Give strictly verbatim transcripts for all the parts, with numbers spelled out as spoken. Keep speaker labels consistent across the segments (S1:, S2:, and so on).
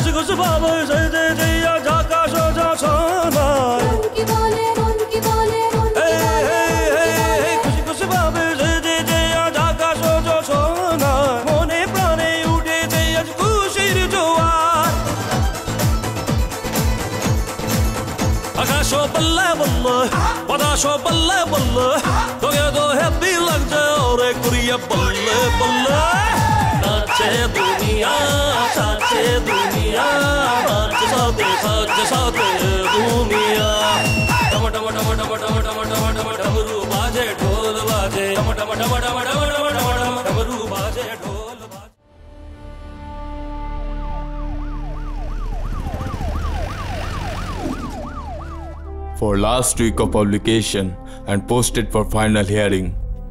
S1: খুশি খুশি ভাবে সেজে দিয়া ঢাকা সোজা সোনায়
S2: কি বলে মন কি বলে মন
S1: খুশি খুশি ভাবে সেজে দিয়া ঢাকা সোজা সোনায় মনে প্রাণে উঠেছে আজ খুশির জোয়ার আকাশ বল্লে বল্লে বাতাস বল্লে বল্লে তোকে তো হ্যাপি লাগছে ওরে কুড়িয়া বল্লে বল্লে নাচে দুনিয়া নাচে দুনিয়া নাচ সাথে সাজ সাথে দুনিয়া টম টম টম টম টম টম টম টম ডমরু বাজে ঢোল বাজে টম টম টম টম টম টম টম ডমরু বাজে ঢোল বাজে
S3: For last week of publication and posted for final hearing.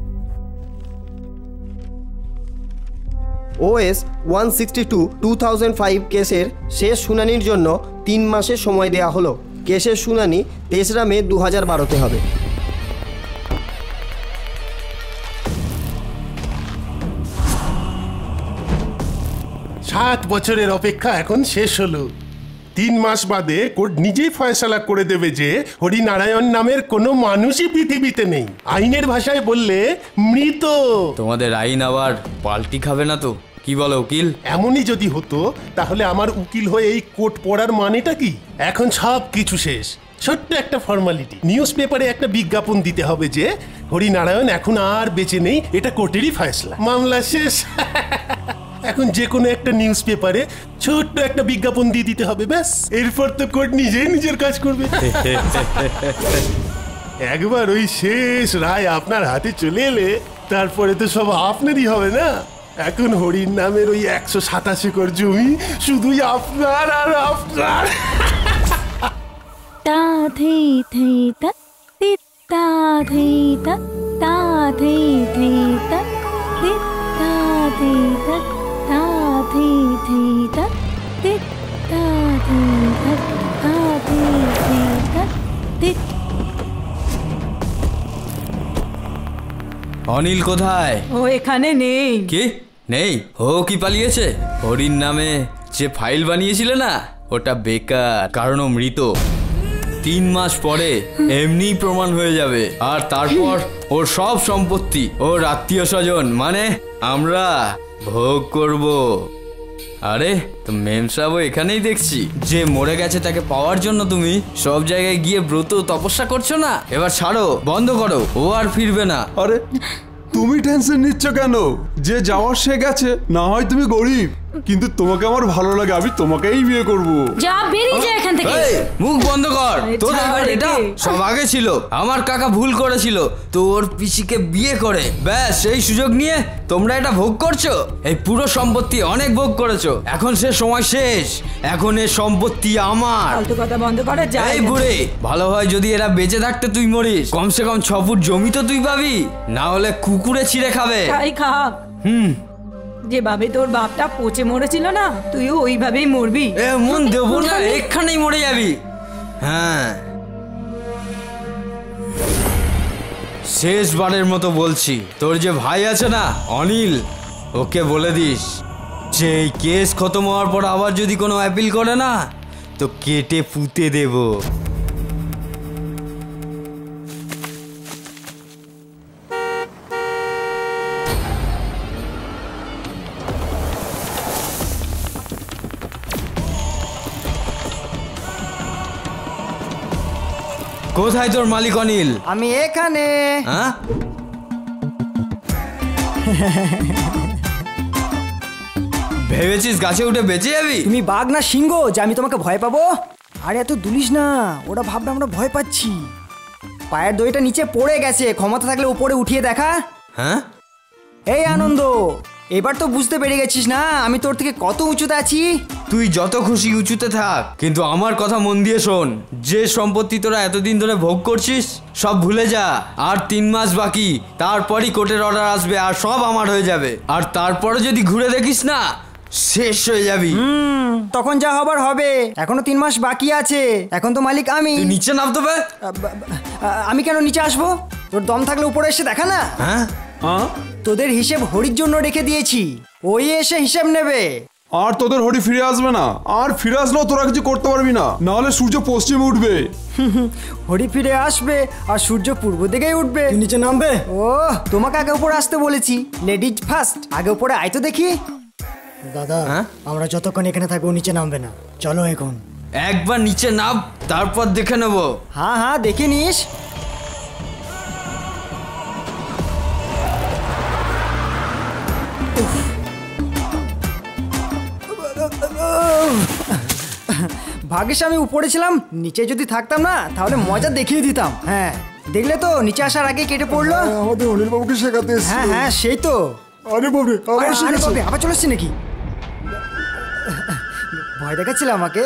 S4: OS one sixty two two thousand five কেসের শেষ শুনানির জন্য তিন মাসের সময় দেওয়া হলো। কেসের শুনানি তেসরা মে দু হাজার বারোতে হবে।
S5: সাত বছরের অপেক্ষা এখন শেষ হলো। তিন মাস বাদে কোর্ট নিজেই ফয়সালা করে দেবে যে হরিনারায়ণ নামের কোনো মানুষই পৃথিবীতে নেই। আইনের ভাষায় বললে মৃত।
S3: তোমাদের আইন আবার পাল্টি খাবে না তো? কি বলো উকিল?
S5: এমনই যদি হতো তাহলে আমার উকিল হয়ে এই কোর্ট পড়ার মানেটা কি? এখন সব কিছু শেষ। ছোট্ট একটা ফর্মালিটি, নিউজ পেপারে একটা বিজ্ঞাপন দিতে হবে যে হরিনারায়ণ এখন আর বেঁচে নেই, এটা কোর্টেরই ফয়সালা, মামলা শেষ। এখন যে কোনো একটা নিউজ পেপারে ছোট্ট একটা বিজ্ঞাপন দিয়ে দিতে হবে, ব্যাস। এরপর তো কোর্ট নিজেই নিজের কাজ করবে। একবার ওই শেষ রায় আপনার হাতে চলে এলে তারপরে তো সব আপনারই হবে না। এখন হরির নামের ওই একশো সাতাশ একর জমি শুধুই আপনার আর আপনার।
S2: তা ধে ধে তা তি তা ধে তা তা ধে ধে তা তি তা ধে তা তা ধে ধে তা তি তা ধে তা তা ধে ধে তা তি।
S3: অনিল কোথায়?
S6: ও এখানে নেই।
S3: কি নেই? ও কি পালিয়েছে? হরির নামে যে ফাইল বানিয়েছিল না ওটা বেকার, কারণ ও মৃত। তিন মাস পরে এমনি প্রমাণ হয়ে যাবে, আর তারপর ওর সব সম্পত্তি ওর আত্মীয় স্বজন মানে আমরা ভোগ করব। আরে তো মেম সাহেব এখানেই দেখছি। যে মরে গেছে তাকে পাওয়ার জন্য তুমি সব জায়গায় গিয়ে ব্রত তপস্যা করছো না? এবার ছাড়ো, বন্ধ করো, ও আর ফিরবে না।
S7: আরে তুমি টেনশন নিচ্ছ কেন? যে যাওয়ার সে গেছে। না হয় তুমি গরিব, কিন্তু তোমাকে আমার ভালো লাগে, আমি তোমাকেই বিয়ে করব।
S2: যা বেরিয়ে যা এখান থেকে।
S3: মুখ বন্ধ কর। তোর আবার এটা সব আগে ছিল। আমার কাকা ভুল করেছিল তোর পিসিকে বিয়ে করে, ব্যাস সেই সুযোগ নিয়ে তোমরা এটা ভোগ করছো। এই পুরো সম্পত্তি অনেক ভোগ করেছো, এখন সে সময় শেষ। এখন এই সম্পত্তি আমার।
S6: ফালতু কথা বন্ধ করে যা।
S3: এই বুড়ি, ভালো হয় যদি এরা বেঁচে থাকতে তুই মরিস, কমসে কম ছ ফুট জমি তো তুই পাবি, না হলে কুকুরে ছিঁড়ে খাবে।
S6: খাই খা। হুম, যেভাবে তোর বাপটা পচে মরেছিল না, তুইও ওইভাবেই মরবি।
S3: এ মন দেবো না, এখানেই মরে যাবি। হ্যাঁ, শেষবারের মতো বলছি, তোর যে ভাই আছে না অনিল, ওকে বলে দিস যে এই কেস খতম হওয়ার পর আবার যদি কোনো অ্যাপিল করে না তো কেটে পুঁতে দেব। কোথায় তোর মালিক অনিল?
S4: আমি এখানে।
S3: হ্যাঁ, ভেবেছিস গাছে উঠে বেঁচে যাবি?
S8: তুমি বাঘ না সিংহ যে আমি তোমাকে ভয় পাবো? আরে এত দুলিস না, ওরা ভাববে আমরা ভয় পাচ্ছি। পায়ের দড়িটা নিচে পড়ে গেছে, ক্ষমতা থাকলে উপরে উঠিয়ে দেখা।
S3: হ্যাঁ,
S8: এই আনন্দ, এবার তো বুঝতে পেরে গেছিস না আমি তোর থেকে কত উঁচুতে আছি।
S3: তুই যত খুশি উঁচুতে থাক, কিন্তু আমার কথা মন দিয়ে শোন। যে সম্পত্তি তোরা এতদিন ধরে ভোগ করছিস সব ভুলে যা। আর তিন মাস বাকি, তারপরই কোর্টের অর্ডার আসবে আর সব আমার হয়ে যাবে। আর তারপরে যদি ঘুরে দেখিস না, শেষ হয়ে যাবি।
S8: হুম, তখন যা হবার হবে। এখনো তিন মাস বাকি আছে, এখন তো মালিক আমি।
S3: তুই নিচে নাম তবে।
S8: আমি কেন নিচে আসবো? তোর দম থাকলে উপরে এসে দেখা না।
S3: হ্যাঁ,
S8: তোদের হিসেব হরির জন্য রেখে দিয়েছি, ওই এসে হিসেব নেবে।
S7: আর তোদের হরি ফিরে আসবে না, আর ফিরে আসলেও তোরা কিছু করতে পারবি না, নাহলে সূর্য পশ্চিমে উঠবে।
S8: হরি ফিরে আসবে আর সূর্য পূর্ব দিকেই উঠবে, নিচে নামবে। ও তোমাকে আগে উপরে আসতে বলেছি, লেডিজ ফার্স্ট, আগে উপরে আয় তো দেখি।
S9: দাদা আমরা যতক্ষণ এখানে থাকবো নিচে নামবে না, চলো এখন।
S3: একবার নিচে নাম, তারপর দেখে নেবো।
S8: হ্যাঁ হ্যাঁ দেখে নিস। ভাগ্যিস আমি উপরে ছিলাম, নিচে যদি থাকতাম না তাহলে মজা দেখিয়ে দিতাম। হ্যাঁ দেখলে তো নিচে আসার আগে কেটে পড়লো।
S7: আমাদের অনিল বাবুকে শেখাতে এসেছে।
S8: হ্যাঁ হ্যাঁ সেই তো।
S7: আরে বাবরে,
S8: আরে বাবরে, আবার চলে এসছে নাকি? ভয় দেখাচ্ছিল আমাকে।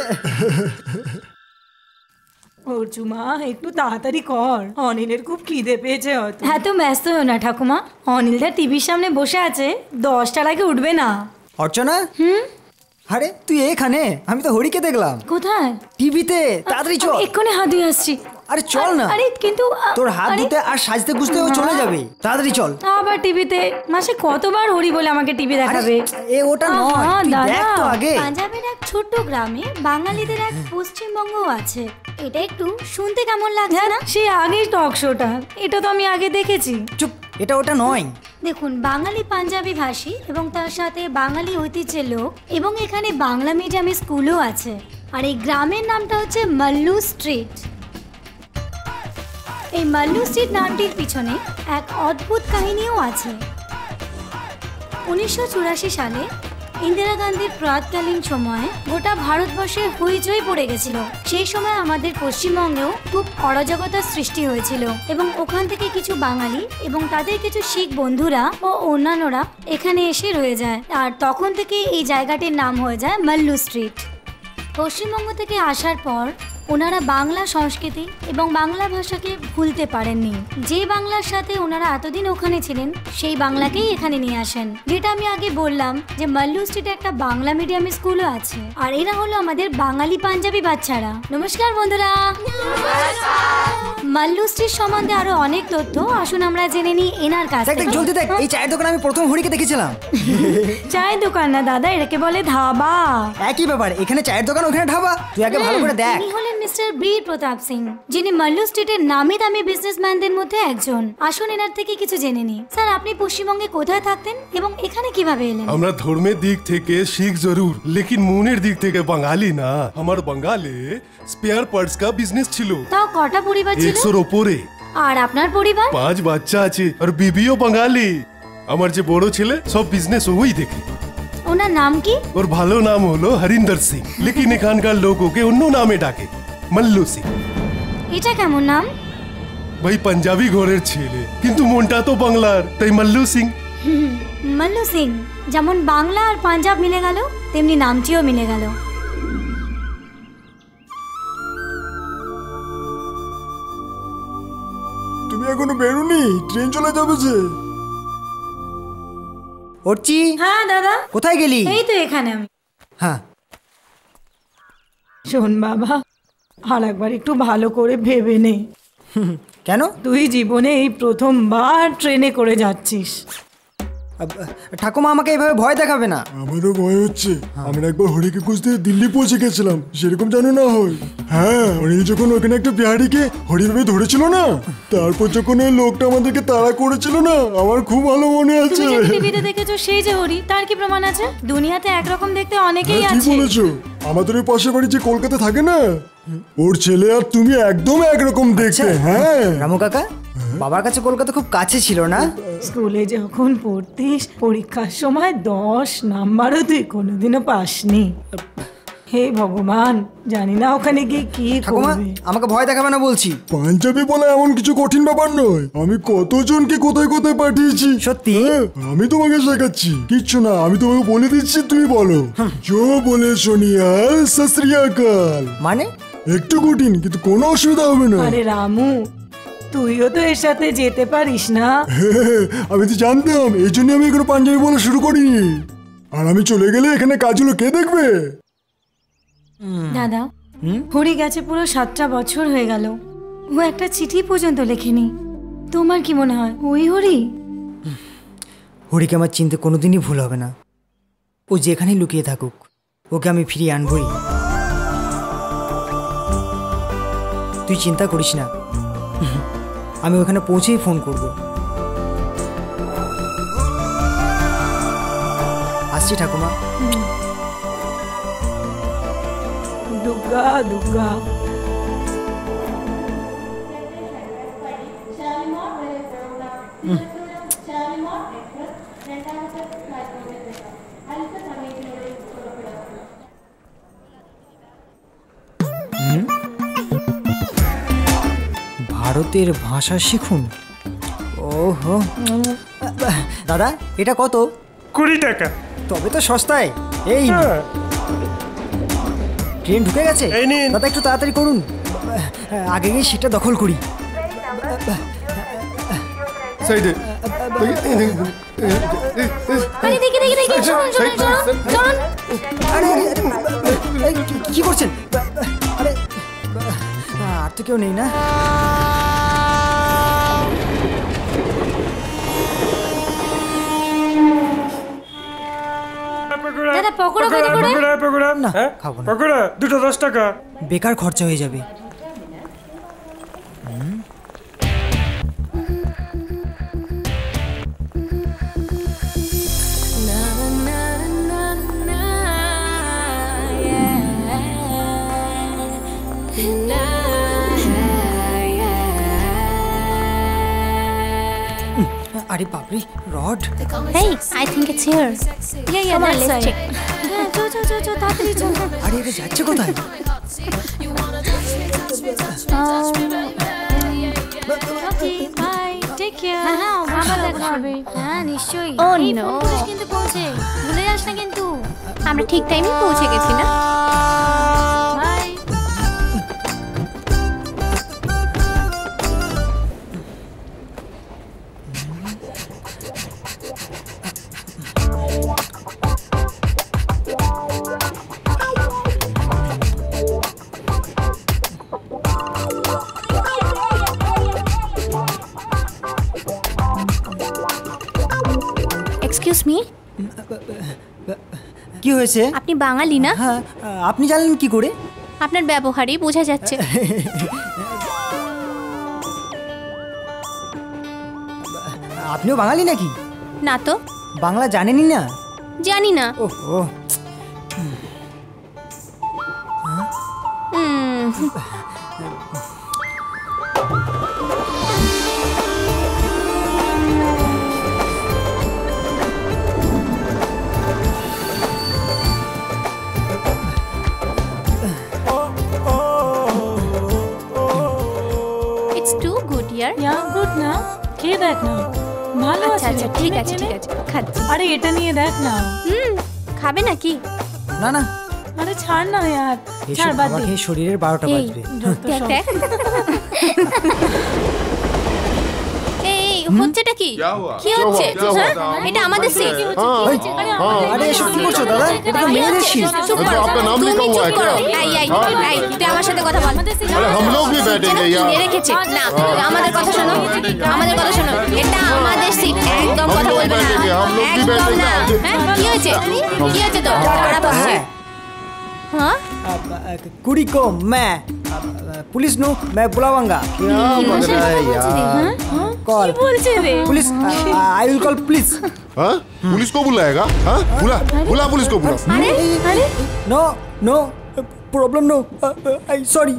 S6: অর্জুমা একটু তাড়াতাড়ি কর, অনিলের খুব খিদে পেয়েছে হয়তো।
S2: হ্যাঁ তো ব্যস্ত হও না ঠাকুমা, অনিলদা টিভির সামনে বসে আছে, দশটার আগে উঠবে না।
S8: অর্চনা, হুম আরে তুই এখানে? আমি তো হরিকে দেখলাম।
S2: কোথায়?
S8: টিভিতে। তাড়াতাড়ি চল।
S2: এক্ষুনি হাত ধুয়ে আসছি।
S8: আরে চল না।
S2: আরে কিন্তু
S8: তোর হাত ধুতে আর সাজতে গুছতে ও চলে যাবে, তাড়াতাড়ি চল।
S2: আবার টিভিতে? মাসে কতবার হরি বলে আমাকে টিভি দেখাবে?
S8: এ ওটা নয়, তুই দেখ তো আগে।
S10: পাঞ্জাবের এক ছোট্ট গ্রামে বাঙালিদের এক পশ্চিমবঙ্গ আছে। এটা একটু শুনতে কেমন লাগছে না?
S2: সে আগেই টক শোটা, এটা তো আমি আগে দেখেছি।
S8: চুপ, এটা ওটা নয়।
S10: দেখুন, বাঙালি পাঞ্জাবি ভাষী এবং তার সাথে বাঙালি ঐতিহ্যের লোক, এবং এখানে বাংলা মিডিয়ামের স্কুলও আছে। আর এই গ্রামের নামটা হচ্ছে মাল্লু স্ট্রিট। এই মাল্লু স্ট্রিট নামটির পিছনে এক অদ্ভুত কাহিনীও আছে। উনিশশো চুরাশি সালে ইন্দিরা গান্ধীর প্রয়াতকালীন সময়ে গোটা ভারতবর্ষে হইচই পড়ে গেছিল। সেই সময় আমাদের পশ্চিমবঙ্গেও খুব অরাজকতার সৃষ্টি হয়েছিল, এবং ওখান থেকে কিছু বাঙালি এবং তাদের কিছু শিখ বন্ধুরা ও অন্যান্যরা এখানে এসে রয়ে যায়, আর তখন থেকে এই জায়গাটির নাম হয়ে যায় মাল্লু স্ট্রিট। পশ্চিমবঙ্গ থেকে আসার পর ওনারা বাংলা সংস্কৃতি এবং বাংলা ভাষাকে ভুলতে পারেননি। যে বাংলার সাথে ওনারা এতদিন ওখানে ছিলেন সেই বাংলাকেই এখানে নিয়ে আসেন। যেটা আমি আগে বললাম যে মাল্লু স্ট্রিটে একটা বাংলা মিডিয়াম স্কুলও আছে, আর এরা হলো আমাদের বাঙালি পাঞ্জাবি বাচ্চারা। নমস্কার বন্ধুরা। মাল্লু স্ট্রিট সম্বন্ধে আরো অনেক তথ্য আসুন আমরা জেনে নিই এনার কাছ থেকে।
S8: জলদি দেখ, এই চায়ের দোকানে আমি প্রথম হরিকে দেখেছিলাম।
S2: চায়ের দোকান না দাদা, এটাকে বলে ধাবা।
S8: একই ব্যাপার, এখানে চায়ের দোকান ওখানে ধাবা, তুই আগে ভালো করে দেখ।
S10: মিস্টার বীর প্রতাপ সিং, যিনি মাল্লু স্ট্রিটের নামি দামি বিজনেসম্যানদের মধ্যে একজন। আসুন এনার থেকে কিছু জেনে নিই। স্যার, আপনি পশ্চিমবঙ্গে কোথায় থাকতেন এবং এখানে কিভাবে এলেন?
S5: আমরা ধর্মের দিক থেকে শিখ জরুর, লেকিন মনের দিক থেকে বাঙালি না। আমার বাঙালি স্পেয়ার পার্টস কা বিজনেস ছিল।
S10: তাও কটা পরিবার ছিল?
S5: একশোর ওপরে।
S10: আর আপনার পরিবার?
S5: পাঁচ বাচ্চা আছে, আর বিবিও বাঙালি। আমার যে বড় ছেলে সব বিজনেস ওই দেখে।
S10: ওনার নাম কি?
S5: ওর ভালো নাম হলো হরিন্দর সিং, লেকিন এখানকার লোক ওকে অন্য নামে ডাকে, মাল্লু সিং।
S10: এটা কেমন নাম?
S5: ভাই পাঞ্জাবি ঘরের ছেলে, কিন্তু মনটা তো বাংলার, তাই মাল্লু সিং।
S10: মাল্লু সিং, যেমন বাংলা আর পাঞ্জাব মিলে গেল, তেমনি নামটিও মিলে গেল।
S7: তুমি এখনো বেরোনি? ট্রেন চলে যাবে যে।
S8: অর্চি।
S2: হ্যাঁ দাদা।
S8: কোথায় গেলি?
S2: এই তো এখানে আমি।
S8: হ্যাঁ
S6: শোন বাবা, আর একবার একটু ভালো করে ভেবে নে।
S8: কেন?
S6: তুই জীবনে এই প্রথমবার ট্রেনে করে যাচ্ছিস।
S8: ঠাকুমা আমাকে এইভাবে ভয় দেখাবে না।
S7: আমারও ভয় হচ্ছে। আমরা একবার হরিকে খুঁজতে দিল্লি পৌঁছে গেছিলাম, সেরকম জানো না হয়? হ্যাঁ, হরি যখন ওখানে একটা বিহারিকে হরি ভেবে ধরেছিল না, তারপর যখন ওই লোকটা আমাদেরকে তাড়া করেছিল না, আমার খুব ভালো মনে আছে।
S2: তুমি টিভিতে দেখেছো সেই যে হরি, তার কি প্রমাণ আছে? দুনিয়াতে একরকম দেখতে অনেকেই আছে।
S7: ঠিক বলেছো। আমাদের ওই পাশের বাড়ি যে কলকাতা থাকে না, ওর ছেলে আর তুমি একদম একরকম দেখতে। হ্যাঁ
S8: রামু কাকা, বাবার কাছে কলকাতা খুব কাছে ছিল না?
S6: স্কুলে যখন পড়তিস পরীক্ষার সময় দশ নাম্বারও তুই কোনোদিনও পাসনি। হে ভগবান, জানি না ওখানে গিয়ে কি করবে।
S8: আমাকে ভয় দেখাবে না বলছি।
S7: পাঞ্জাবি বলে এমন কিছু কঠিন ব্যাপার নয়। আমি কতজনকে কোথায় কোথায় পাঠিয়েছি।
S8: সত্যি?
S7: আমি তোমাকে শেখাচ্ছি। কিচ্ছু না, আমি তোমাকে বলে দিচ্ছি, তুমি বলো। জো বলে সোনিয়াল সত শ্রী আকাল।
S8: মানে
S7: একটু কঠিন, কিন্তু কোনো অসুবিধা হবে না।
S6: আরে রামু, তুইও তো এর সাথে যেতে পারিস না।
S7: আমি তো জানতাম, এই জন্য আমি এগুলো পাঞ্জাবি বলা শুরু করিনি। আর আমি চলে গেলে এখানে কাজগুলো কে দেখবে?
S2: দাদা, হরি গেছে পুরো সাতটা বছর হয়ে গেল, ও একটা চিঠি পর্যন্ত লেখেনি। তোমার কি মনে হয় ওই হরি?
S8: হরিকে আমার চিনতে কোনোদিনই ভুল হবে না। ও যেখানেই লুকিয়ে থাকুক ওকে আমি ফিরিয়ে আনবই। তুই চিন্তা করিস না, আমি ওখানে পৌঁছেই ফোন করব। আসছি ঠাকুমা।
S6: দুর্গা দুর্গা
S8: ভারতের ভাষা শিখুন। ওহো দাদা এটা কত?
S11: কুড়ি টাকা।
S8: তবে তো সস্তায়। এই ট্রেন ঢুকে গেছে দাদা, একটু তাড়াতাড়ি করুন, আগে গিয়ে সিটটা দখল করি। কি করছেন? আরে আর তো কেউ নেই না?
S11: দুটো দশ টাকা।
S8: বেকার খরচা হয়ে যাবে। আরে বাপরে rod.
S10: Hey, I think it's here. Yeah, yeah, that's right. হ্যাঁ, চো চো চো চো তাড়াতাড়ি চো।
S8: আরে এটা যাচ্ছে কোথায়?
S10: Okay, bye. Take care. হ্যাঁ হ্যাঁ, আবার দেখা হবে। হ্যাঁ নিশ্চয়ই।
S2: Oh
S10: এই
S2: no.
S10: ফোন করিস কিন্তু পৌঁছে। ভুলে যাস না কিন্তু।
S2: আমরা ঠিক টাইমে পৌঁছে গেছি না?
S10: বাই।
S2: এক্সকিউজ মি,
S8: কি হয়েছে?
S2: আপনি বাঙালি না?
S8: হ্যাঁ, আপনি জানলেন কি করে?
S2: আপনার ব্যবহারেই বোঝা যাচ্ছে।
S8: আপনিও বাঙালি নাকি?
S2: না তো।
S8: বাংলা জানেনই না?
S2: জানি না।
S8: ওহো।
S2: It's too good yaar.
S6: Yeah, good না? খেয়ে দেখ না, ভালো আছে।
S2: আচ্ছা আচ্ছা ঠিক আছে ঠিক আছে খাচ্ছি।
S6: আরে এটা নিয়ে দেখ না।
S2: হুম, খাবে নাকি?
S8: না না,
S6: আরে ছাড় না यार, ছাড় বাদ দে।
S8: এই শরীরের বারোটা বাজবে।
S2: দেখ দেখ। এই হচ্ছেটা কি? কি হচ্ছে? হ্যাঁ, এটা আমাদের সিট।
S8: আরে এসব কি করছো দাদা? এটা তো মেয়েদের সিট।
S12: आपका नाम लिखा हुआ है क्या?
S2: এই এই এই তুই আমার সাথে কথা বল।
S12: अरे हम लोग भी बैठेंगे यार।
S2: মেরে রেখেছে না, আমাদের কথা শোনো, আমাদের কথা শোনো, এটা আমাদের সিট, একদম কথা বলবে না, একদম না। হ্যাঁ কি হয়েছে? কি হয়েছে তোর? খারাপ হচ্ছে? हाँ
S8: कुड़ी को मैं पुलिस नो मैं बुलाऊंगा।
S4: क्या बन रहा है यार?
S8: Call police, I will call police.
S12: हाँ पुलिस को बुलाएगा? हाँ बुला बुला पुलिस को बुला।
S2: अरे अरे
S8: no no problem no, I sorry.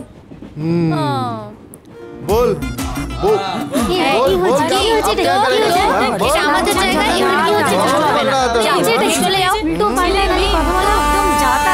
S12: बोल बोल
S2: बोल बोल কি হচ্ছে রে? এটা আমাদের জায়গা, এখানে কি হচ্ছে? হবে না, যাও চলে যাও। তো পাইলে আমি কথা বলা একদম যাতা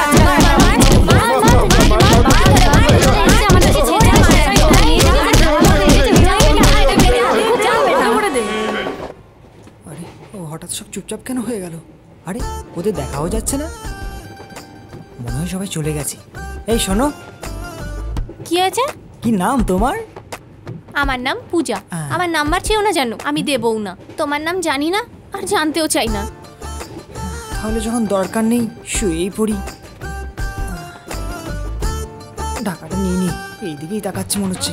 S8: হঠাৎ সব চুপচাপ কেন হয়ে গেল? আরে ওদের দেখাও যাচ্ছে না, মনে হয় সবাই চলে গেছে। এই শোনো,
S2: কি আছে?
S8: কি নাম তোমার?
S2: আমার নাম পূজা। আমার নাম্বার চেয়েও না জানো, আমি দেবও না। তোমার নাম জানি না আর জানতেও চাই না।
S8: তাহলে যখন দরকার নেই শুয়েই পড়ি। ঢাকাটা নিয়ে নি, এইদিকেই তাকাচ্ছে মনে হচ্ছে।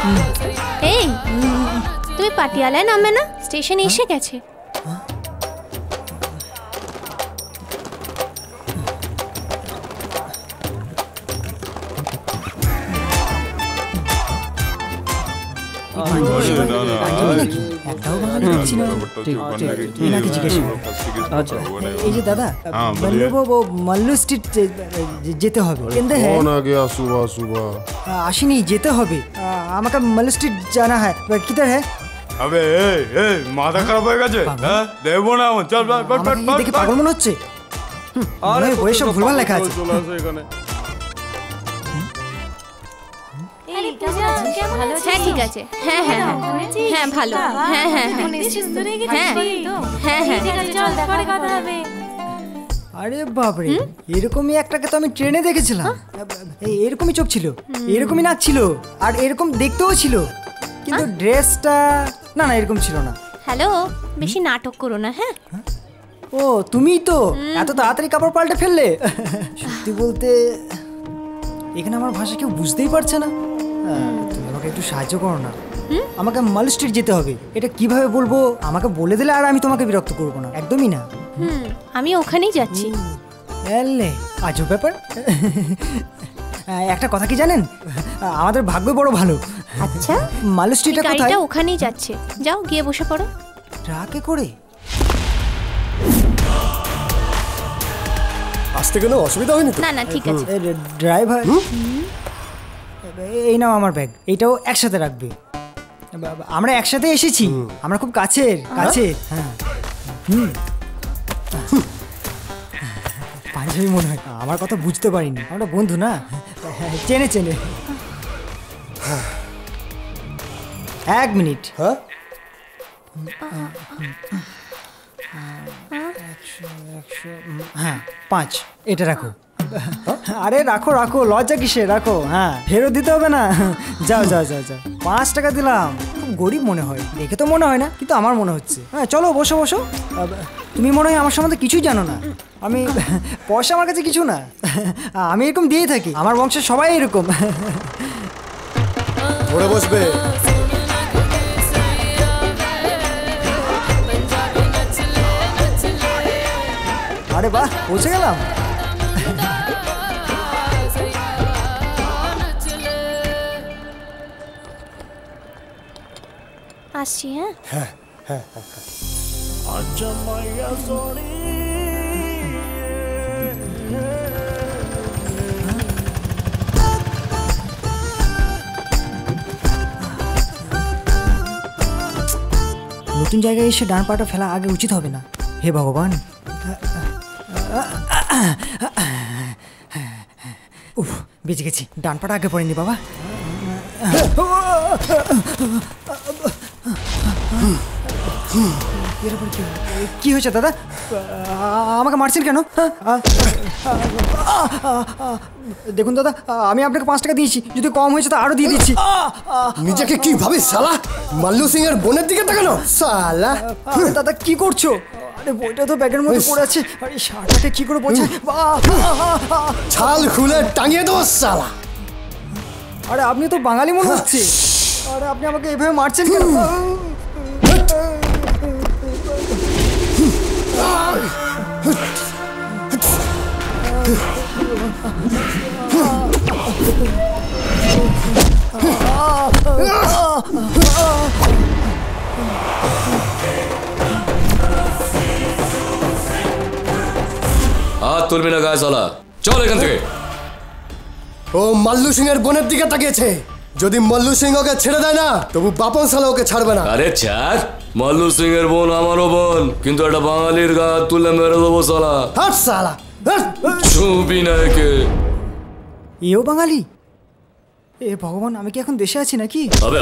S13: এই তুমি পাটিয়ালায় নামবে না? স্টেশন এসে গেছে।
S8: এই যে দাদা, মল্লু স্ট্রিট যেতে হবে।
S12: सुबह सुबह
S8: আসেনি, যেতে হবে আমাকে। মল্লু স্ট্রিট জানা হয়, কিধার হ্যাঁ?
S3: আবে এই এই মাথা খারাপ হয়ে গেছে, হ্যাঁ দেবো না। চল
S8: দেখে পাগল মনে হচ্ছে। আরে বইয়ে সব ভুলভাল লেখা আছে।
S13: হ্যাঁ ঠিক আছে, হ্যাঁ হ্যাঁ হ্যাঁ ভালো, হ্যাঁ হ্যাঁ হ্যাঁ হ্যাঁ।
S8: আরে বাপরে, এরকমই একটাকে তো আমি ট্রেনে দেখেছিলাম। এরকমই চোখ ছিল, এরকমই নাক ছিল, আর এরকম দেখতেও ছিল, কিন্তু ড্রেসটা না না এরকম ছিল না।
S13: হ্যালো, বেশি নাটক করো না। হ্যাঁ
S8: ও তুমিই তো, এত তাড়াতাড়ি কাপড় পাল্টে ফেললে। সত্যি বলতে এখানে আমার ভাষা কেউ বুঝতেই পারছে না। তুমি আমাকে একটু সাহায্য করো না। আমাকে মল স্ট্রিট যেতে হবে। এটা কিভাবে বলবো আমাকে বলে দিলে আর আমি তোমাকে বিরক্ত করবো না, একদমই না।
S13: হুম আমি ওখানেই যাচ্ছি।
S8: এলে আজব ব্যাপার। একটা কথা কি জানেন, আমাদের ভাগ্য বড় ভালো।
S13: আচ্ছা
S8: মল স্ট্রিটটা কোথায়?
S13: গাড়িটা ওখানেই যাচ্ছে, যাও গিয়ে বসে পড়ো।
S8: ট্রাকে করে
S7: আসতে কেন অসুবিধা হয়নি তো?
S13: না না ঠিক আছে।
S8: ড্রাইভার এই নাও আমার ব্যাগ, এইটাও একসাথে রাখবে। আমরা একসাথে এসেছি, আমরা খুব কাছের কাছের। হ্যাঁ হুম পাঞ্জাবি মনে হয়, আমার কথা বুঝতে পারিনি। আমরা বন্ধু না, চেনে চেনে। এক মিনিট। হ্যাঁ হ্যাঁ পাঁচ, এটা রাখো। আরে রাখো রাখো, লজ্জা কিসে, রাখো। হ্যাঁ ফেরত দিতে হবে না। যাও যাও যাও যাও। পাঁচ টাকা দিলাম, খুব গরিব মনে হয়, দেখে তো মনে হয় না, কিন্তু আমার মনে হচ্ছে। হ্যাঁ চলো বসো বসো। তুমি মনে হয় আমার সম্বন্ধে কিছুই জানো না। আমি পয়সা আমার কাছে কিছু না, আমি এরকম দিয়েই থাকি, আমার বংশের সবাই এরকম।
S7: পড়ে বসবে।
S8: আরে বাহ, পৌঁছে গেলাম।
S13: আসছি। হ্যাঁ
S7: হ্যাঁ হ্যাঁ হ্যাঁ।
S1: আচ্ছা মাইয়া সরি
S8: নতুন জায়গায় এসে ডান পাটা ফেলা আগে উচিত হবে না। হে ভগবান, উফ বেঁচে গেছি। ডান পাটা আগে পড়েনি বাবা। কি হয়েছে দাদা, আমাকে মারছেন কেন? দেখুন দাদা, আমি আপনাকে পাঁচ টাকা দিয়েছি, যদি কম হয়েছে তো আরো দিয়ে দিচ্ছি।
S7: নিজেকে কি ভাবে শালা? মাল্লু সিং এর বোনের দিকে তাকানো শালা।
S8: দাদা কি করছো? আরে বইটা তো ব্যাগের মধ্যে পড়ে আছে। আরে শার্টটাকে কি করে বোঝায়?
S7: ছাল খুলে টাঙিয়ে দেবো শালা।
S8: আরে আপনি তো বাঙালি মনে হচ্ছে। আরে আপনি আমাকে এভাবে মারছেন কেন?
S3: হাত তুলবি না গায়ে সালা, চল এখান থেকে।
S7: ও মাল্লু সিং এর বোনের দিকে তাকিয়েছে। যদি মল্লু সিং ওকে ছেড়ে দেয় না, তবু বাপন সালা ওকে ছাড়বে না।
S3: আরে ছাড়, মল্লু সিং এর বোন আমারও বোন, কিন্তু একটা বাঙালির গা তুলে মেরে দেবো সালা।
S7: হাট সালা,
S3: ছুবি না একে।
S8: এও বাঙালি? এ ভগবান, আমি কি এখন দেশে আছি নাকি?
S3: আবে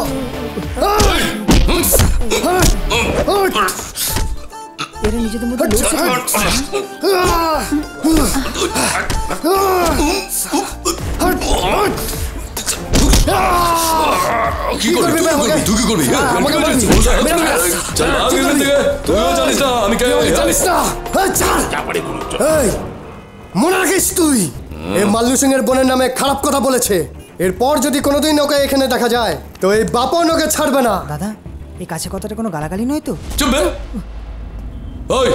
S8: এরা নিজেদের মধ্যে লড়ছে।
S3: কি করবি তুই? কি করবি? আমি
S7: মনে রাখিস তুই, এ মাল্লু সিং এর বোনের নামে খারাপ কথা বলেছে।
S9: এরপর যদি কোনোদিন ওকে এখানে দেখা যায় তো এই বাপন ওকে ছাড়বে না।
S8: দাদা এই কাছে কথাটা কোনো গালাগালি নয় তো?
S1: চুপ বে। ওই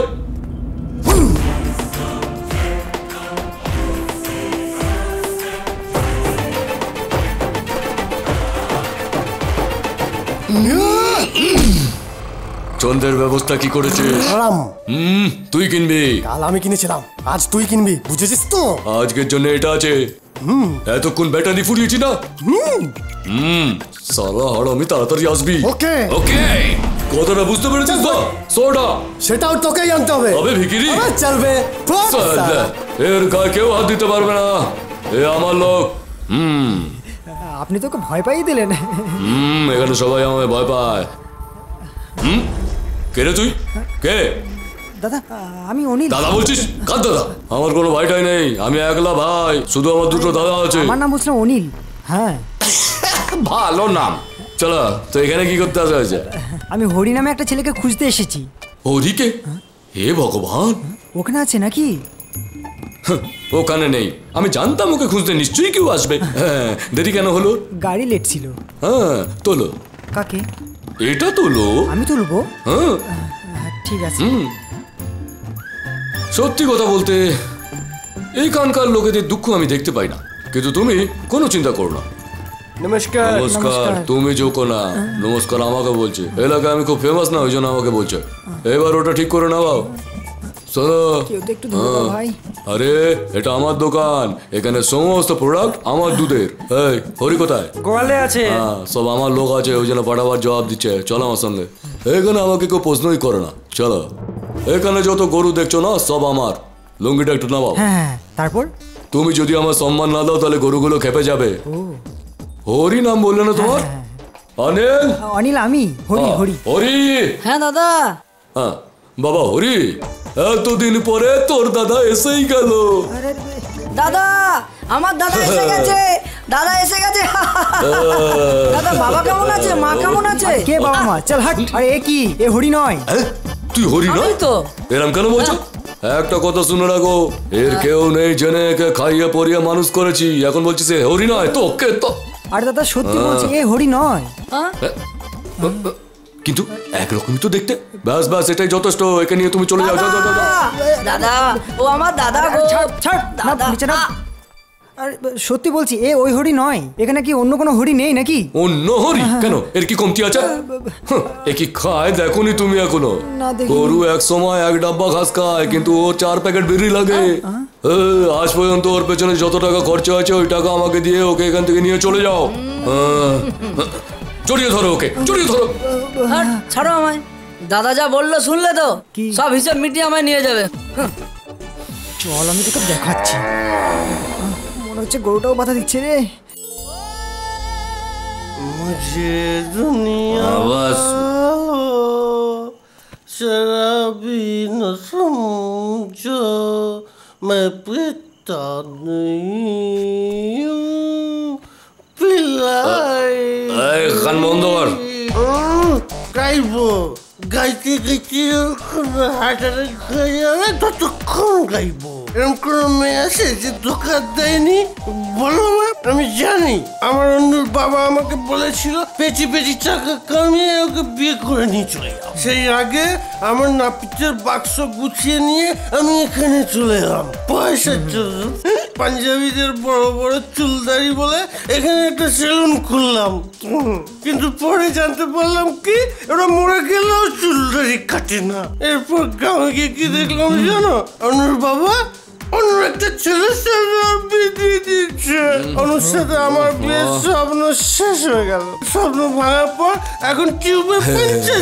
S1: চন্দ্রের ব্যবস্থা কি করেছিস? হুম তুই কিনবি।
S9: কাল আমি কিনেছিলাম, আজ তুই কিনবি, বুঝেছিস তো?
S1: আজকের জন্য এটা আছে।
S9: হুম
S1: এতক্ষণ ব্যাটারি ফুরিয়েছি না?
S9: হুম
S1: হুম সালা হারামি তাড়াতাড়ি আসবি।
S9: ওকে
S1: ওকে কথাটা বুঝতে পেরেছিস তো? সোডা
S9: সেটাও তোকেই আনতে হবে।
S1: তবে ভিকিরি
S9: আবার চলবে।
S1: সালা, এর গায়ে কেউ হাত দিতে পারবে না, এ আমার লোক। হুম
S8: আপনি তোকে ভয় পাইয়ে দিলেন।
S1: হুম এখানে সবাই আমায় ভয় পায়। হুম কে রে তুই? কে?
S8: দাদা আমি অনিল।
S1: দাদা বলছিস? কার দাদা? আমার কোনো ভাইটাই নেই, আমি একলা ভাই, শুধু আমার দুটো দাদা আছে।
S8: আমার নাম হচ্ছে অনিল। হ্যাঁ
S1: ভালো নাম। চলো তো এখানে কি করতে আসা হয়েছে?
S8: আমি হরি নামে একটা ছেলেকে খুঁজতে এসেছি।
S1: হরিকে? হে ভগবান,
S8: ওখানে আছে নাকি?
S1: ওখানে নেই, আমি জানতাম ওকে খুঁজতে নিশ্চয়ই কেউ আসবে। হ্যাঁ দেরি কেন হলো?
S8: গাড়ি লেট ছিল।
S1: হ্যাঁ তোলো।
S8: কাকে?
S1: এটা তোলো।
S8: আমি তুলবো?
S1: হ্যাঁ
S8: ঠিক আছে।
S1: সত্যি কথা বলতে এইখানকার লোকেদের দুঃখ আমি দেখতে পাই না, কিন্তু তুমি কোনো চিন্তা করো না।
S9: নমস্কার।
S1: নমস্কার। তুমি যোকো না, নমস্কার আমাকে বলছে। এলাকায় আমি খুব ফেমাস না, ওই জন্য আমাকে বলছে। এবার ওটা ঠিক করে নাও। শোনো, আরে এটা আমার দোকান, এখানে সমস্ত প্রোডাক্ট আমার দুধের। এই হরি কোথায়?
S11: গোয়ালে আছে।
S1: হ্যাঁ সব আমার লোক আছে, ওই জন্য পাঠাবার জবাব দিচ্ছে। চলো আমার সঙ্গে। এখানে আমাকে কেউ প্রশ্নই করে না। চলো, এখানে যত গরু দেখছো না সব আমার। লুঙ্গিটা একটু নামাও।
S8: হ্যাঁ তারপর?
S1: তুমি যদি আমার সম্মান না দাও তাহলে গরুগুলো খেপে যাবে। হরি নাম বললে না তোমার? অনিল।
S8: অনিল আমি। হরি হরি।
S1: হরি।
S14: হ্যাঁ দাদা।
S1: হ্যাঁ বাবা হরি, এতদিন পরে তোর দাদা এসেই গেল।
S14: দাদা আমার দাদা এসে গেছে, দাদা এসে গেছে। দাদা বাবা কেমন আছে, মা কেমন আছে?
S8: কে বাবা মা? চল হাট। আরে এ কি, এ হরি নয়।
S1: তুই হরি নয়
S14: তো?
S1: এরম কেন বলছো? একটা কথা শুনে রাখো, এর কেউ নেই জেনে একে খাইয়ে পরিয়ে মানুষ করেছি, এখন বলছিস এ হরি নয়? তো কে তো?
S8: আরে দাদা সত্যি বলছি, এ হরি নয়।
S1: কিন্তু একরকমই তো দেখতে। ব্যাস ব্যাস এটাই যথেষ্ট, একে নিয়ে তুমি চলে যাও। যাও যাও যাও।
S14: দাদা ও আমার দাদা গো।
S8: ছাড় দাদা নিচে না। আরে সত্যি বলছি, এ ওই হরি নয়। এখানে কি অন্য কোনো হরি নেই নাকি?
S1: অন্য হরি কেন? এর কি কমতি আছে? এ কি খায় দেখোনি তুমি এখনো? গরু এক সময় এক ডাব্বা ঘাস খায়, কিন্তু ও চার প্যাকেট বিড়ি লাগে। আজ পর্যন্ত ওর পেছনে যত টাকা খরচা হয়েছে ওই টাকা আমাকে দিয়ে ওকে এখান থেকে নিয়ে চলে যাও। জড়িয়ে ধরো ওকে, জড়িয়ে ধরো।
S14: ছাড়ো আমায়। দাদা যা বললো শুনলে তো? সব হিসাব মিটিয়ে আমায় নিয়ে যাবে।
S8: চল আমি তোকে দেখাচ্ছি। মনে হচ্ছে গরুটাও বাধা দিচ্ছে রে।
S15: মুঝে দুনিয়া শরাবি ন সমঝো मैं पीता नहीं পিলাই।
S1: এই গান বন্ধ কর।
S15: গাইবো, গাইতে গাইতে হাটারে গাইবে ততক্ষণ গাইবো। এরকম কোনো মেয়ে আছে যে ধোকা দেয়নি? বলো আমি জানি। আমার অন্যর বাবা আমাকে বলেছিল পেঁচি পেঁচি টাকা কামিয়ে ওকে বিয়ে করে নিয়ে চলে যাও। সেই আগে আমার নাপিতের বাক্স গুছিয়ে নিয়ে আমি এখানে চলে এলাম পয়সার জন্য। পাঞ্জাবিদের বড় বড় চুলদারি বলে এখানে একটা সেলুন খুললাম, কিন্তু পরে জানতে পারলাম কি ওরা মরে গেলেও চুলদারি কাটে না। এরপর গ্রামে গিয়ে কি দেখলাম জানো? অনুর বাবা অন্য একটা ছেলের সাথে বিয়ে দিয়ে দিচ্ছে। অনুর সাথে আমার বিয়ের স্বপ্ন শেষ হয়ে গেল। স্বপ্ন ভাঙার পর এখন টিউবে পঞ্চায়েত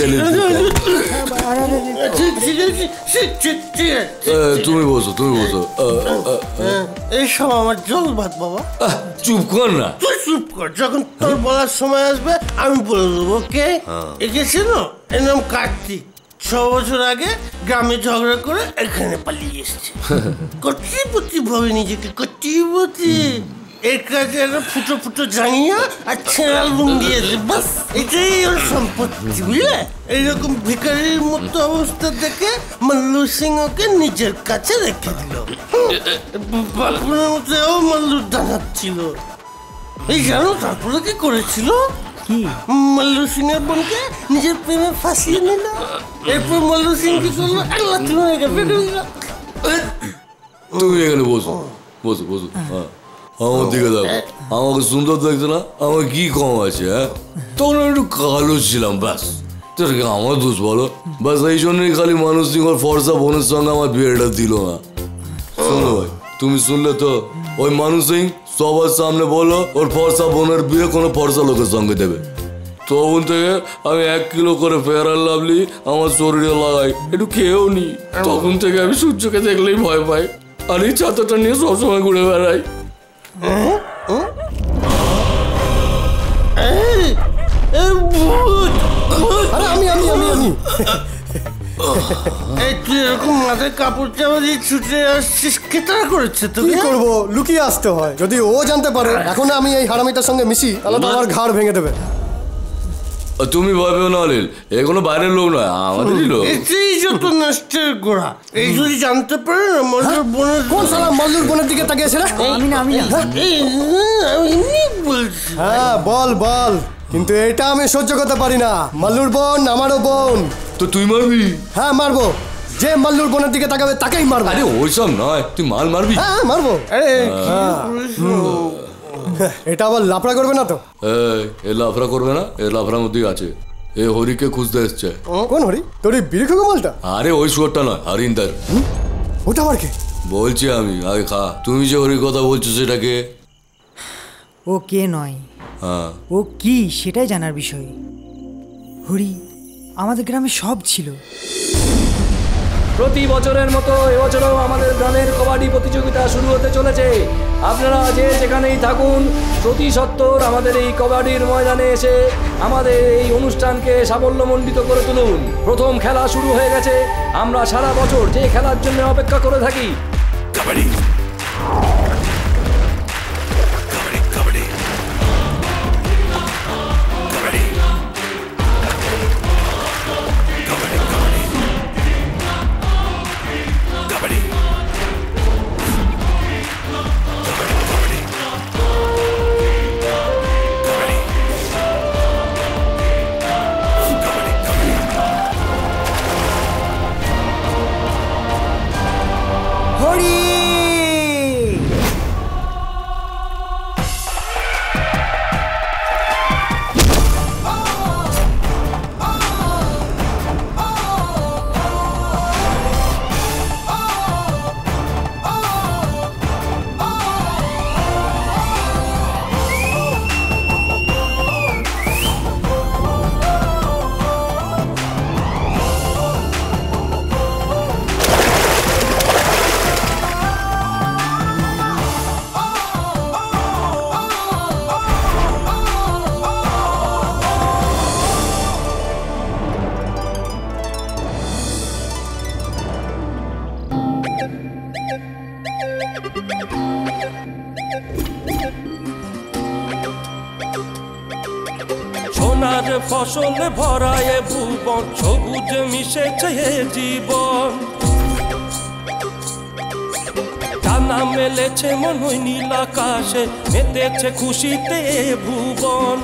S1: তুমি বসো, তুমি বসো।
S15: এইসব আমার জল ভাত বাবা।
S1: চুপ কর না।
S15: তুই চুপ কর, যখন তোর বলার সময় আসবে আমি বলে দেবো। ওকে? এগেছে না, এর নাম কার্তিক। ছ বছর আগে গ্রামে ঝগড়া করে এখানে পালিয়ে এসছে। কর্তৃপতি ভাবে নিজেকে কর্তৃপতি। এর কাছে একটা ফুটো ফুটো জাঙিয়া আর ছেঁড়া লুঙ্গি আছে, বাস এটাই ওর সম্পত্তি, বুঝলে? এইরকম ভিখারির মতো অবস্থা দেখে মল্লু সিং ওকে নিজের কাছে রেখে দিল। বাপুরের মতো মাল্লুর দানাচ্ছিল। এই জানো তারপরে কি করেছিল?
S8: কি?
S15: মল্লু সিং এর বোনকে নিজের প্রেমে ফাঁসিয়ে নিল। এরপর মল্লু সিং কি করলো? আল্লাহ তুমি
S16: তুমি এখানে বসো বসো বসো। হ্যাঁ আমার দিকে দেখো, আমাকে সুন্দর দেখছে না? আমার কি কম আছে? হ্যাঁ তখন একটু কালো ছিলাম, ব্যাস। তোর আমার দোষ বলো? ব্যাস এই জন্যই খালি মানুষ সিং ওর ফর্সা বোনের সঙ্গে আমার বিয়েটা দিল না। শোনো ভাই, তুমি শুনলে তো? ওই মানুষ সিং সবার সামনে বললো ওর ফর্সা বোনের বিয়ে কোনো ফর্সা লোকের সঙ্গে দেবে। তখন থেকে আমি এক কিলো করে ফেয়ার অ্যান্ড লাভলি আমার শরীরে লাগাই, একটু খেয়েও নি। তখন থেকে আমি সূর্যকে দেখলেই ভয় পাই, আর এই ছাতাটা নিয়ে সবসময় ঘুরে বেড়াই।
S4: আমি আমি আমি আমি
S15: এই তুই এরকম মাথায় কাপড় চাপা দিয়ে ছুটে আসছিস, কে তারা করেছে?
S4: কি করবো, লুকিয়ে আসতে হয়। যদি ও জানতে পারে এখন আমি এই হারামিটার সঙ্গে মিশি, তাহলে তো আমার ঘাড় ভেঙে দেবে।
S16: তুমি ভয় পেও না অনিল, এ কোনো বাইরের লোক নয়, আমাদেরই লোক।
S15: এটাই যত নষ্টের গোড়া। এই যদি জানতে পারে না মল্লুর বোনের,
S4: কোন সালা মল্লুর বোনের দিকে তাকিয়েছে রে?
S8: আমি না আমি না
S15: আমি বলছি।
S4: হ্যাঁ বল বল, কিন্তু এটা আমি সহ্য করতে পারি না। মল্লুর বোন আমারও বোন।
S16: তো তুই মারবি?
S4: হ্যাঁ মারবো, যে মল্লুর বোনের দিকে তাকাবে তাকেই মারবো।
S16: আরে ওইসব নয়, তুই মাল মারবি?
S4: হ্যাঁ মারবো। এটা আবার লাফড়া করবে না তো?
S16: এ লাফড়া করবে না, এ লাফড়ার মধ্যেই আছে। এ হরিকে খুঁজতে এসছে।
S4: কোন হরি? তোর এই বিড়ি খাবো মালটা?
S16: আরে ওই শুয়োরটা নয়, হরিন্দর।
S4: ওটা আবার কে?
S16: বলছি আমি, আগে খা। তুমি যে হরির কথা বলছো সেটাকে?
S8: ও কে নয়,
S16: হ্যাঁ
S8: ও কি সেটাই জানার বিষয়। হরি আমাদের গ্রামে সব ছিল।
S17: প্রতি বছরের মতো এবছরও আমাদের গ্রামের কবাডি প্রতিযোগিতা শুরু হতে চলেছে। আপনারা যে যেখানেই থাকুন, প্রতি সত্তর আমাদের এই কবাডির ময়দানে এসে আমাদের এই অনুষ্ঠানকে সাফল্যমণ্ডিত করে তুলুন। প্রথম খেলা শুরু হয়ে গেছে। আমরা সারা বছর যে খেলার জন্য অপেক্ষা করে থাকি,
S1: কবাডি। সোনার ফসল ভরায় ভুবন, সবুজ মিশেছে জীবন। ডানা মেলেছে মনই নীল আকাশে, মেতেছে খুশিতে ভুবন।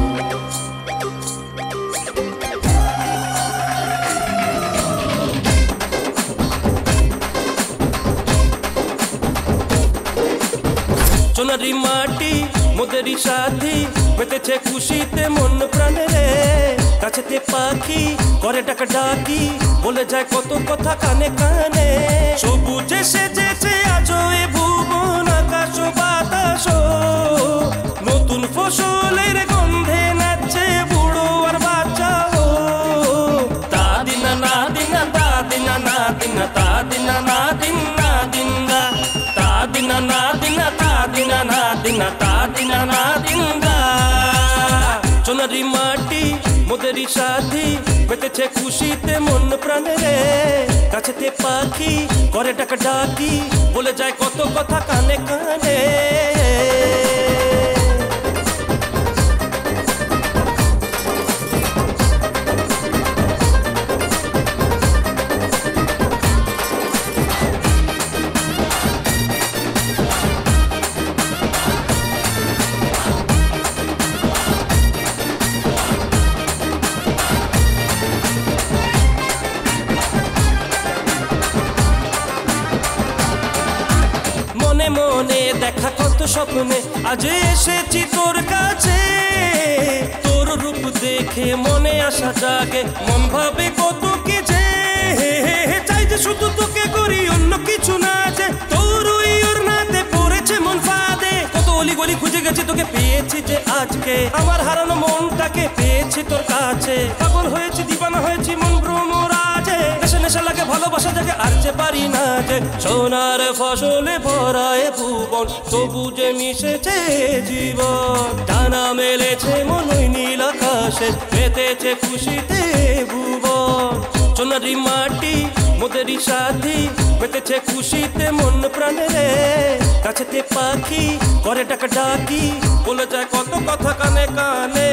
S1: সোনারি মাটি মোদেরই সাথী, মেতেছে খুশিতে মন প্রাণে রে। কাছেতে পাখি করে ডাকা ডাকি, বলে যায় কত কথা কানে কানে। সবুজে সেজেছে আজও এ ভুবন, আকাশ বাতাস নতুন ফসলের গন্ধে নাচছে বুড়ো আর বাচ্চা। তা দিনা না দিনা তা দিনা না দিনা তা দিনা না দিনা দিনা তা দিনা না দিনা তা দিনা না দিনা তা দিনা না দিনা। সোনারি মাটি মোদেরই সাথী, পেতেছে খুশিতে মন প্রাণে রে। কাছেতে পাখি করে ডাকা ডাকি, বলে যায় কত কথা কানে কানে। কত স্বপ্নে আজ এসেছি তোর কাছে। তোর রূপ দেখে মনে আসা জাগে, মন ভাবে কত কি যে চাই যে শুধু তোকে করি অন্য কিছু না, যে তোর ওই ওর নাতে পড়েছে মন ফাঁদে। কত অলি গলি খুঁজে গেছি তোকে পেয়েছি যে আজকে, আমার হারানো মনটাকে পেয়েছি তোর কাছে। পাগল হয়েছি দিবানা হয়েছি মন ভ্রমরাজে, নেশা নেশা লাগে ভালোবাসা জাগে আর যে পারি না যে। সোনার ফসলে ভরায় ভুবন সবুজে মিশেছে জীবন, ডানা মেলেছে মনই নীল আকাশে পেতেছে খুশিতে ভুবন। সোনারি মাটি মোদেরই সাথী পেতেছে খুশিতে মন প্রাণে রে, কাছেতে পাখি করে ডাকা ডাকি বলে যায় কত কথা কানে কানে।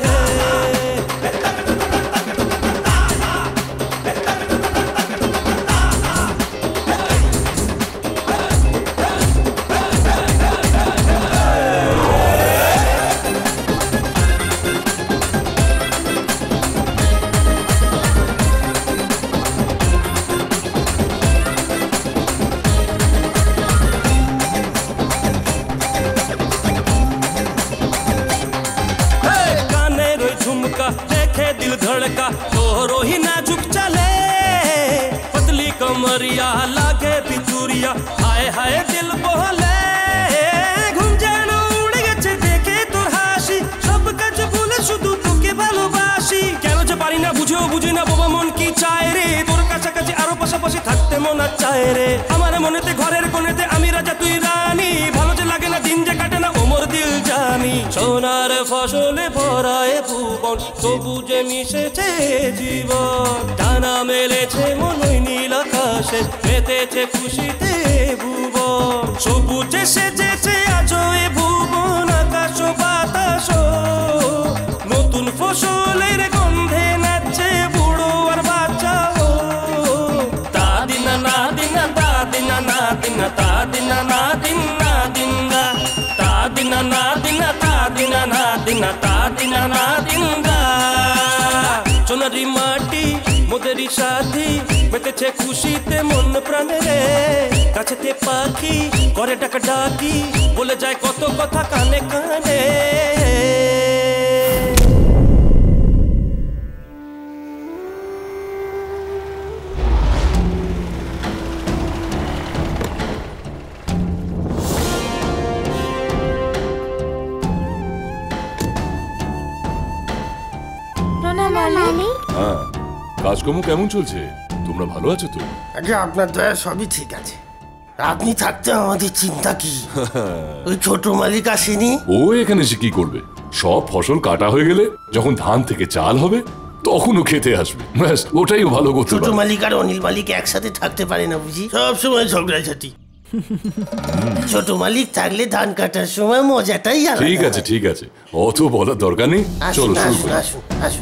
S1: देखे दिल धड़का तोरो ही नाजुक चले, पतली कमरिया लागे बिचुरिया हाय हाय दिल बोले। घुम जानो उड़े गेছে দেখে তোর হাসি, সব কাজ ভুলে শুধু তোকে ভালোবাসি। কেন যে পারি না বুঝেও বুঝি না বাবা মন কি চায় রে, তোর কাছাকাছি আরো পাশাপাশি থাকতে মন চায় রে। আমার মনেতে ঘরের কোণেতে আমি রাজা তুই রানী, ভালো যে লাগে না দিন যে কাটে না ওমর দিল জানি। সোনার ফসলে ভরায় ভুবন সবুজে মিশেছে জীবন, ডানা মেলেছে মনই নীল আকাশে পেতেছে খুশিতে ভুবন। সবুজে সেজেছে আজও এ ভুবন আকাশ বাতাস, নতুন ফসলের গন্ধে নাচছে বুড়ো আর বাচ্চা। তা দিনা না দিনা তা দিনা না দিনা তা দিনা না দিনা দিনা তা দিনা না দিনা তা দিনা না দিনা তা দিনা না দিনা। সোনারি মাটি মোদেরই সাথী পেতেছে খুশিতে মন প্রাণে রে, কাছেতে পাখি করে ডাকা ডাকি বলে যায় কত কথা কানে কানে।
S18: হ্যাঁ, কাজকর্ম কেমন চলছে? তোমরা ভালো আছো তো?
S15: আগে আপনার দয়া সবই ঠিক আছে, আপনি থাকতে আমাদের চিন্তা কি? ওই ছোট মালিক আসেনি?
S18: ও এখানে এসে কি করবে? সব ফসল কাটা হয়ে গেলে যখন ধান থেকে চাল হবে তখনও খেতে আসবে, ব্যাস ওটাই ভালো করতে পারে।
S15: ছোট মালিক আর অনিল মালিক একসাথে থাকতে পারে না বুঝি, সব সময় ঝগড়াঝাটি। ছোট মালিক থাকলে ধান কাটার সময় মজাটাই আলাদা।
S18: ঠিক আছে ঠিক আছে, অত বলার দরকার নেই, চলো শুরু করি।
S15: আসুন আসুন।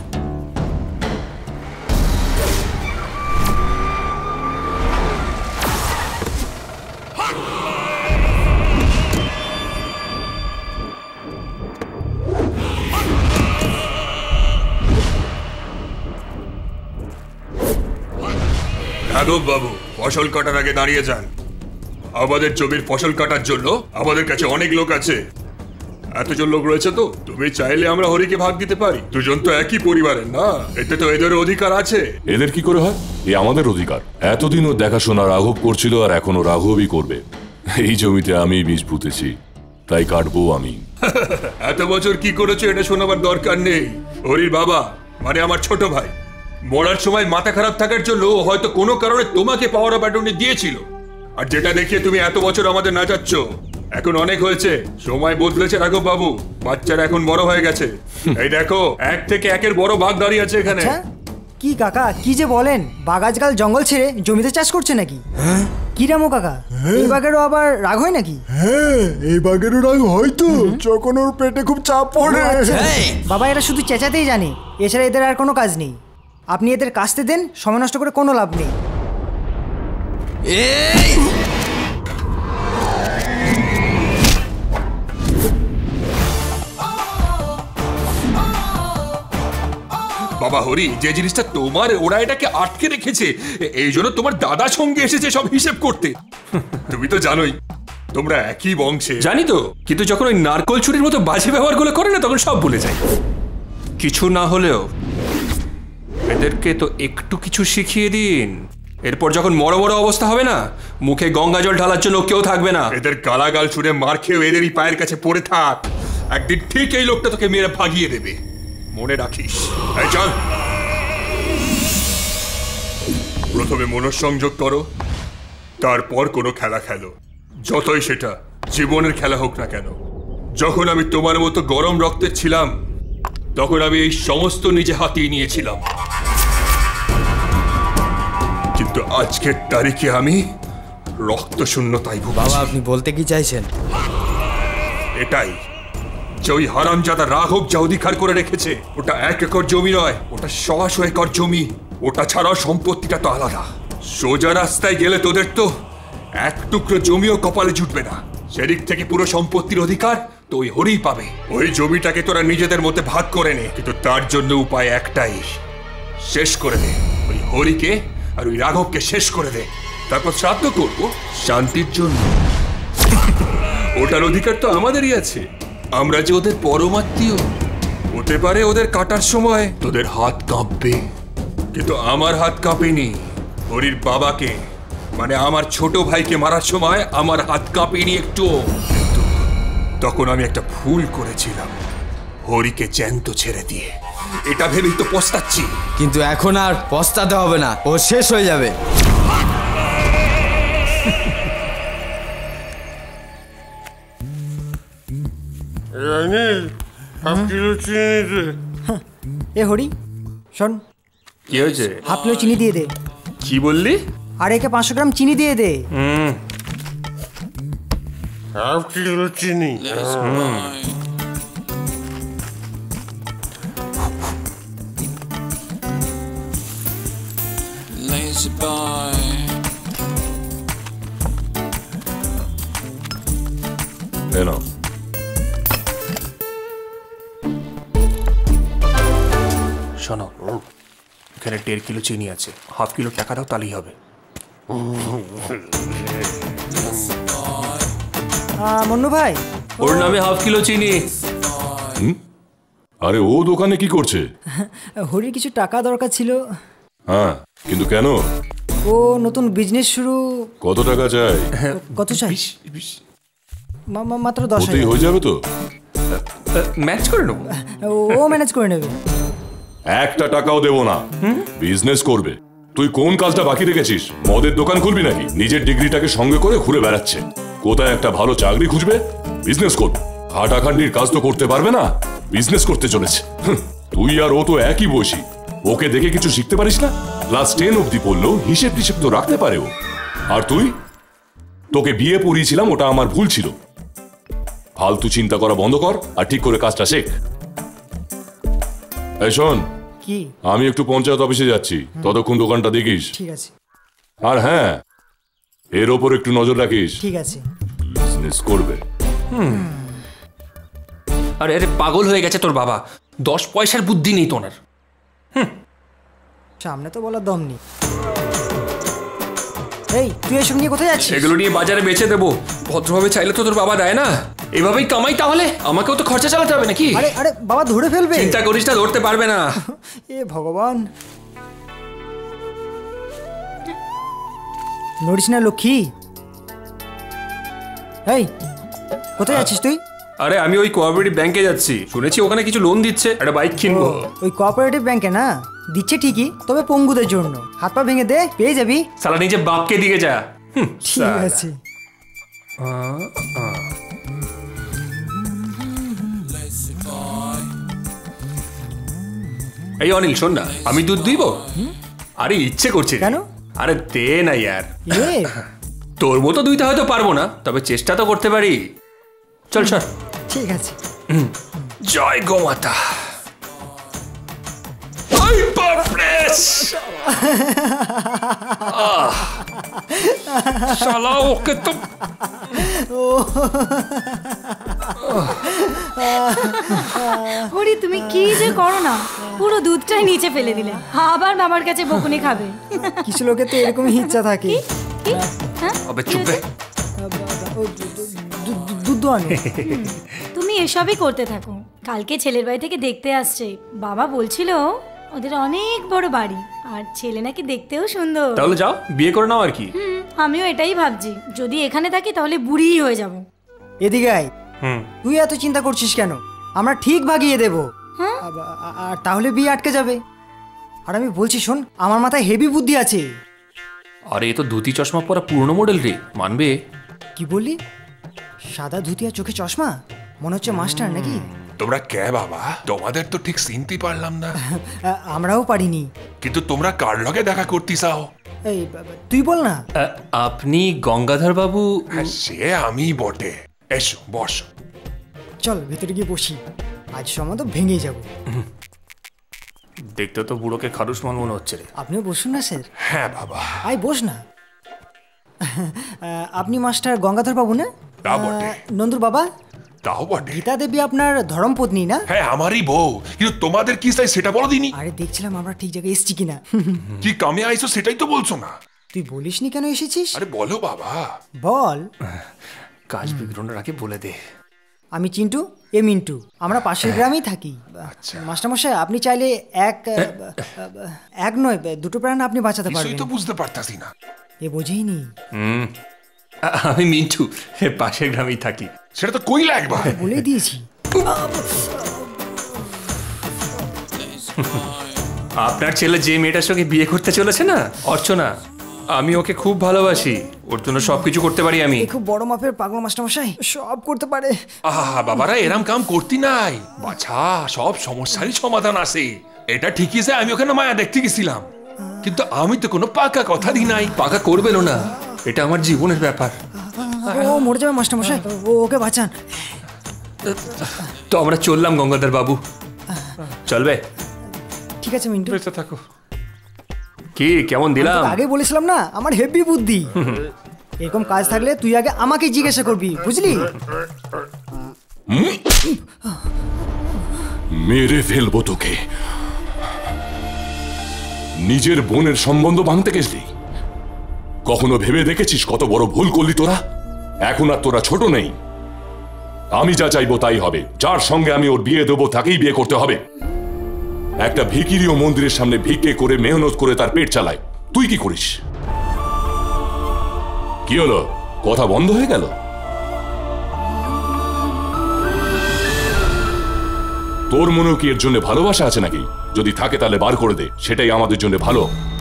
S19: রাঘব বাবু, ফসল কাটার আগে দাঁড়িয়ে যান। আমাদের জমির ফসল কাটার জন্য আমাদের কাছে অনেক লোক আছে। এতজন লোক রয়েছে তো তুমি চাইলে আমরা হরিকে ভাগ দিতে পারি, দুজন তো একই পরিবারের না, এতে তো এদের অধিকার আছে।
S18: এদের কি করে হয়? এ আমাদের অধিকার। এতদিনও দেখাশোনা রাঘব করছিল আর এখনো রাঘবই করবে। এই জমিতে আমি বীজ পুঁতেছি, তাই কাটবো আমি।
S19: এত বছর কি করেছো এটা শোনাবার দরকার নেই। হরির বাবা মানে আমার ছোট ভাই মরার সময় মাথা খারাপ থাকার জন্য হয়তো কোনো কারণে তোমাকে পাওয়ার অফ অ্যাটর্নি দিয়েছিল, আর যেটা দেখিয়ে তুমি এত বছর আমাদের নাচাচ্ছ। এখন অনেক হয়েছে, সময় বদলেছে রাঘব বাবু, বাচ্চারা এখন বড় হয়ে গেছে। এই দেখো এক থেকে একের বড় ভাগ দাঁড়িয়ে আছে এখানে।
S8: কি কাকা কি যে বলেন, বাঘ আজকাল জঙ্গল ছেড়ে জমিতে চাষ করছে নাকি? কি রামো কাকা, এই বাঘেরও আবার রাগ হয় নাকি?
S7: হ্যাঁ, এই বাঘেরও রাগ হয়তো যখন ওর পেটে খুব চাপ পড়ে।
S8: বাবা এরা শুধু চেঁচাতেই জানে, এছাড়া এদের আর কোনো কাজ নেই। আপনি এদের কাস্তে দেন, সময় নষ্ট করে কোনো লাভ নেই।
S19: বাবা হরি, যে জিনিসটা তোমার ওরা এটাকে আটকে রেখেছে, এই জন্য তোমার দাদা সঙ্গে এসেছে সব হিসেব করতে। তুমি তো জানোই তোমরা একই বংশে।
S20: জানি তো, কিন্তু যখন ওই নারকল চুরির মতো বাজে ব্যবহারগুলো করে না তখন সব ভুলে যায়। কিছু না হলেও এদেরকে তো একটু কিছু শিখিয়ে দিন, এরপর যখন বড় বড় অবস্থা হবে না, মুখে গঙ্গা জল ঢালার জন্য কেউ থাকবে না।
S19: এদের গালাগাল ছুড়ে মার খেয়েও এদেরই পায়ের কাছে পড়ে থাক, একদিন ঠিক এই লোকটা তোকে মেরে ভাগিয়ে দেবে, মনে রাখিস। এই চল, প্রথমে মনঃসংযোগ করো, তারপর কোনো খেলা খেলো, যতই সেটা জীবনের খেলা হোক না কেন। যখন আমি তোমার মতো গরম রক্তের ছিলাম তখন আমি এই সমস্ত নিজে হাতিয়ে নিয়েছিলাম, কিন্তু আজকের তারিখে আমি রক্ত শূন্যতায় ভুগছি।
S3: বাবা, আপনি বলতে কি চাইছেন?
S19: এটাই যে ওই হারামজাদা রাঘব যা অধিকার করে রেখেছে, ওটা এক একর জমি নয়, ওটা শশো একর জমি। ওটা ছাড়াও সম্পত্তিটা তো আলাদা। সোজা রাস্তায় গেলে তোদের তো এক টুকরো জমিও কপালে জুটবে না, সেদিক থেকে পুরো সম্পত্তির অধিকার তো ওই হরিই পাবে। ওই জমিটাকে তোরা নিজেদের মধ্যে ভাগ করে নে, কিন্তু তার জন্য উপায় একটাই, শেষ করে দে ওই হরিকে আর ওই রাঘবকে শেষ করে দে, তারপর শ্রাদ্ধ করবো শান্তির জন্য। ওটার অধিকার তো আমাদেরই আছে, আমরা যে ওদের পরমাত্মীয়। হতে পারে ওদের কাটার সময় তোদের হাত কাঁপবে, কিন্তু আমার হাত কাঁপেনি। হরির বাবাকে মানে আমার ছোট ভাইকে মারার সময় আমার হাত কাঁপেনি একটু। তখন আমি একটা ভুল করেছিলাম, হরিকে জ্যান্ত ছেড়ে দিয়ে। এটা ভেবেই তো পস্তাচ্ছি।
S3: কিন্তু এখন আর পস্তাতে হবে না, ও শেষ হয়ে যাবে।
S8: এ হরি শোন,
S20: কি হয়েছে?
S8: হাফ কিলো চিনি দিয়ে দে।
S20: কি বললি?
S8: আর একে পাঁচশো গ্রাম চিনি দিয়ে দে।
S20: হুম,
S15: হাফ কিলো চিনি।
S1: Lazy boy.
S18: এ নাও।
S20: শোনো, এখানে দেড় কিলো চিনি আছে, হাফ কিলো টাকা দাও তাহলেই হবে।
S8: মন্নু ভাই,
S20: ওর নামে হাফ কিলো চিনি।
S18: আরে ও দোকানে কি করছে?
S8: হরির কিছু টাকা দরকার ছিল।
S18: হ্যাঁ, কিন্তু কেন?
S8: ও নতুন বিজনেস শুরু।
S18: কত টাকা চাই?
S8: কত চাই? মা- মা- মাত্র দশ
S18: ওতেই
S8: হাজার।
S18: হয়ে যাবে তো?
S20: ম্যাচ করে নেবো।
S8: ও ম্যানেজ করে নেবে।
S18: একটা টাকাও দেবো না, বিজনেস করবে। তুই কোন কাজটা বাকি রেখেছিস? মদের দোকান খুলবি নাকি? নিজের ডিগ্রিটাকে সঙ্গে করে ঘুরে বেড়াচ্ছে। কোথায় একটা ভালো চাকরি খুঁজবে, বিজনেস করবে। হাটাখান্ডির কাজ তো করতে পারবে না, বিজনেস করতে চলেছে। হুঁ, তুই আর ও তো একই বয়সী, ওকে দেখে কিছু শিখতে পারিস না? ক্লাস টেন অব্দি পড়লো, হিসেব টিসেব তো রাখতে পারে ও। আর তুই? তোকে বিয়ে পড়িয়েছিলাম, ওটা আমার ভুল ছিল। ফালতু চিন্তা করা বন্ধ কর আর ঠিক করে কাজটা শেখ। এই শোন,
S8: কি?
S18: আমি একটু পঞ্চায়েত অফিসে যাচ্ছি, ততক্ষণ দোকানটা দেখিস।
S8: ঠিক আছে।
S18: আর হ্যাঁ, এর ওপর একটু নজর রাখিস।
S8: ঠিক আছে।
S18: বিজনেস করবে।
S20: হুম। আরে আরে পাগল হয়ে গেছে তোর বাবা, দশ পয়সার বুদ্ধি নেই তোনার।
S8: সামনে তো বলার দম নেই। এই তুই এসব নিয়ে কোথায় যাচ্ছিস?
S20: সেগুলো নিয়ে বাজারে বেচে দেবো, ভদ্রভাবে চাইলে তো তোর বাবা দেয় না। এভাবেই কামাই, তাহলে আমাকেও তো খরচা চালাতে হবে নাকি?
S8: আরে আরে বাবা ধরে ফেলবে।
S20: চিন্তা করিস না, ধরতে পারবে না।
S8: এ ভগবান, নড়িস না লক্ষ্মী। এই কোথায় যাচ্ছিস তুই?
S20: আরে আমি ওই কোঅপারেটিভ ব্যাংকে যাচ্ছি, শুনেছি ওখানে কিছু লোন দিচ্ছে, একটা বাইক কিনবো।
S8: ওই কোঅপারেটিভ ব্যাংকে না, দিচ্ছে ঠিকই, তবে পঙ্গুদের জন্য। হাত পা ভেঙে দে, পেয়ে যাবি।
S20: সালা নিজে বাপকে দিকে যা।
S8: ঠিক আছে।
S20: এই অনিল শোন না, আমি দুধ দিব। আরে ইচ্ছে করছে।
S8: কেন?
S20: আরে দে না ইয়ার।
S8: এ
S20: তোর মতো দুইটা হয়তো পারবো না, তবে চেষ্টা তো করতে পারি। চল চল।
S8: ঠিক আছে।
S20: জয় গোমাতা। শালা ওকে তো
S2: হরি তুমি কি যে করো না, পুরো দুধটাই নিচে ফেলে দিলে, আবার বাবার কাছে বকুনি খাবে।
S8: কিছু লোকের তো এরকমই ইচ্ছা থাকে।
S20: আবে চুপ রে।
S8: দুধও আনো।
S10: তুমি এসবই করতে থাকো। কালকে ছেলের বাড়ি থেকে দেখতে আসছে, বাবা বলছিল ওদের অনেক বড় বাড়ি আর ছেলে নাকি দেখতেও সুন্দর।
S20: তাহলে যাও বিয়ে করে নাও আর কি।
S10: হুম, আমিও এটাই ভাবছি, যদি এখানে থাকি তাহলে বুড়িই হয়ে যাব।
S8: এদিকে আয়।
S20: হুম,
S8: তুই এত চিন্তা করছিস কেন? আমরা ঠিক ভাগিয়ে দেব। আর তাহলে বিয়ে আটকে যাবে। আর আমি বলছি শোন, আমার মাথায় হেভি বুদ্ধি আছে।
S20: আরে এ তো ধুতি চশমা পরা পুরনো মডেল রে, মানবে?
S8: কি বললি? সাদা ধুতি আর চোখে চশমা, মনে হচ্ছে মাস্টার নাকি?
S19: তোমরা কে বাবা? তোমাদের তো ঠিক চিনতে পারলাম না।
S8: আমরাও পারিনি।
S19: কিন্তু তোমরা কার লগে দেখা করতে চাও?
S8: এই তুই বল না।
S20: আপনি গঙ্গাধর বাবু?
S19: সে আমি বটে। এসো বস।
S8: চল ভিতরে গিয়ে বসি, আজ সময় তো ভেঙে যাব।
S20: দেখতে তো বুড়োকে খারুস মাল মনে হচ্ছে রে।
S8: আপনিও বসুন না স্যার।
S19: হ্যাঁ বাবা।
S8: আয় বস না। আপনি মাস্টার গঙ্গাধর বাবু না?
S19: তা বটে।
S8: নন্দুর বাবা?
S19: তাও বটে।
S8: গীতা দেবী আপনার ধর্মপত্নী না?
S19: হ্যাঁ আমারই বউ, কিন্তু তোমাদের কি চাই সেটা বলো দিনি।
S8: আরে দেখছিলাম আমরা ঠিক জায়গায় এসেছি কিনা।
S19: কি কামে আইছো সেটাই তো বলছো না।
S8: তুই বলিসনি কেন এসেছিস?
S19: আরে বলো বাবা।
S8: বল।
S20: কাজ বিগ্রহের আগে বলে দে।
S8: আমি চিন্টু, এ মিন্টু, আমরা পাশের গ্রামেই থাকি। মাস্টারমশাই আপনি চাইলে এক এক নয় দুটো প্রাণ আপনি বাঁচাতে পারবেন।
S19: কিছুই তো বুঝতে পারতাছি না।
S8: এ বোঝেইনি।
S20: হুম, আমি মিন্টু, পাশের গ্রামেই থাকি।
S19: সেটা তো কইলা একবার।
S8: বলেই দিয়েছি।
S20: আপনার ছেলে যে মেয়েটার সঙ্গে বিয়ে করতে চলেছে না, অর্চনা, আমি ওকে খুব ভালোবাসি। ওর জন্য সবকিছু করতে পারি আমি।
S8: খুব বড় মাপের পাগল মাস্টারমশাই, সব করতে পারে।
S19: আহা বাবারা, এরম কাম করতি নাই বাছা, সব সমস্যারই সমাধান আছে। এটা ঠিকই যে আমি ওখানে মায়া দেখতে গেছিলাম, কিন্তু আমি তো কোনো পাকা কথা দিই নাই।
S20: পাকা করবেন না, এটা আমার জীবনের ব্যাপার।
S8: ও মরে যাবে মাস্টারমশাই, ও ওকে বাঁচান।
S20: তো আমরা চললাম গঙ্গাধর বাবু, চলবে?
S8: ঠিক আছে মিন্টু,
S20: বেঁচে থাকো। কি কেমন দিলাম?
S8: আগে বলেছিলাম না আমার হেভি বুদ্ধি। এরকম কাজ থাকলে তুই আগে আমাকে জিজ্ঞাসা করবি, বুঝলি?
S18: মেরে ফেলবো তোকে। নিজের বোনের সম্বন্ধ ভাঙতে গেছলি? কখনো ভেবে দেখেছিস কত বড় ভুল করলি তোরা? এখন আর তোরা ছোট নেই। আমি যা চাইবো তাই হবে। যার সঙ্গে আমি ওর বিয়ে দেবো তাকেই বিয়ে করতে হবে। একটা ভিখিরিও মন্দিরের সামনে ভিক্ষে করে মেহনত করে তার পেট চালায়, তুই কি করিস? কি হলো, কথা বন্ধ হয়ে গেল? তোর মনেও কি এর জন্য ভালোবাসা আছে নাকি? যদি থাকে তাহলে বার করে দে, সেটাই আমাদের জন্য ভালো।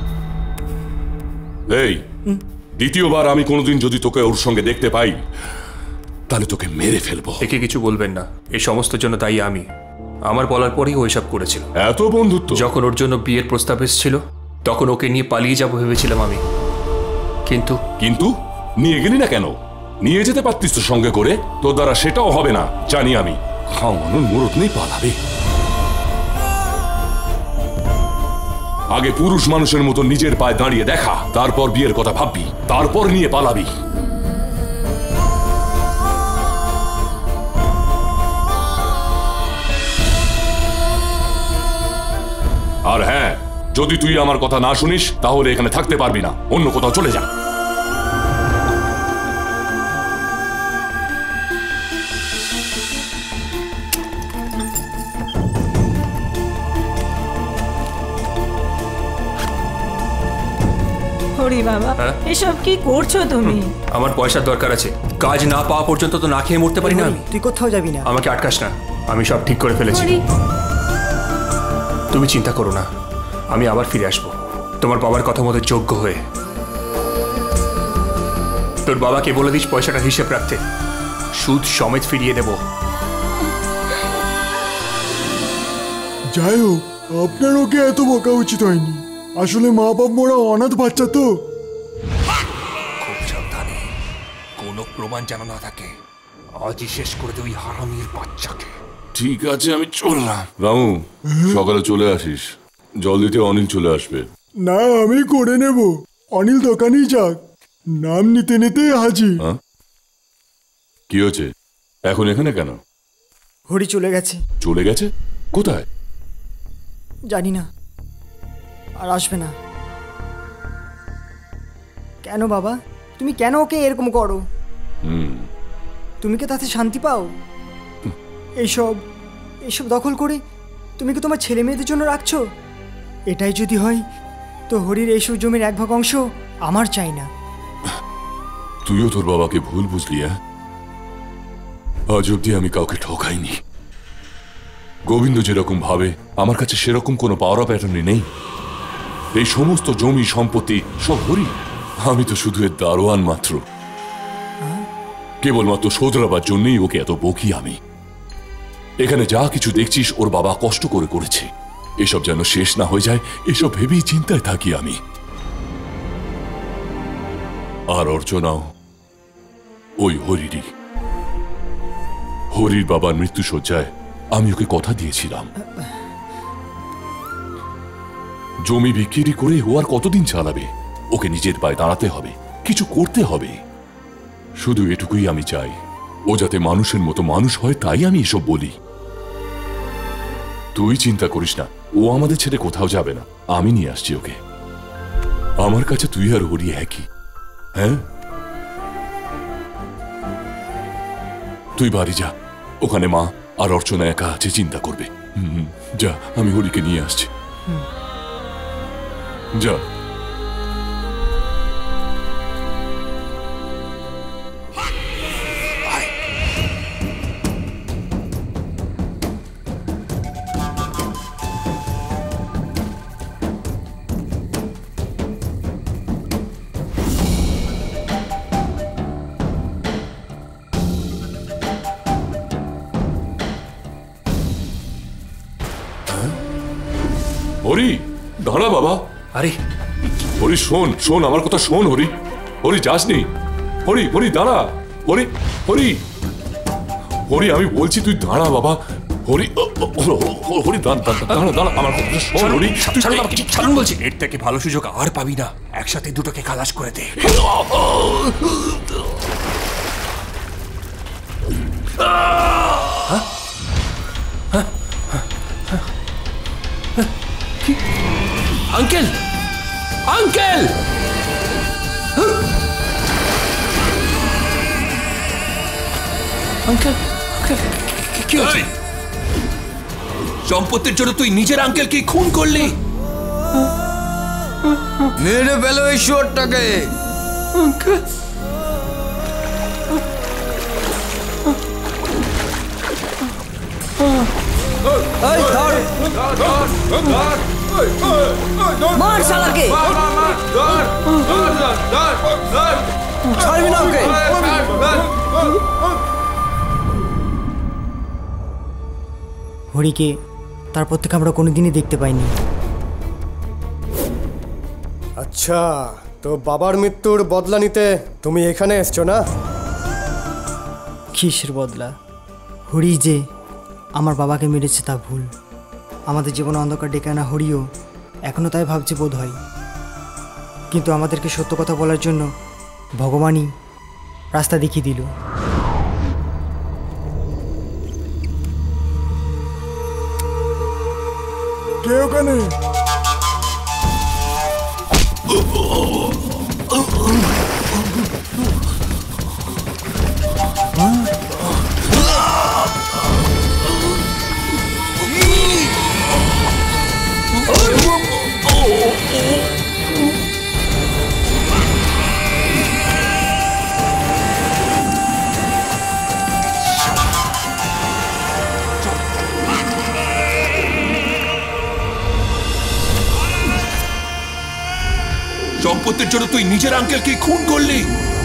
S18: এই দ্বিতীয়বার আমি কোনোদিন যদি তোকে ওর সঙ্গে দেখতে পাই তাহলে তোকে মেরে ফেলবো।
S20: একে কিছু বলবেন না, এই সমস্ত জন্য তাই আমি। আমার বলার পরেই ওই সব করেছিল।
S18: এত বন্ধুত্ব?
S20: যখন ওর জন্য বিয়ের প্রস্তাব এসেছিল তখন ওকে নিয়ে পালিয়ে যাবো ভেবেছিলাম আমি, কিন্তু
S18: কিন্তু নিয়ে গেলি না কেন? নিয়ে যেতে পারতিস তো সঙ্গে করে। তোর দ্বারা সেটাও হবে না, জানি আমি। খাওয়ানোর মুরত নেই, পালাবে। আগে পুরুষ মানুষের মতো নিজের পায়ে দাঁড়িয়ে দেখা, তারপর বিয়ের কথা ভাববি, তারপর নিয়ে পালাবি। আর হ্যাঁ, যদি তুই আমার কথা না শুনিস তাহলে এখানে থাকতে পারবি না, অন্য কোথাও চলে যা।
S6: হরি বাবা, এসব কি করছো তুমি?
S20: আমার পয়সার দরকার আছে, কাজ না পাওয়া পর্যন্ত তো না খেয়ে মরতে পারি না আমি।
S8: তুই কোথাও যাবি না,
S20: আমাকে আটকাস না, আমি সব ঠিক করে ফেলেছি। তুমি চিন্তা করো না, আমি আবার ফিরে আসবো তোমার বাবার কথা মতো যোগ্য হয়ে। তোর বাবাকে বলে দিস পয়সাটা হিসেব রাখতে, সুদ সমেত ফিরিয়ে দেব।
S7: যাই হোক, আপনার ওকে এত বকা উচিত হয়নি। আসলে মা বাপ মোরা অনাথ বাচ্চা তো।
S19: খুব সাবধানে, কোনো প্রমাণ যেন না থাকে। আজই শেষ করে দে ওই হারামির বাচ্চাকে।
S18: ঠিক আছে, আমি চললাম। রামু, সকালে চলে আসিস, জল দিতে অনিল চলে আসবে।
S7: না, আমি করে নেব। অনিল দোকানেই যাক, নাম নিতে নিতে হাজির।
S18: কি হচ্ছে এখন এখানে কেন?
S8: হরি চলে গেছে।
S18: চলে গেছে? কোথায়?
S8: জানি না, আর আসবে না। কেন বাবা, তুমি কেন ওকে এরকম করো?
S18: হুম
S8: তুমি কি তাতে শান্তি পাও? এইসব এইসব দখল করে তুমি কি তোমার ছেলে মেয়েদের জন্য রাখছো? এটাই যদি হয় তো হরির এইসব জমির এক ভাগ অংশ আমার চাই না।
S18: তুইও তোর বাবাকে ভুল বুঝলি। হ্যাঁ, আজ অব্দি আমি কাউকে ঠকাইনি। গোবিন্দ যেরকম ভাবে আমার কাছে সেরকম কোনো পাওয়ার প্যাটার্নই নেই। এই সমস্ত জমি সম্পত্তি সব হরি, আমি তো শুধু এর দারোয়ান মাত্র। কেবলমাত্র শোধরাবার জন্যই ওকে এত বকি আমি। এখানে যা কিছু দেখছিস ওর বাবা কষ্ট করে করেছে, এসব যেন শেষ না হয়ে যায় এসব ভেবেই চিন্তায় থাকি আমি। আর অর্চনাও ওই হরিরই। হরির বাবার মৃত্যু শয্যায় আমি ওকে কথা দিয়েছিলাম, জমি বিক্রি করে ও আর কতদিন চালাবে? ওকে নিজের পায়ে দাঁড়াতে হবে, কিছু করতে হবে। শুধু এটুকুই আমি চাই, ও যাতে মানুষের মতো মানুষ হয়, তাই আমি এসব বলি। তুই চিন্তা করিস না, ও আমাদের ছেড়ে কোথাও যাবে না। আমি নিয়ে আসছি ওকে। আমার কাছে তুই আর হরি একই। হ্যাঁ, তুই বাড়ি যা, ওখানে মা আর অর্চনা একা আছে, চিন্তা করবে। হুম, যা, আমি হরিকে নিয়ে আসছি। যা। হরি, দাঁড়া বাবা।
S20: আরে
S18: হরি, শোন শোন আমার কথা শোন। হরি, হরি যাসনি। হরি, হরি দাঁড়া। হরি, হরি, হরি আমি বলছি তুই দাঁড়া বাবা। হরি, হরি দাঁড়া দাঁড়া দাঁড়া আমার কথা শোন। হরি,
S20: ছাড়ুন বলছি। এর থেকে ভালো সুযোগ আর পাবি না, একসাথে দুটোকে খালাস করে দে। আঙ্কেল, আঙ্কেল, আঙ্কেল, কি হচ্ছে? সম্পত্তির জন্য তুই নিজের আঙ্কেলকে খুন করলি?
S3: মেরে ফেলো এই শুয়োরটাকে।
S20: আঙ্কেল,
S14: এই ধর, মার শালাকে। ছাড়বি না ওকে।
S8: হরিকে তারপর থেকে আমরা কোনোদিনই দেখতে পাইনি।
S21: আচ্ছা, তো বাবার মৃত্যুর বদলা নিতে তুমি এখানে এসছো না?
S8: কিসের বদলা? হরি যে আমার বাবাকে মেরেছে তা ভুল। আমাদের জীবনে অন্ধকার ডেকে আনা হরিও এখনও তাই ভাবছে বোধ হয়, কিন্তু আমাদেরকে সত্য কথা বলার জন্য ভগবানই রাস্তা দেখিয়ে দিল।
S7: কে ওখানে?
S20: সম্পত্তির জন্য তুই নিজের আঙ্কেলকে খুন করলি?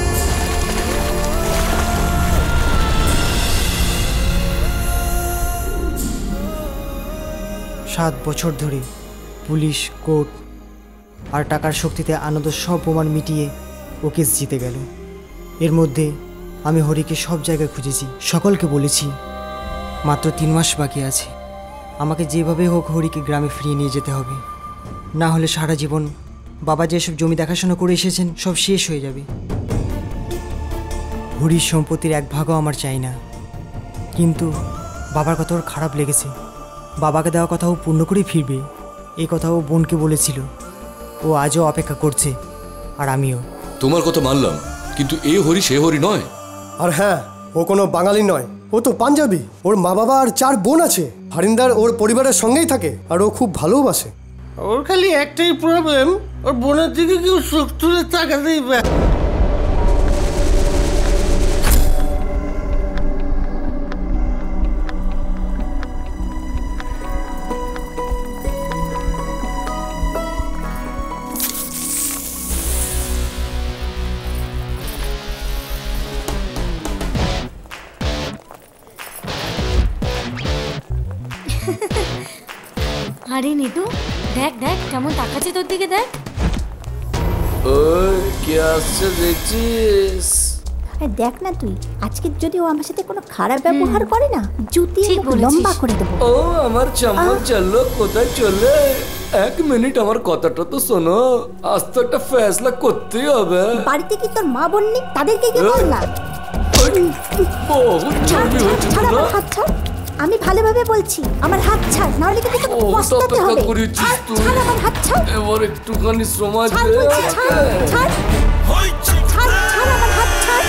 S8: সাত বছর ধরে পুলিশ, কোর্ট আর টাকার শক্তিতে আনন্দ সব প্রমাণ মিটিয়ে ও কেস জিতে গেল। এর মধ্যে আমি হরিকে সব জায়গায় খুঁজেছি, সকলকে বলেছি মাত্র তিন মাস বাকি আছে। আমাকে যেভাবে হোক হরিকে গ্রামে ফিরিয়ে নিয়ে যেতে হবে, না হলে সারা জীবন বাবা যেসব জমি দেখাশোনা করে এসেছেন সব শেষ হয়ে যাবে। হরির সম্পত্তির এক ভাগও আমার চাই না, কিন্তু বাবার কথা ওর খারাপ লেগেছে। বাবাকে দেওয়া কথাও পূর্ণ করে ফিরবে, এই কথাও বোনকে বলেছিল। ও আজও অপেক্ষা করছে, আর আমিও।
S16: তোমার কথা মানলাম, কিন্তু এ হরি সে হরি নয়।
S21: আর হ্যাঁ, ও কোনো বাঙালি নয়, ও তো পাঞ্জাবি। ওর মা বাবা আর চার বোন আছে। হারিন্দার ওর পরিবারের সঙ্গেই থাকে আর ও খুব ভালোবাসে।
S15: ওর খালি একটাই প্রবলেম, ওর বোনের দিকে কেউ চোখ তুলে তাকাতেই পারে।
S10: আরে নিতু, দেখ দেখ কেমন তাকাচ্ছে তোর দিকে, দেখ।
S17: ওই কে আসছে দেখছিস?
S5: দেখ না তুই, আজকে যদি ও আমার সাথে কোনো খারাপ ব্যবহার করে না, জুতি লম্বা করে দেবো।
S17: ও আমার চাম্মচ চললো, কোথায় চলে? এক মিনিট আমার কথাটা তো শোনো, আজ তো একটা ফেসলা করতেই হবে।
S5: বাড়িতে কি তোর মা বোন নেই? তাদেরকে কি বল না।
S17: বহুত চর্বি হয়েছে তোরা।
S5: হাত ছাড়, আমি ভালোভাবে বলছি, আমার হাত ছাড়, না হলে কিন্তু তোকে পস্তাতে হবে। ছাড় আমার হাত ছাড়।
S17: এবার একটুখানি সময় দে।
S5: ছাড় ছাড় ছাড় আমার হাত ছাড়।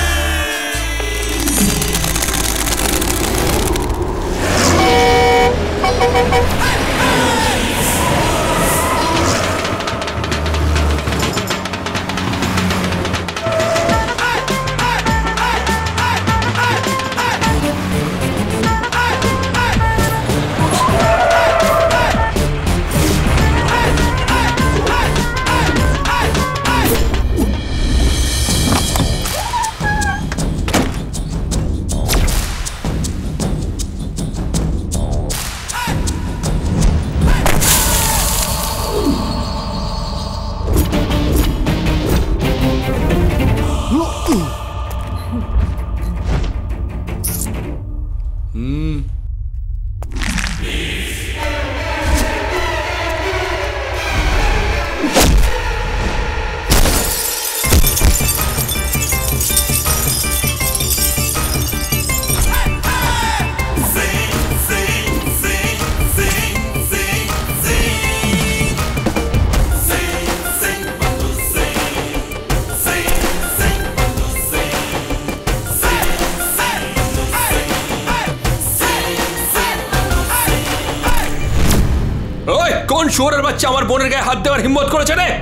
S20: কোন শুয়োরের বাচ্চা আমার বোনের গায়ে হাত দেওয়ার হিম্মত করেছে রে?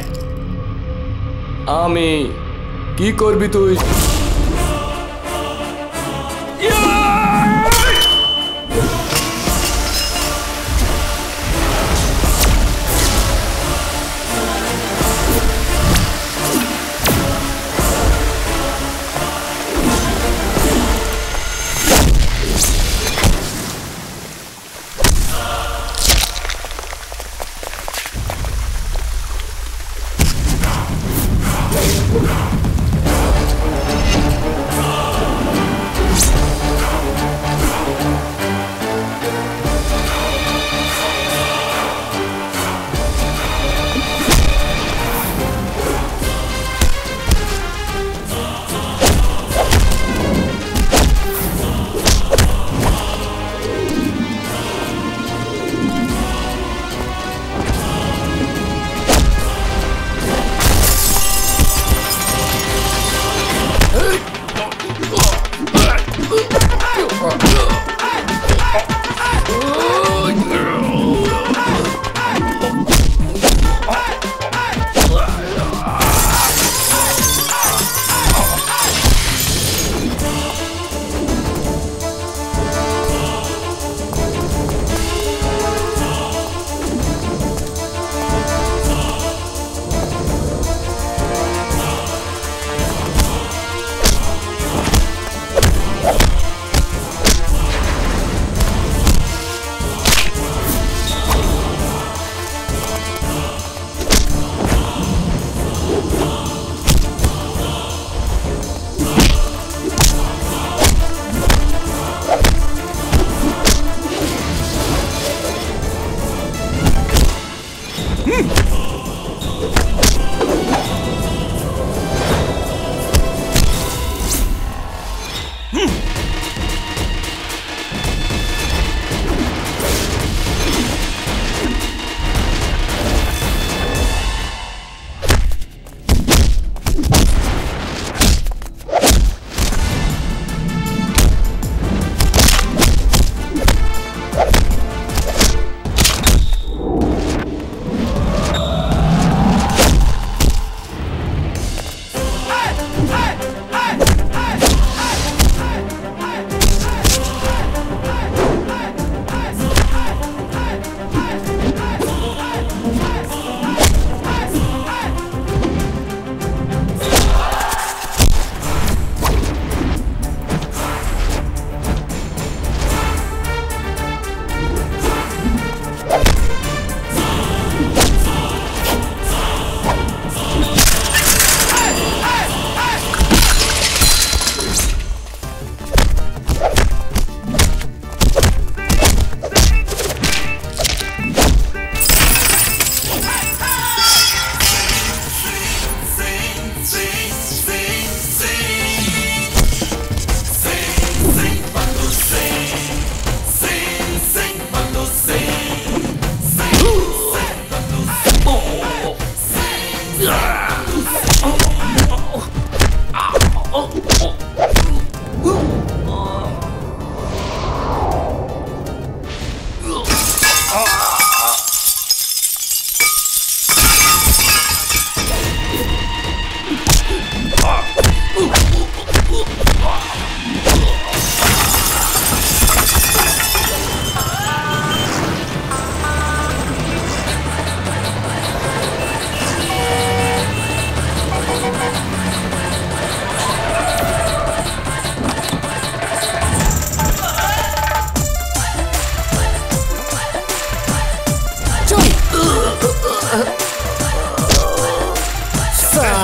S17: আমি। কি করবি তুই?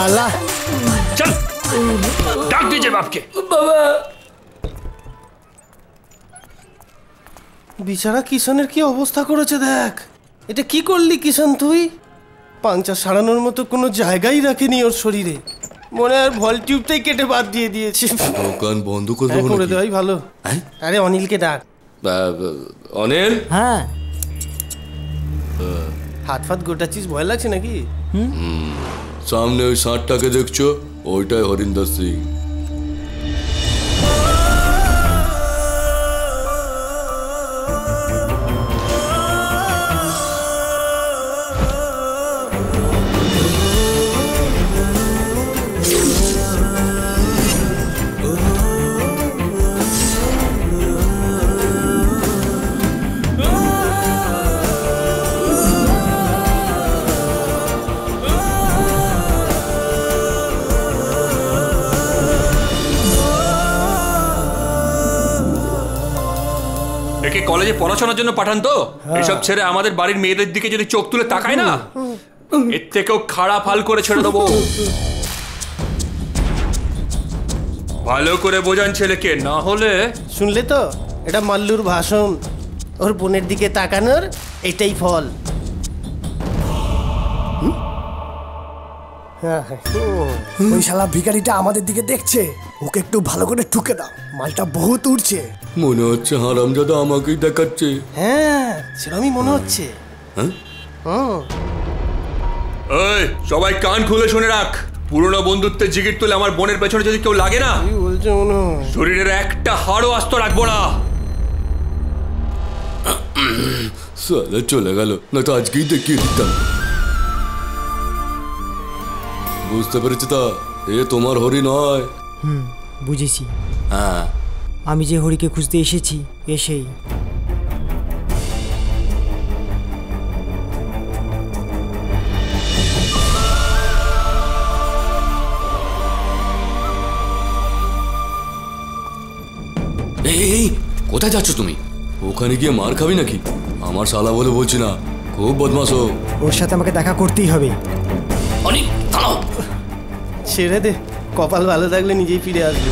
S21: শালা
S20: চল ডাক দিয়েছে বাপকে।
S3: বাবা
S15: বিছানা কিষানের কি অবস্থা করেছে দেখ। এটা কি করলি কিষান তুই? পাংচার সারানোর মতো কোনো জায়গাই রাখেনি ওর শরীরে। মনে আর ভল টিউবটাই কেটে বাদ দিয়ে দিয়েছে।
S16: দোকান বন্ধ করে
S15: হ্যাঁ,
S16: দেবো
S15: করে
S16: নাকি?
S15: দেওয়াই ভালো। আরে অনিলকে ডাক।
S16: অনিল,
S8: হ্যাঁ
S15: হাত ফাত গোটাচ্ছিস, ভয় লাগছে নাকি?
S16: হুম, সামনে ওই ষাটটাকে দেখছো, ওইটাই হরিন্দর সিং।
S20: একে কলেজে পড়াশোনার জন্য পাঠান তো, এসব ছেড়ে আমাদের বাড়ির মেয়েদের দিকে যদি চোখ তুলে তাকায় না, এর থেকেও খারাপ হাল করে ছেড়ে দেবো। ভালো করে বোঝান ছেলেকে, না হলে।
S15: শুনলে তো, এটা মাল্লুর ভাষণ। ওর বোনের দিকে তাকানোর এটাই ফল।
S21: ওই শালা ভিখারিটা আমাদের দিকে দেখছে, ওকে একটু ভালো করে ঠুকে দাও, মালটা বহুত উড়ছে।
S16: মনে হচ্ছে হারামজাদা আমাকেই দেখাচ্ছে।
S15: হ্যাঁ, সেরকমই মনে হচ্ছে।
S16: হ্যাঁ,
S20: ওই সবাই কান খুলে শুনে রাখ, পুরনো বন্ধুত্বের জিগির তুলে আমার বোনের পেছনে যদি কেউ লাগে না, শরীরের একটা হাড়ও আস্ত রাখবো না।
S16: সালা চলে গেল, না তো আজকেই দেখিয়ে দিতাম। বুঝতে পেরেছি তা, এ তোমার হরি নয়।
S8: হুম, বুঝেছি।
S16: হ্যাঁ,
S8: আমি যে হরিকে খুঁজতে এসেছি, এসেই
S16: এই এই কোথায় যাচ্ছ তুমি? ওখানে গিয়ে মার খাবি নাকি? আমার শালা বলে বলছি না, খুব বদমাশ ও।
S8: ওর সাথে আমাকে দেখা করতেই হবে।
S16: অনিক দাঁড়াও,
S15: ছেড়ে দে, কপাল ভালো থাকলে নিজেই ফিরে আসবে।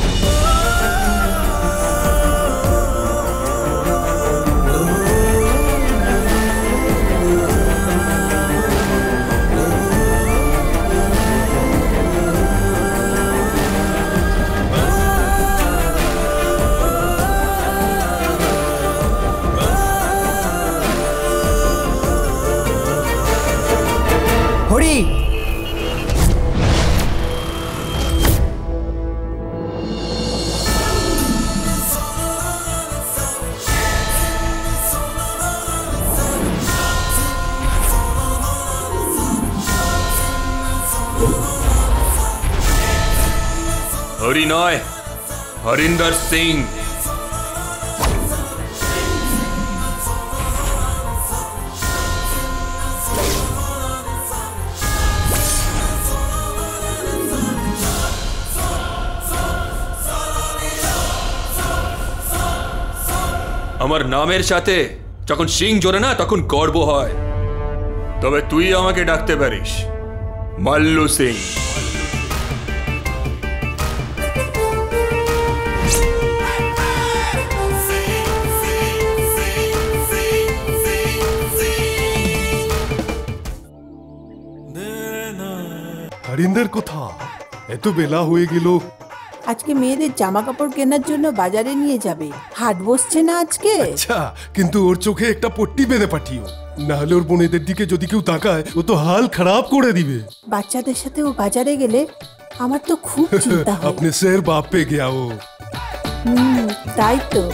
S8: হরি,
S20: হরি নয়, হরিন্দর সিং। আমার নামের সাথে যখন সিং জোরে না, তখন গর্ব হয়। তবে তুই আমাকে ডাকতে পারিস মাল্লু সিং।
S7: হরিন্দর কোথা? এত বেলা হয়ে গেল।
S12: আজকে মেয়েদের জামা কাপড় কেনার জন্য বাজারে নিয়ে যাবে, হাট বসছে না আজকে।
S7: আচ্ছা, কিন্তু ওর চোখে একটা পট্টি বেঁধে পাঠিও, না হলে ওর বোনেদের দিকে যদি কেউ তাকায়, ও তো হাল খারাপ করে দিবে।
S12: বাচ্চাদের সাথে ও বাজারে গেলে আমার তো খুব চিন্তা হয়।
S7: আপনি স্যার বাপ পে গিয়া ও।
S12: হুম, তাই তো।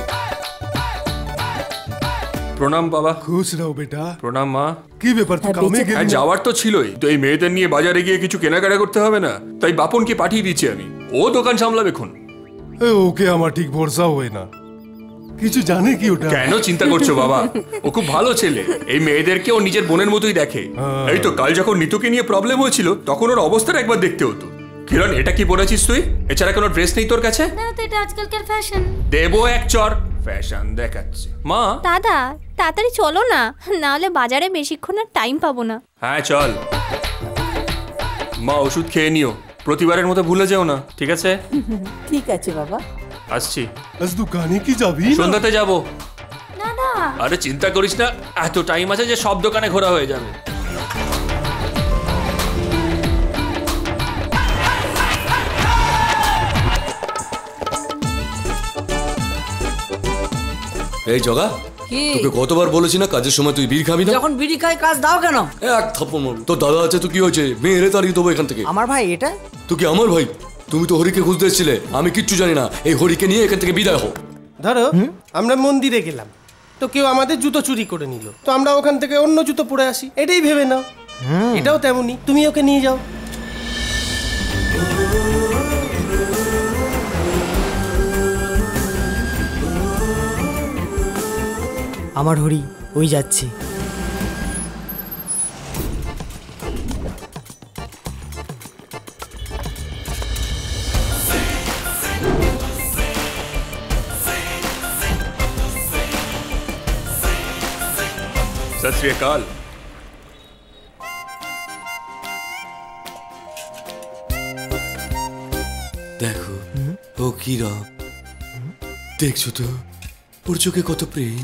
S20: প্রণাম বাবা।
S7: খুশ রहो বেটা।
S20: প্রণাম মা।
S7: কি ব্যাপার, তুই কামে গেলি?
S20: যাওয়ার তো ছিলই, তো এই মেয়েদের নিয়ে বাজারে গিয়ে কিছু কেনাকাটা করতে হবে না, তাই বাপনকে পাঠিয়ে দিচ্ছি আমি। ও দোকান সামলাবে এখন।
S7: ওকে আমার ঠিক ভরসা হয় না। কিছু জানে কি ওটা?
S20: কেন চিন্তা করছো বাবা, ও খুব ভালো ছেলে। এই মেয়েদেরকে ও নিজের বোনের মতোই দেখে। এই তো কাল যখন নিতুকে নিয়ে প্রবলেম হয়েছিল, তখন ওর অবস্থাটা একবার দেখতে হতো। কিরণ, এটা কি পরেছিস তুই? এছাড়া কোনো ড্রেস নেই তোর কাছে?
S10: না তো, এটা আজকালকার ফ্যাশন।
S20: দেবো এক চর, ফ্যাশন দেখাচ্ছে। মা,
S13: দাদা তাড়াতাড়ি চলো না, না হলে বাজারে বেশিক্ষণ আর টাইম পাবো না।
S20: হ্যাঁ চল। মা ওষুধ খেয়ে নিও, প্রতিবারের মতো ভুলে যেও না, ঠিক আছে?
S12: ঠিক আছে বাবা,
S20: আসছি।
S7: আজ দোকানে কি যাবি?
S20: সন্ধ্যাতে যাবো।
S10: না না,
S20: আরে চিন্তা করিস না, এত টাইম আছে যে সব দোকানে ঘোরা হয়ে যাবে।
S16: এই জগা,
S14: কি
S16: তোকে কতবার বলেছি না কাজের সময় তুই বিড়ি খাবি না?
S14: যখন বিড়ি খাই কাজ দাও কেন?
S16: এক থাপ্পড় মারবো। তোর দাদা আছে তো কি হয়েছে, মেরে তাড়িয়ে দেবো এখান থেকে।
S8: আমার ভাই এটা?
S16: তুই কি আমার ভাই? তুমি তো হরিকে খুঁজতে এসেছিলে, আমি কিচ্ছু জানি না। এই হরিকে নিয়ে এখান থেকে বিদায় হও।
S15: ধরো আমরা মন্দিরে গেলাম, তো কেউ আমাদের জুতো চুরি করে নিল, তো আমরা ওখান থেকে অন্য জুতো পরে আসি, এটাই ভেবে নাও। এটাও তেমনই, তুমি ওকে নিয়ে যাও।
S8: আমার হরি ওই যাচ্ছে।
S20: सत श्री अकाल।
S16: দেখো ও কি রব, দেখছো তো ওর চোখে কত প্রেম।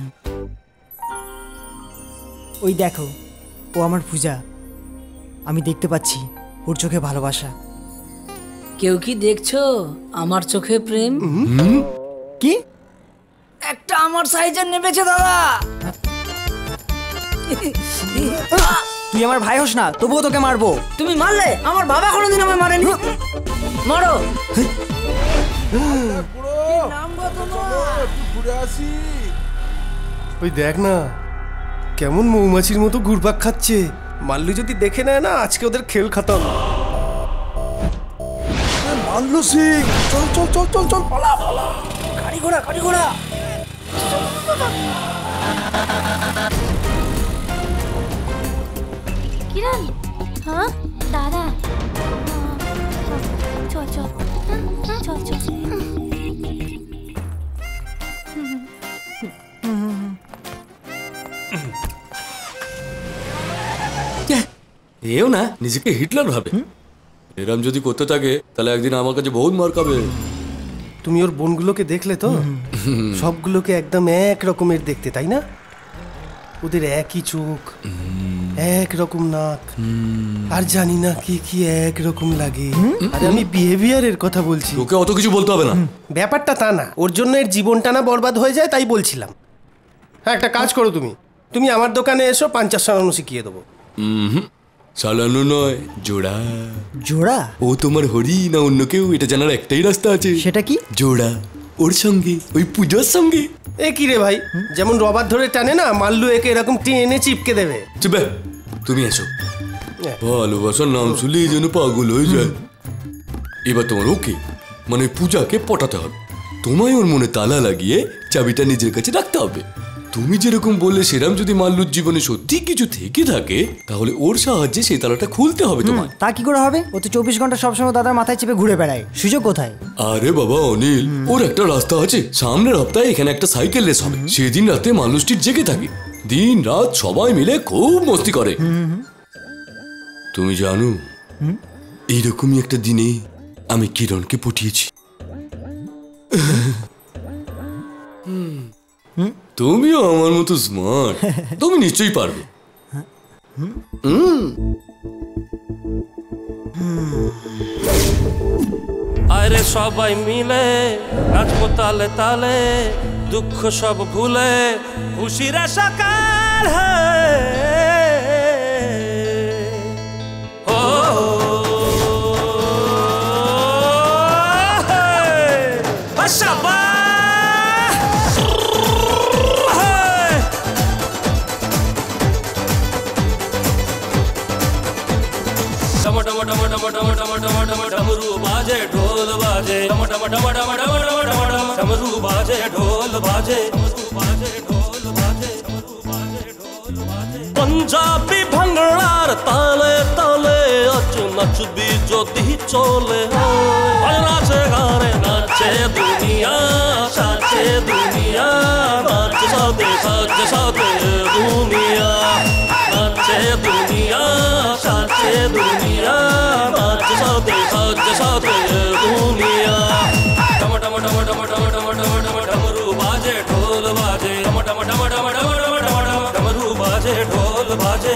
S8: ওই দেখো ও আমার পূজা, আমি দেখতে পাচ্ছি ওর চোখে ভালোবাসা।
S14: কেউ কি দেখছো আমার চোখে প্রেম?
S8: কি?
S14: একটা আমার সাইজের নেমেছে দাদা।
S8: তুই আমার ভাই হোস না, তবুও তোকে মারবো।
S14: তুমি মারলে? আমার বাবা কোনোদিন আমায় মারেনি। মারো।
S15: ওই দেখ না কেমন মৌমাছির মতো ঘুরপাক খাচ্ছে। মাল্লু যদি দেখে নেয় না, আজকে ওদের খেল খতম।
S7: মাল্লু সিং, চল চল চল চল চল পালা পালা।
S14: গাড়ি ঘোড়া গাড়ি ঘোড়া।
S10: কিরণ, হ্যাঁ দাদা, চ চ চ চ।
S16: এও না নিজেকে হিটলার ভাবে। এরম যদি করতে থাকে তাহলে একদিন আমার কাছে বহুত মার খাবে।
S15: তুমি ওর বোনগুলোকে দেখলে তো? সবগুলোকে একদম এক রকমের দেখতে, তাই না? ওদের একই চোখ, এক রকম নাক, আর জানি না কি কি এক রকম লাগে। আরে আমি বিহেভিয়ারের কথা বলছি।
S16: ওকে অত কিছু বলতে হবে না।
S15: ব্যাপারটা তা না, ওর জন্য এর জীবনটা না বরবাদ হয়ে যায়, তাই বলছিলাম। হ্যাঁ, একটা কাজ করো তুমি, তুমি আমার দোকানে এসো, পাঞ্চাশ সালানো শিখিয়ে দেবো।
S16: সালানো নয়, জোড়া।
S8: জোড়া?
S16: ও তোমার হরি না অন্য কেউ, এটা জানার একটাই রাস্তা আছে।
S8: সেটা কি?
S16: জোড়া ওর সঙ্গে, ওই পূজার সঙ্গে।
S15: এ কি রে ভাই, যেমন রবার ধরে টানে না, মাল্লু একে এরকম টেনে চিপকে দেবে।
S16: চুপ, তুমি এসো। ভালোবাসার নাম শুনলেই যেন পাগল হয়ে যায়। এবার তোমার ওকে মানে পূজাকে পটাতে হবে। তোমায় ওর মনে তালা লাগিয়ে চাবিটা নিজের কাছে রাখতে হবে। তুমি যেরকম বললে সেরাম যদি মাল্লুর জীবনে সত্যি কিছু থেকে থাকে, তাহলে ওর সাহায্যে সেই তালাটা খুলতে হবে তোমার।
S8: তা কি করে হবে? ও তো চব্বিশ ঘন্টা সবসময় দাদার মাথায় চেপে ঘুরে বেড়ায়, সুযোগ কোথায়?
S16: আরে বাবা অনিল, ওর একটা রাস্তা আছে। সামনের সপ্তাহে এখানে একটা সাইকেল রেস হবে। সেদিন রাতে মাল্লু স্ট্রিট জেগে থাকে, দিন রাত সবাই মিলে খুব মস্তি করে। তুমি জানো এইরকমই একটা দিনে আমি কিরণকে পটিয়েছি। তুমিও আমার মতো স্মার্ট, তুমি নিশ্চয়ই পারবে।
S1: আরে সবাই মিলে নাচবো তালে তালে, দুঃখ সব ভুলে খুশির সকাল। ও সবাই डम डम डम डम डम डम डम डम डमरू बाजे ढोल बाजे डम डम डम डम डम डम डम डम डमरू बाजे ढोल बाजे बाजे ढोल बाजे ढोल बाजे पंजाबी भंगड़ार ताले ताले अच नचबी ज्योति चोले आज नाचे गाने नाचे दुनिया साचे दुनिया नाच साथे साच साथे दुनिया नाचे दुनिया साचे दुनिया नाच साथे साच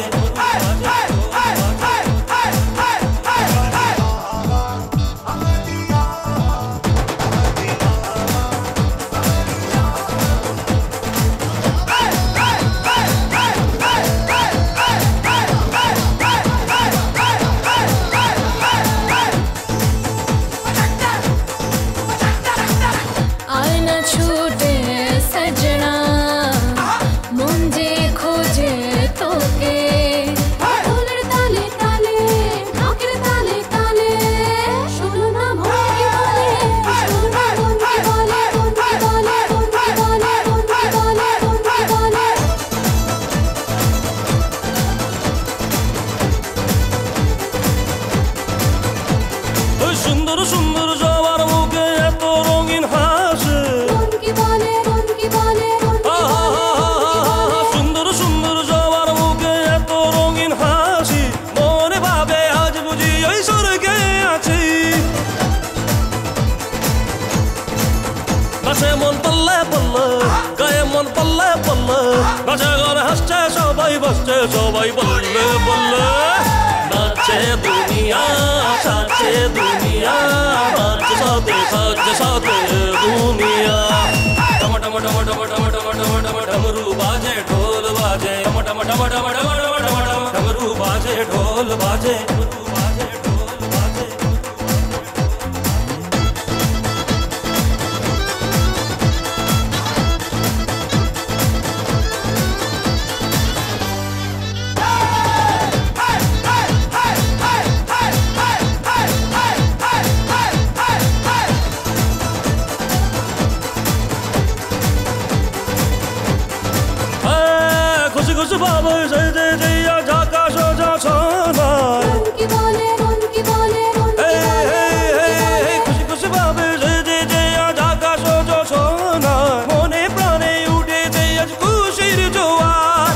S1: সবাই বললে বললে নাচে দুনিয়া সাজে দুনিয়া নাচে সাথে সাজে সাথে দুনিয়া টম টম টম টম টম টম টম টম ডমরু বাজে ঢোল বাজে টম টম টম টম টম টম টম টম ডমরু বাজে ঢোল বাজে বাবা জয় জয় জয়া ঢাকা সোজা সোনায় রনকি বলে রনকি বলে খুশি খুশি বাবা জয় জয় জয়া ঢাকা সোজা সোনায় মনে প্রাণে উঠেছে আজ খুশির জোয়ার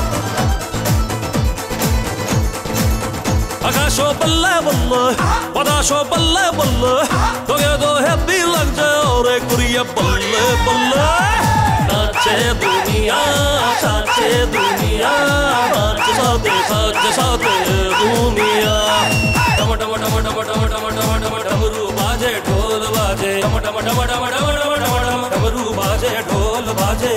S1: আকাশ বল্লে বল্লে বাতাস বল্লে বল্লে তোকে তো হ্যাপি লাগছে ওরে কুড়িয়ে বল্লে বল্লে নাচে দুনিয়া সাজে দুনিয়া নাচে সাথে সাজে সাথে দুনিয়া টম টম টম টম টম টম টম টম ডমরু বাজে ঢোল বাজে টম টম টম টম টম টম টম টম ডমরু বাজে ঢোল বাজে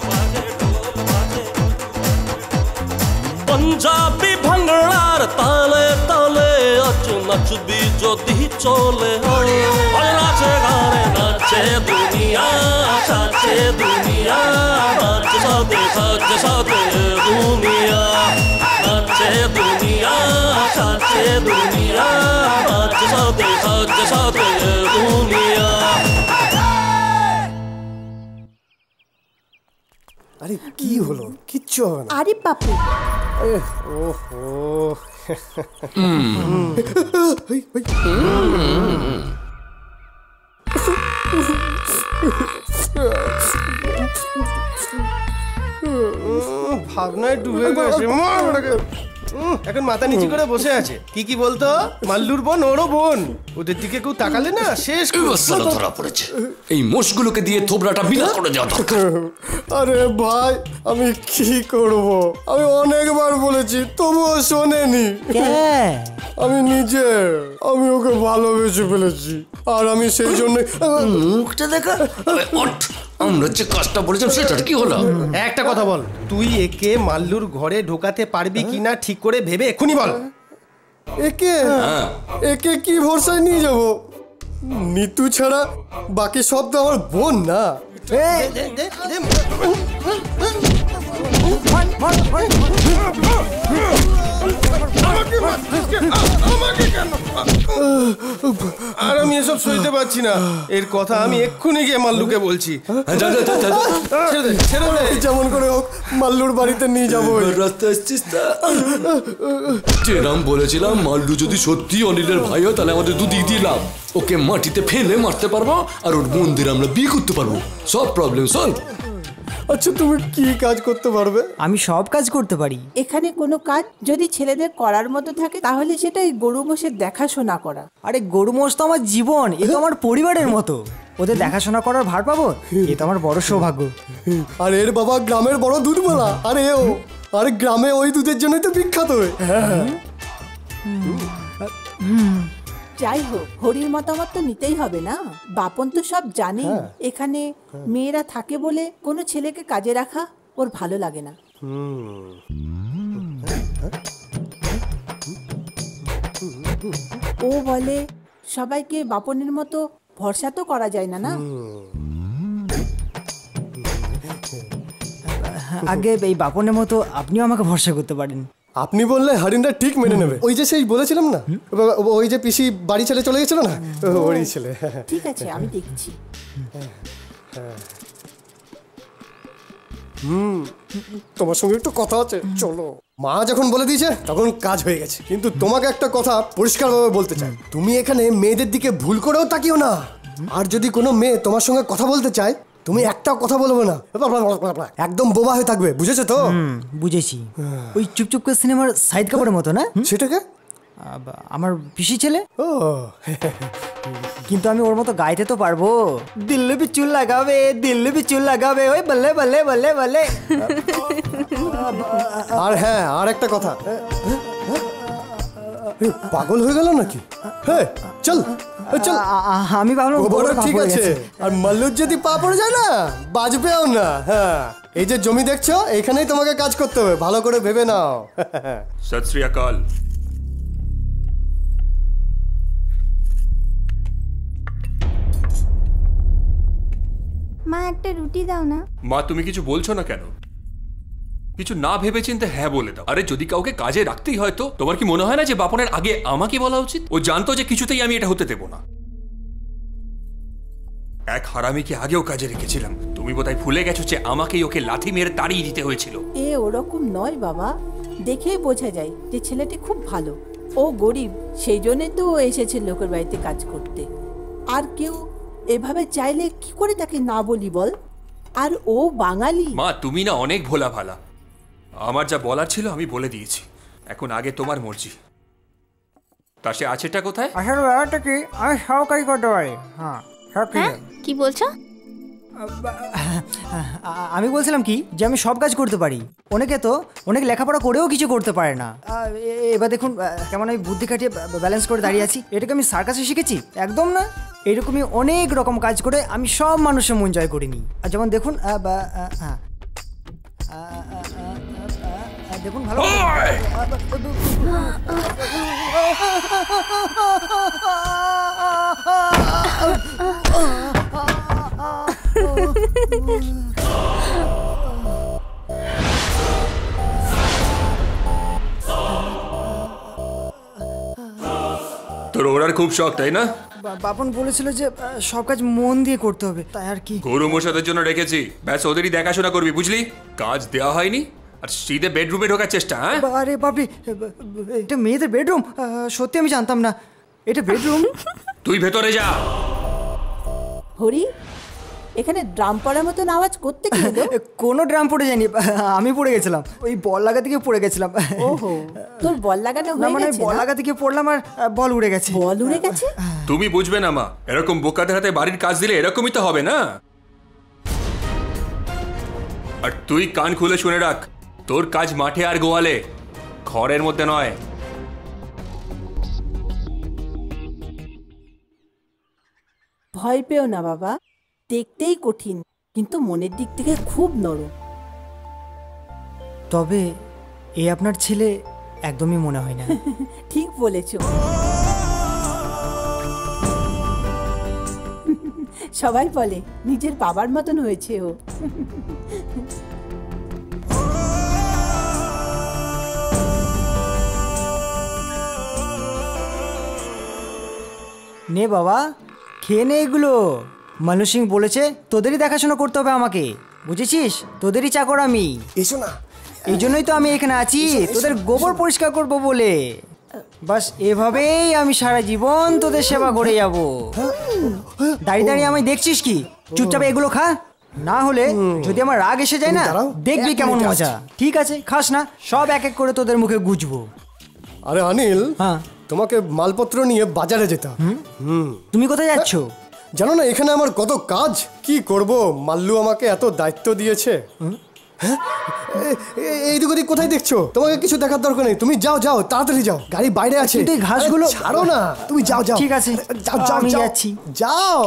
S1: পঞ্জাবি ভাঙড়ার তালে তালে আজ নাচবি যদি চলে নাচে গানে নাচে দুনিয়া সাজে দুনিয়া নাচে সাথে সাজে সাথে দুনিয়া নাচে দুনিয়া সাজে দুনিয়া নাচে সাথে সাজে সাথে দুনিয়া।
S21: আরে কি হলো? কিচ্ছু হবে না।
S5: আরে বাপরে,
S21: ওহো
S15: ভাবনায় ডুবে গেছে। এখন মাথা নিচু করে বসে আছে। কি কি বলতো? মাল্লুর বোন ওরও বোন, ওদের দিকে কেউ তাকালে না শেষ
S16: ধরা পড়েছে। এই মোষগুলোকে দিয়ে থোবড়াটা বিনা করে দেওয়া দরকার।
S21: আরে ভাই আমি কি করব? আমি অনেকবার বলেছি তবুও শোনেনি। আমি নিজে আমি ওকে ভালোবেসে ফেলেছি আর আমি সেই জন্য
S16: মুখটা দেখা। আমরা যে কাজটা বলেছিলাম সেটার কি হলো?
S15: একটা কথা বল, তুই একে মাল্লুর ঘরে ঢোকাতে পারবি কিনা ঠিক করে ভেবে এক্ষুনি বল।
S21: একে একে কি ভরসায় নিয়ে যাব? নিতু ছাড়া বাকি সব তো আমার বোন না।
S15: আর আমি এসব সইতে পারছি না। এর কথা আমি এক্ষুনি গিয়ে মাল্লুকে বলছি।
S21: যেমন করে হোক মাল্লুর বাড়িতে নিয়ে যাবো।
S16: রাস্তায় আসছিস না? যেরাম বলেছিলাম মাল্লু যদি সত্যি অনিলের ভাই হয় তাহলে আমাদের দুদিক দিয়ে লাভ। ওকে মাটিতে ফেলে মারতে পারবো আর ওর মন্দির আমরা বিয়ে করতে পারবো। সব প্রবলেম সলভ।
S21: আচ্ছা তুমি কি কাজ করতে পারবে?
S8: আমি সব কাজ করতে পারি।
S12: এখানে কোনো কাজ যদি ছেলেদের করার মতো থাকে তাহলে সেটা এই গরু মোষের দেখাশোনা করা।
S8: আরে গরু মোষ তো আমার জীবন, এ তো আমার পরিবারের মতো। ওদের দেখাশোনা করার ভার পাবো, এ তো আমার বড় সৌভাগ্য।
S21: আর এর বাবা গ্রামের বড় দুধওয়ালা, আর এও আর গ্রামে ওই দুধের জন্যই তো বিখ্যাত। হ্যাঁ
S12: যাই হোক, হরির মতামত তো নিতেই হবে না। বাপন তো সব জানে। এখানে মেয়েরা থাকে বলে কোনো ছেলেকে কাজে রাখা ওর ভালো লাগে না। ও বলে সবাইকে বাপনের মতো ভরসা তো করা যায় না না।
S8: আগে এই বাপনের মতো আপনিও আমাকে ভরসা করতে পারেন।
S21: আপনি বললে হরিণটা ঠিক মেনে নেবে। ওই যে সেই বলেছিলাম না, ওই যে পিসি বাড়ি ছেড়ে চলে গেছিল না, ওরই ছেলে।
S12: ঠিক আছে, আমি দেখছি।
S21: হুম, তোমার সঙ্গে একটু কথা আছে, চলো। মা যখন বলে দিয়েছে তখন কাজ হয়ে গেছে। কিন্তু তোমাকে একটা কথা পরিষ্কারভাবে বলতে চাই, তুমি এখানে মেয়েদের দিকে ভুল করেও তাকিও না। আর যদি কোনো মেয়ে তোমার সঙ্গে কথা বলতে চায়, তুমি একটাও কথা বলবে না, একদম বোবা হয়ে থাকবে, বুঝেছো তো?
S8: বুঝেছি। ওই চুপচুপ করে সিনেমার সাইদ কাপড়ের মতো না?
S21: সেটাকে
S8: আমার পিসি ছেলে। ও কিন্তু আমি ওর মতো গাইতে তো পারবো। দিল্লি পে চুল লাগাবে, দিল্লি পে চুল লাগাবে, ওই বল্লে বল্লে বল্লে বল্লে।
S21: আর হ্যাঁ, আর একটা কথা, পাগল হয়ে গেল নাকি? হ্যাঁ চল চল।
S8: আমি ভাবলাম
S21: ঠিক আছে। আর মাল্লুর যদি পা পড়ে যায় না, বাজবেও না। হ্যাঁ, এই যে জমি দেখছো, এইখানেই তোমাকে কাজ করতে হবে, ভালো করে ভেবে নাও।
S19: সত শ্রী আকাল।
S5: মা একটা রুটি দাও না।
S19: মা তুমি কিছু বলছো না কেন? কিছু না ভেবে চিন্তে হ্যাঁ বলে দাও। আরে যদি কাউকে কাজে রাখতেই হয় তো তোমার কি মনে হয় না যে বাপনের আগে আমাকে বলা উচিত? ও জানতো যে কিছুতেই আমি এটা হতে দেব না। এক হারামিকে আগেও কাজে রেখেছিলাম। তুমি বোধহয় ভুলে গেছো যে আমাকেই ওকে লাথি মেরে তাড়িয়ে দিতে হয়েছিল।
S12: এ ওরকম নয় বাবা, দেখেই বোঝা যায় যে ছেলেটি খুব ভালো। ও গরিব, সেই জন্যই তো ও এসেছে লোকের বাড়িতে কাজ করতে। আর কেউ এভাবে চাইলে কি করে তাকে না বলি বল? আর ও বাঙালি।
S19: মা তুমি না অনেক ভোলা ভালা। আমার যা বলার ছিল আমি বলে দিয়েছি, এখন আগে তোমার মর্জি। তা সে আছেটা কোথায়?
S8: আসলে ব্যাপারটা কি, আমি সহকারী করতে পারি। হ্যাঁ
S13: কি বলছো?
S8: আমি বলছিলাম কি যে আমি সব কাজ করতে পারি। অনেকে তো অনেক লেখাপড়া করেও কিছু করতে পারে না। এবার দেখুন কেমন আমি বুদ্ধি খাটিয়ে ব্যালেন্স করে দাঁড়িয়ে আছি। এটাকে আমি সার্কাসে শিখেছি? একদম না। এরকমই অনেক রকম কাজ করে আমি সব মানুষের মন জয় করিনি। আর যেমন দেখুন, দেখুন ভালো
S19: তোর ওরার খুব শখ তাই না?
S8: বাপন বলেছিল যে সব কাজ মন দিয়ে করতে হবে, তাই আর কি।
S19: গরু মশাদের জন্য রেখেছি, ব্যাস ওদেরই দেখাশোনা করবি, বুঝলি? কাজ দেওয়া হয়নি আর সিধে বেডরুমে ঢোকার চেষ্টা। হ্যাঁ
S8: আরে বাপরে, এটা মেয়েদের বেডরুম? সত্যি আমি জানতাম না এটা বেডরুম।
S19: তুই ভেতরে যা।
S12: হরি, এখানে ড্রাম পড়ার মতন আওয়াজ করতে কি হলো?
S8: কোনো ড্রাম পড়ে যায়নি, আমি পড়ে গেছিলাম। ওই বল লাগাতে গিয়ে পড়ে গেছিলাম।
S12: ওহো, তোর বল লাগানো হয়ে
S8: মানে
S12: গেছে?
S8: বল লাগাতে গিয়ে পড়লাম আর বল উড়ে গেছে।
S12: বল উড়ে গেছে?
S19: তুমি বুঝবে না মা, এরকম বোকাদের হাতে বাড়ির কাজ দিলে এরকমই তো হবে না। আর তুই কান খুলে শুনে রাখ, তোর কাজ মাঠে আর গোয়ালে, ঘরের মধ্যে নয়।
S12: ভয় পেও না বাবা, দেখতেই কঠিন কিন্তু মনের দিক থেকে খুব নরম।
S8: তবে এ আপনার ছেলে একদমই মনে হয় না।
S12: ঠিক বলেছ। সবাই বলে নিজের বাবার মতন হয়েছে ও।
S8: নে বাবা, খেয়ে নে এগুলো। মানু সিং বলেছে তোদেরই দেখাশোনা করতে হবে আমাকে, বুঝেছিস? তোদেরই চাকর আমি।
S21: এসো না,
S8: এই জন্যই তো আমি এখানে আছি, তোদের গোবর পরিষ্কার করব বলে। বাস এভাবেই আমি সারা জীবন তোদের সেবা করে যাব। দাঁড়িয়ে দাঁড়িয়ে আমায় দেখছিস কি? চুপচাপ এগুলো খা, না হলে যদি আমার রাগ এসে যায় না, দেখবি কেমন মজা। ঠিক আছে, খাস না, সব এক এক করে তোদের মুখে গুজবো।
S21: আরে অনিল, হ্যাঁ তোমাকে মালপত্র নিয়ে বাজারে যেতাম। হুম,
S8: তুমি কোথায় যাচ্ছ?
S21: জানো না এখানে আমার কত কাজ, কি করব? মাল্লু আমাকে এত দায়িত্ব দিয়েছে। হ্যাঁ এইদিক ওদিক কোথায় দেখছো? তোমাকে কিছু দেখার দরকার নেই, তুমি যাও যাও তাড়াতাড়ি যাও, গাড়ি বাইরে আছে।
S8: কিন্তু এই ঘাসগুলো
S21: ছাড়ো না, তুমি যাও যাও।
S8: ঠিক আছে,
S21: যাও যাও
S8: আমি
S21: যাও।
S8: যাচ্ছি।
S21: যাও।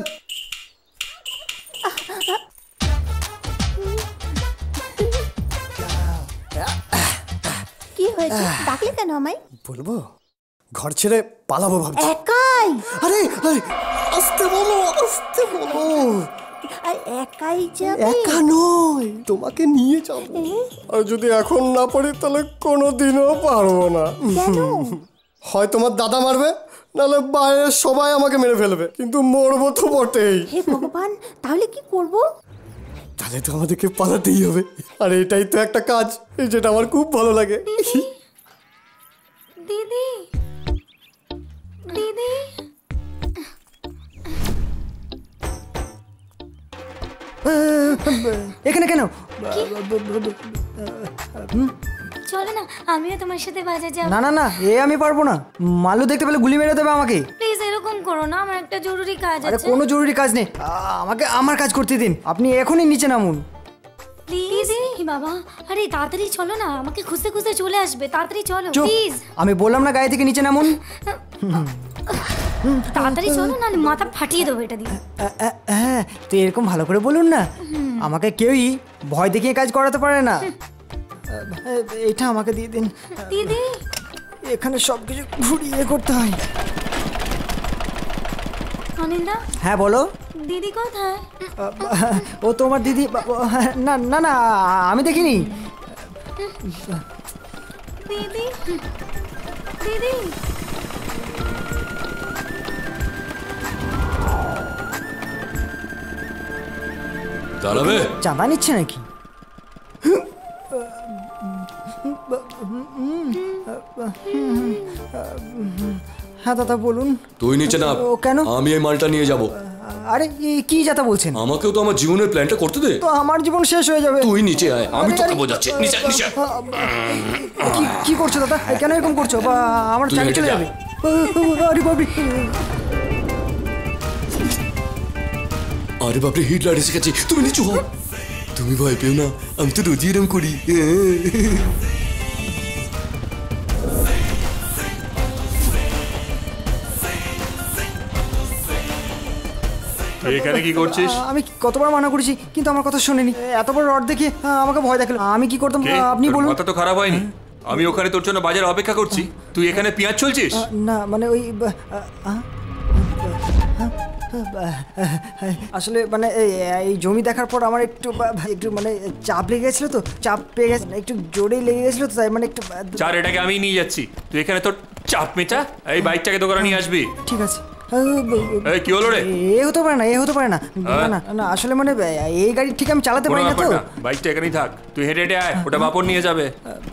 S5: কি হয়েছে, ডাকলে কেন আমায়?
S21: বলবো, ঘর ছেড়ে পালাবো ভাবছি।
S5: একাই?
S21: আরে আরে আস্তে বলো, আস্তে বলো।
S5: আর একাই যাবে?
S21: একা নয়, তোমাকে নিয়ে যাবো। আর যদি এখন না পারি তাহলে কোনোদিনও পারবো না। হয় তোমার দাদা মারবে, নাহলে বাইরের সবাই আমাকে মেরে ফেলবে, কিন্তু মরবো তো বটেই।
S5: হে ভগবান, তাহলে কি করব?
S21: তাহলে তো আমাদেরকে পালাতেই হবে। আর এটাই তো একটা কাজ যেটা আমার খুব ভালো লাগে।
S10: দিদি দিদি
S8: এখানে কেন?
S10: চলো না, আমিও তোমার সাথে বাজার যাব।
S8: না না না, এ আমি পারবো না। মালু দেখতে পেলে গুলি মেরে দেবে আমাকে।
S10: প্লিজ এরকম করো না, আমার একটা জরুরি কাজ
S8: আরে
S10: আছে।
S8: কোনো জরুরি কাজ নেই, আমাকে আমার কাজ করতে দিন। আপনি এখনই নিচে নামুন।
S10: প্লিজ বাবা, আরে তাড়াতাড়ি চলো না, আমাকে খুঁজতে খুঁজতে চলে আসবে, তাড়াতাড়ি চলো
S8: চুপ,
S10: প্লিজ।
S8: আমি বললাম না গায়ে থেকে নিচে নামুন।
S10: তাড়াতাড়ি চলো না, মাথা ফাটিয়ে দেবো এটা দিয়ে।
S8: হ্যাঁ, তো এরকম ভালো করে বলুন না, আমাকে কেউই ভয় দেখিয়ে কাজ করাতে পারে না। এটা আমাকে দিয়ে দিন
S10: দিদি।
S8: এখানে সবকিছু ঘুরিয়ে করতে হয়।
S10: অনিন্দা।
S8: হ্যাঁ বলো।
S10: দিদি কোথায়?
S8: ও তোমার দিদি? না না না, আমি দেখিনি।
S10: দিদি দিদি
S16: দাঁড়াবে?
S8: চাঁদা নিচ্ছে নাকি? হ্যাঁ দাদা বলুন।
S16: তুই নিচে না।
S8: কেন?
S16: আমি এই মালটা নিয়ে যাব।
S8: আরে কি যাতা বলছেন?
S16: আমাকেও তো আমার জীবনের প্ল্যানটা করতে দে।
S8: তো আমার জীবন শেষ হয়ে যাবে।
S16: তুই নিচে আয়, আমি তোকে বোঝাচ্ছি। নিচে নিচে।
S8: কি করছো দাদা? কেন এরকম করছো? বা আমার চাকরি চলে যাবে। আরে বাবরি,
S16: আরে বাপরে, হিটলার এসে গেছে। তুমি নিচু হও, তুমি ভয় পেও না, আমি তো রোজই এরম করি।
S20: এখানে কি করছিস?
S8: আমি কতবার মানা করেছি, কিন্তু আমার কথা শোনেনি। এত বড় রড দেখে আমাকে ভয় দেখালো। আমি কি করতাম আপনি বলুন।
S20: কথা তো খারাপ হয়নি, আমি ওখানে তোর জন্য বাজারে অপেক্ষা করছি, তুই এখানে পেঁয়াজ চলছিস?
S8: না মানে ওই আসলে মানে এই জমি দেখার পর আমার একটু একটু মানে চাপ লেগে গেছিল, তো চাপ পেয়ে গেছে, একটু জোরেই লেগে গেছিল, তো তাই মানে একটু।
S20: চার এটাকে আমি নিয়ে যাচ্ছি, তুই এখানে তোর চাপ মেটা, এই বাইকটাকে দোকানে নিয়ে আসবি।
S8: ঠিক আছে।
S20: এই কি হলো রে?
S8: এ হতে পারে না, এ হতে পারে না। না না আসলে মানে এই গাড়ি ঠিক আমি চালাতে পারি না তো।
S20: বাইকটা এখানেই থাক, তুই হেঁটে হেঁটে আয়, ওটা বাপন নিয়ে যাবে।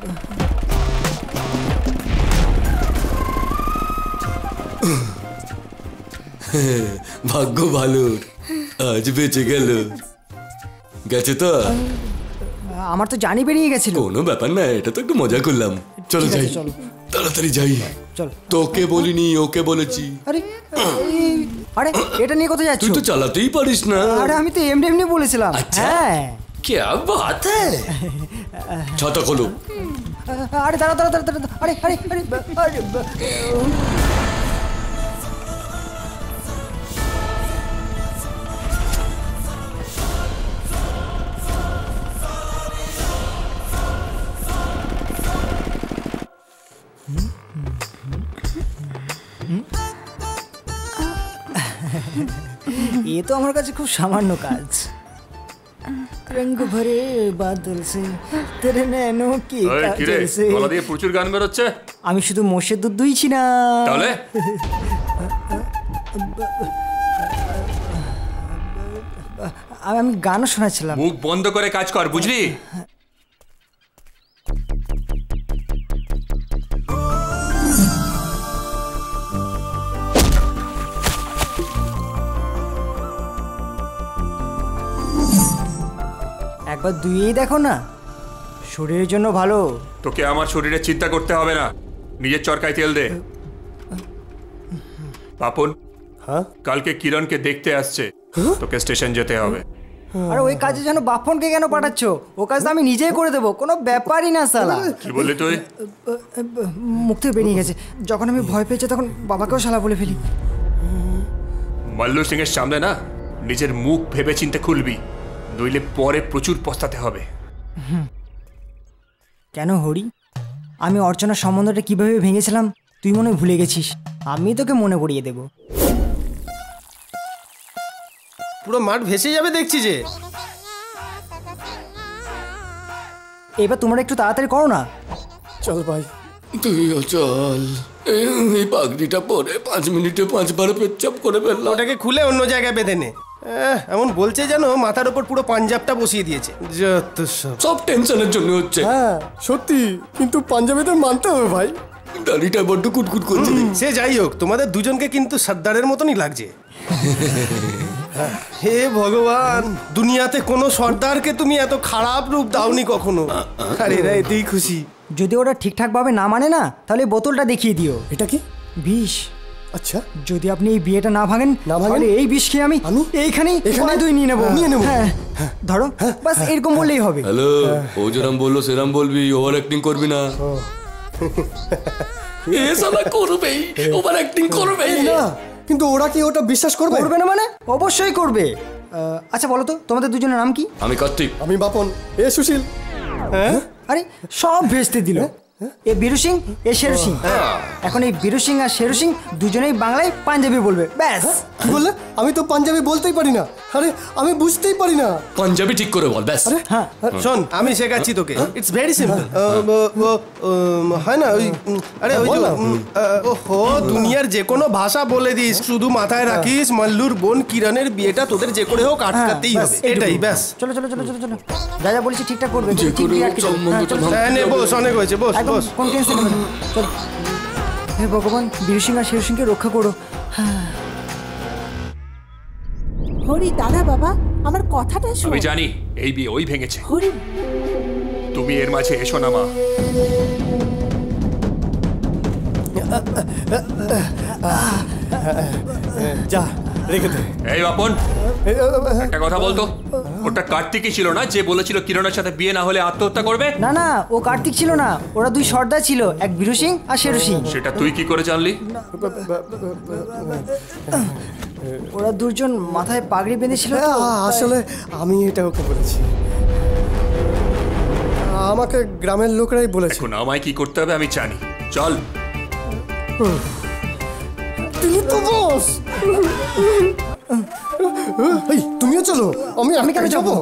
S16: ভাগ্য ভালো, আজ বেঁচে গেল। গেছে তো?
S8: আমার তো জানি বেরিয়ে গেছিল।
S16: কোনো ব্যাপার না, এটা তো একটু মজা করলাম। চলো যাই, তাড়াতাড়ি যাই।
S8: চল।
S16: তোকে বলিনি, ওকে বলেছি।
S8: আরে আরে এটা নিয়ে কোথায় যাচ্ছ?
S16: তুই তো চালাতেই পারিস না।
S8: আরে আমি তো এমনি এমনি বলেছিলাম। হ্যাঁ
S16: क्या बात है। ছাতা খোলো।
S8: আরে দাঁড়া দাঁড়া দাঁড়া দাঁড়া, আরে আরে আরে আরে ये तो আমার কাছে খুব সামান্য কাজ। রঙ ভরে বাদল সে তেরে নैनो की काजल से।
S20: গলা দিয়ে প্রচুর গান বের হচ্ছে।
S8: আমি শুধু মোষের দুধ দুইছি না।
S20: তাহলে
S8: আমি গানও শোনাচ্ছিলাম।
S20: মুখ বন্ধ করে কাজ কর, বুঝলি?
S8: একবার দুইয়েই দেখো না, শরীরের জন্য ভালো।
S20: তোকে আমার শরীরের চিন্তা করতে হবে না, নিজের চরকায় তেল দে। পাপন,
S21: হ্যাঁ,
S20: কালকে কিরণকে দেখতে আসছে, তোকে স্টেশন যেতে হবে।
S8: আরে ওই কাজে যেন বাপনকে কেন পাঠাচ্ছ? ও কাজ তো আমি নিজেই করে দেবো, কোনো ব্যাপারই না শালা।
S19: কি বললি তুই?
S8: মুখ থেকে বেরিয়ে গেছে। যখন আমি ভয় পেয়েছি তখন বাবাকেও শালা বলে ফেলি।
S19: মল্লু সিং এর সামনে না নিজের মুখ ভেবে চিন্তে খুলবি, নইলে পরে প্রচুর পস্তাতে হবে।
S8: কেন হরি, আমি অর্চনার সম্বন্ধটা কিভাবে ভেঙেছিলাম তুই মনে ভুলে গেছিস? আমি তোকে মনে করিয়ে দেব।
S9: পুরো মাঠ ভেসে যাবে দেখছি যে।
S8: এবার তোমরা একটু তাড়াতাড়ি করো না।
S21: চল ভাই,
S16: তুইও চল। এই পাগড়িটা পরে পাঁচ মিনিটে পাঁচবার পেচ্ছাপ করে ফেললাম।
S9: ওটাকে খুলে অন্য জায়গায় বেঁধে নে। এমন বলছে যেন মাথার উপর পুরো পাঞ্জাবটা বসিয়ে দিয়েছে। যত সব
S16: সব টেনশনের জন্য হচ্ছে।
S21: হ্যাঁ সত্যি, কিন্তু পাঞ্জাবিদের মানতে হবে ভাই।
S16: দাড়িটা বড্ড কুটকুট করছে।
S9: সে যাই হোক, তোমাদের দুজনকে কিন্তু সর্দারের মতনই লাগছে। হে ভগবান, দুনিয়াতে কোনো সর্দারকে তুমি এত খারাপ রূপ দাওনি কখনো। আরে এরা এতেই খুশি।
S8: যদি ওরা ঠিকঠাক ভাবে না মানে না, তাহলে বোতলটা দেখিয়ে দিও।
S21: এটা কি?
S8: বিষ।
S21: আচ্ছা,
S8: যদি আপনি এই বিয়েটা না ভাঙেন,
S21: না ভাঙেন
S8: এই বিষ খেয়ে আমি এইখানেই এখানে তুই নিয়ে নেবো
S21: নিয়ে নেবো।
S8: হ্যাঁ ধরো, বাস এরকম বললেই হবে।
S16: হ্যালো, ও যেরাম বললো সেরাম বলবি, ওভার অ্যাক্টিং করবি না। এ শালা করবেই, ওভার অ্যাক্টিং করবেই
S21: না। কিন্তু ওরা কি ওটা বিশ্বাস করবে?
S8: করবে না মানে? অবশ্যই করবে। আচ্ছা বলো তো, তোমাদের দুজনের নাম কি?
S16: আমি কার্তিক।
S21: আমি বাপন। এ সুশীল।
S8: হ্যাঁ আরে সব ভেস্তে দিল। এ বীরু সিং, এ শেরু সিং। এখন এই বীরু সিং আর শেরু সিং দুজনেই বাংলায় পাঞ্জাবি বলবে, ব্যাস।
S21: কি বললে? আমি তো পাঞ্জাবি বলতেই পারি না। আরে আমি বুঝতেই পারি না।
S16: পাঞ্জাবি ঠিক করে বল, ব্যাস।
S9: হ্যাঁ শোন, আমি শেখাচ্ছি তোকে। It's very simple. হয় না ওই, আরে ওই ওহো, দুনিয়ার যে কোনো ভাষা বলে দিস, শুধু মাথায় রাখিস মল্লুর বোন কিরণের বিয়েটা তোদের যে করে হোক আটকাতেই হবে, এটাই ব্যাস।
S8: চলো চলো চলো চলো চলো, যা যা বলেছি ঠিকঠাক করবে।
S9: হ্যাঁ নে বস, অনেক হয়েছে, বস বস।
S8: কোন টেনশন নেবেন না, চলো। হে ভগবান, বীরু সিং আর শেরু সিংকে রক্ষা করো।
S12: হরি দাদা বাবা, আমার কথাটা শোন।
S19: আমি জানি এই বিয়ে ওই ভেঙেছে।
S12: হরি,
S19: তুমি এর মাঝে এসো না মা।
S21: যা রেখে দে।
S19: এই বাপন, একটা কথা বলতো, ওটা কার্তিকই ছিল না যে বলেছিল কিরণের সাথে বিয়ে না হলে আত্মহত্যা করবে?
S8: না না, ও কার্তিক ছিল না, ওরা দুই সর্দার ছিল, এক বীরু সিং আর শেরু সিং।
S19: সেটা তুই কি করে জানলি?
S8: ওরা দুজন মাথায় পাগড়ি বেঁধেছিল।
S21: আসলে আমি এটা ওকে বলেছি, আমাকে গ্রামের লোকরাই বলেছে।
S19: এখন আমায় কি করতে হবে আমি জানি। চল।
S21: তুমি তো বস। এই তুমিও চলো। আমি আমি কেন যাবো?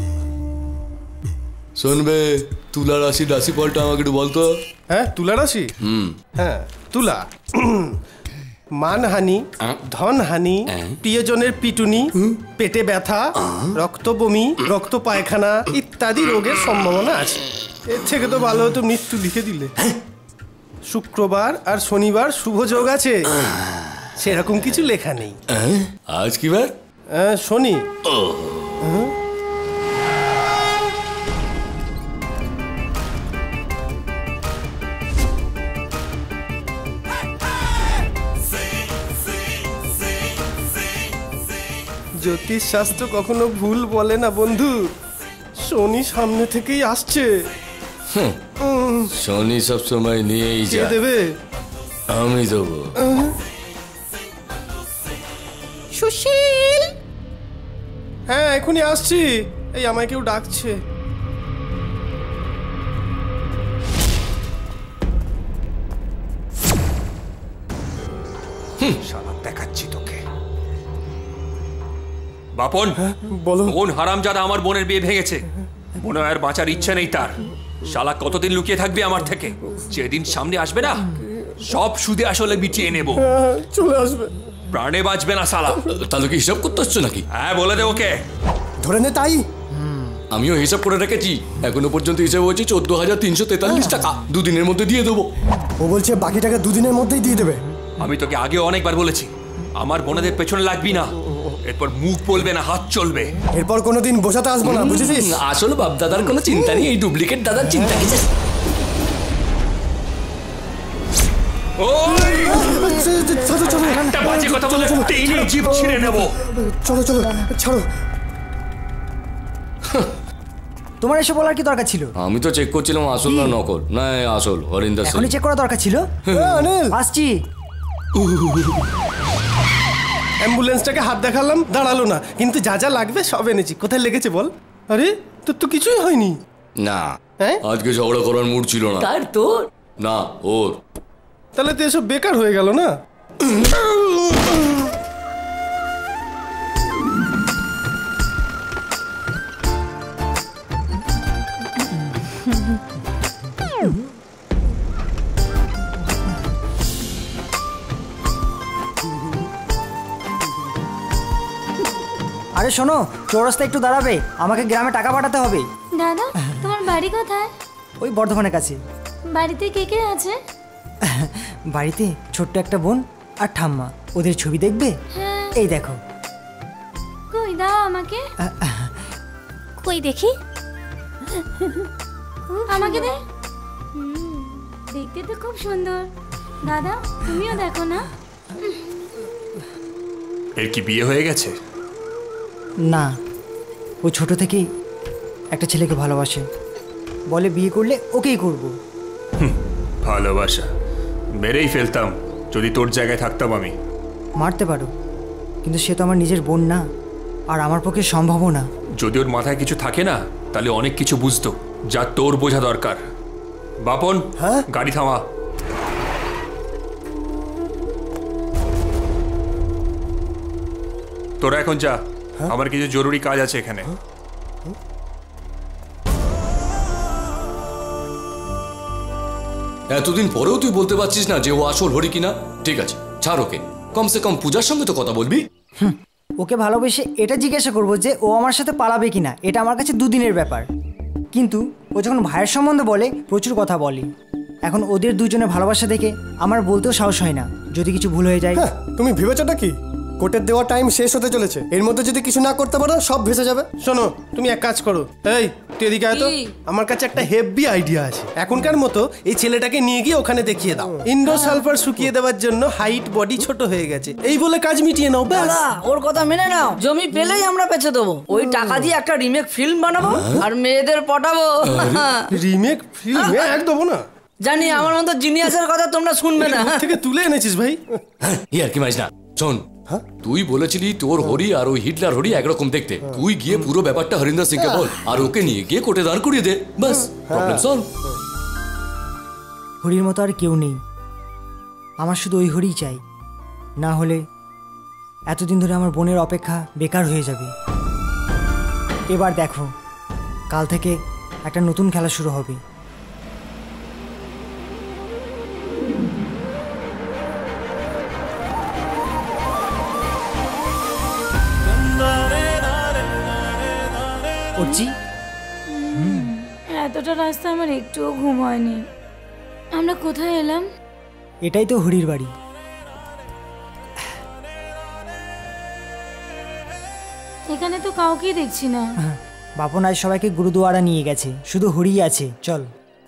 S16: শুনবে, তুলা রাশি রাশি ফলটা আমাকে একটু বলতো।
S9: হ্যাঁ তুলা রাশি?
S16: হুম
S9: হ্যাঁ তুলা। মানহানি, ধনহানি, প্রিয়জনের পিটুনি, পেটে ব্যথা, রক্ত বমি, রক্ত পায়খানা ইত্যাদি রোগের সম্ভাবনা আছে। এর থেকে তো ভালো হতো মৃত্যু লিখে দিলে। শুক্রবার আর শনিবার শুভ যোগ আছে, সেরকম কিছু লেখা নেই।
S16: আজ কি বার?
S9: শনি। জ্যোতিষ শাস্ত্র কখনো ভুল বলে না বন্ধু। শনি সামনে থেকেই আসছে।
S16: শনি সব সময় নিয়েই যায়।
S9: দেবে?
S16: আমি দেবো।
S9: সুশীল, হ্যাঁ এখনই আসছি। এই আমায় কেউ ডাকছে।
S19: শালা দেখাচ্ছি তোকে। বাপন,
S21: বলো।
S19: কোন হারামজাদা আমার বোনের বিয়ে ভেঙেছে? মনে হয় আর বাঁচার ইচ্ছা নেই তার। শালা কতদিন লুকিয়ে থাকবে আমার থেকে? যেদিন সামনে আসবে না, সব সুদে আসলে মিটিয়ে নেব।
S21: চলে আসবে,
S19: প্রাণে বাঁচবে না শালা।
S16: তাহলে কি হিসাব করতে হচ্ছে নাকি?
S19: হ্যাঁ বলে দে ওকে।
S21: ধরে নে তাই।
S16: আমিও হিসাব করে রেখেছি, এখনো পর্যন্ত হিসাব হচ্ছে চোদ্দ হাজার তিনশো তেতাল্লিশ টাকা। দুদিনের মধ্যে দিয়ে দেবো।
S21: ও বলছে বাকি টাকা দুদিনের মধ্যেই দিয়ে দেবে।
S19: আমি তোকে আগেও অনেকবার বলেছি, আমার বোনেদের পেছনে লাগবি না। এরপর মুখ বলবে না, হাত চলবে।
S21: এরপর কোনোদিন বসাতে আসবো না, বুঝেছিস?
S16: আসলে বাপ দাদার কোনো চিন্তা নেই, এই ডুপ্লিকেট দাদার চিন্তা কি?
S19: একটা বাজে কথা বলে টেনে জিভ ছিঁড়ে নেব।
S21: চলো চলো, ছাড়ো।
S8: তোমার এসে বলার কি দরকার ছিল?
S16: আমি তো চেক করছিলাম আসল না নকল। না আসল, হরিন্দর সিং।
S8: এখনই চেক করা দরকার ছিল।
S9: অনিল
S8: আসছি।
S9: অ্যাম্বুলেন্সটাকে হাত দেখালাম, দাঁড়ালো না, কিন্তু যা যা লাগবে সব এনেছি। কোথায় লেগেছে বল? আরে তোর তো কিছুই হয়নি।
S16: না আজকে ঝগড়া করার মুড ছিল না।
S14: তার তোর
S16: না ওর।
S9: তাহলে তো এসব বেকার হয়ে গেল না।
S8: আরে শোনো, চৌরাস্তায় একটু দাঁড়াবে, আমাকে গ্রামে টাকা পাঠাতে হবে।
S10: দাদা তোমার বাড়ি কোথায়?
S8: ওই বর্ধমানের কাছে।
S10: বাড়িতে কে কে আছে?
S8: বাড়িতে ছোট্ট একটা বোন আর ঠাম্মা। ওদের ছবি দেখবে? এই দেখো।
S10: কই দাও আমাকে।
S13: কই দেখি।
S10: আমাকে দে। দেখতে তো খুব সুন্দর। দাদা তুমিও দেখো না।
S20: এর কি বিয়ে হয়ে গেছে?
S8: না, ও ছোট থেকেই একটা ছেলেকে ভালোবাসে, বলে বিয়ে করলে ওকেই করব।
S20: ভালোবাসা মেরেই ফেলতাম যদি তোর জায়গায় থাকতাম আমি।
S8: মারতে পারো, কিন্তু সে তো আমার নিজের বোন না, আর আমার পক্ষে সম্ভবও না।
S20: যদি ওর মাথায় কিছু থাকে না তাহলে অনেক কিছু বুঝতো, যা তোর বোঝা দরকার। বাপন, গাড়ি থামা। তোরা এখন যা, আমার কিছু জরুরি কাজ আছে এখানে।
S16: এতদিন পরেও তুই বলতে পারছিস না যে ও আসল হরি কিনা? ঠিক আছে ছাড় ওকে, কমসে কম পূজার সঙ্গে তো কথা বলবি।
S8: ওকে ভালোবেসে এটা জিজ্ঞাসা করবো যে ও আমার সাথে পালাবে কিনা, এটা আমার কাছে দুদিনের ব্যাপার। কিন্তু ও যখন ভাইয়ের সম্বন্ধে বলে প্রচুর কথা বলে। এখন ওদের দুজনের ভালোবাসা দেখে আমার বলতেও সাহস হয় না, যদি কিছু ভুল হয়ে যায়।
S21: তুমি ভেবেছোটা কি? কোর্টের দেওয়া টাইম শেষ হতে চলেছে, এর মধ্যে যদি কিছু না করতে পারো সব ভেসে যাবে।
S9: শোনো, তুমি এক কাজ করো, এই তুই এদিকে আয় তো। আমার কাছে একটা হেভি আইডিয়া আছে। এখনকার মতো এই ছেলেটাকে নিয়ে গিয়ে ওখানে দেখিয়ে দাও। ইন্ডো সালফার শুকিয়ে দেওয়ার জন্য হাইট বডি ছোট হয়ে গেছে, এই বলে কাজ মিটিয়ে নাও। ব্যাস,
S14: ওর কথা মেনে নাও। জমি পেলেই আমরা বেচে দেবো, ওই টাকা দিয়ে একটা রিমেক ফিল্ম বানাবো আর মেয়েদের পটাবো।
S9: রিমেক ফিল্ম একদম না,
S14: জানি আমার মতো জিনিয়াসের কথা তোমরা শুনবে না।
S9: থেকে তুলে এনেছিস ভাই।
S16: ইয়ার কি মাইজ না, শোন তুই বলেছিলি তোর হরি আর ওই হিটলার হরি একরকম দেখতে। তুই গিয়ে পুরো ব্যাপারটা হরিন্দর সিংকে বল, আর ওকে নিয়ে গিয়ে কোর্টে দাঁড় করিয়ে দে, বাস প্রবলেম সলভ।
S8: হরির মতো আর কেউ নেই, আমার শুধু ওই হরিই চাই। না হলে এতদিন ধরে আমার বোনের অপেক্ষা বেকার হয়ে যাবে। এবার দেখো, কাল থেকে একটা নতুন খেলা শুরু হবে।
S10: এতটা রাস্তা আমার একটুও ঘুম হয়নি। আমরা কোথায় এলাম?
S8: এটাই তো হরির বাড়ি।
S10: এখানে তো কাউকেই দেখছি না।
S8: বাপন আজ সবাইকে গুরুদুয়ারা নিয়ে গেছে, শুধু হরি আছে। চল।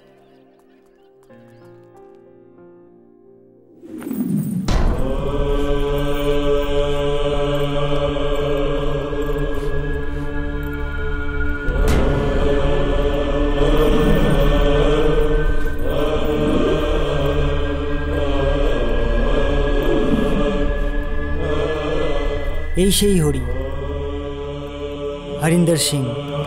S8: এই সেই হরি, হরিন্দর সিং।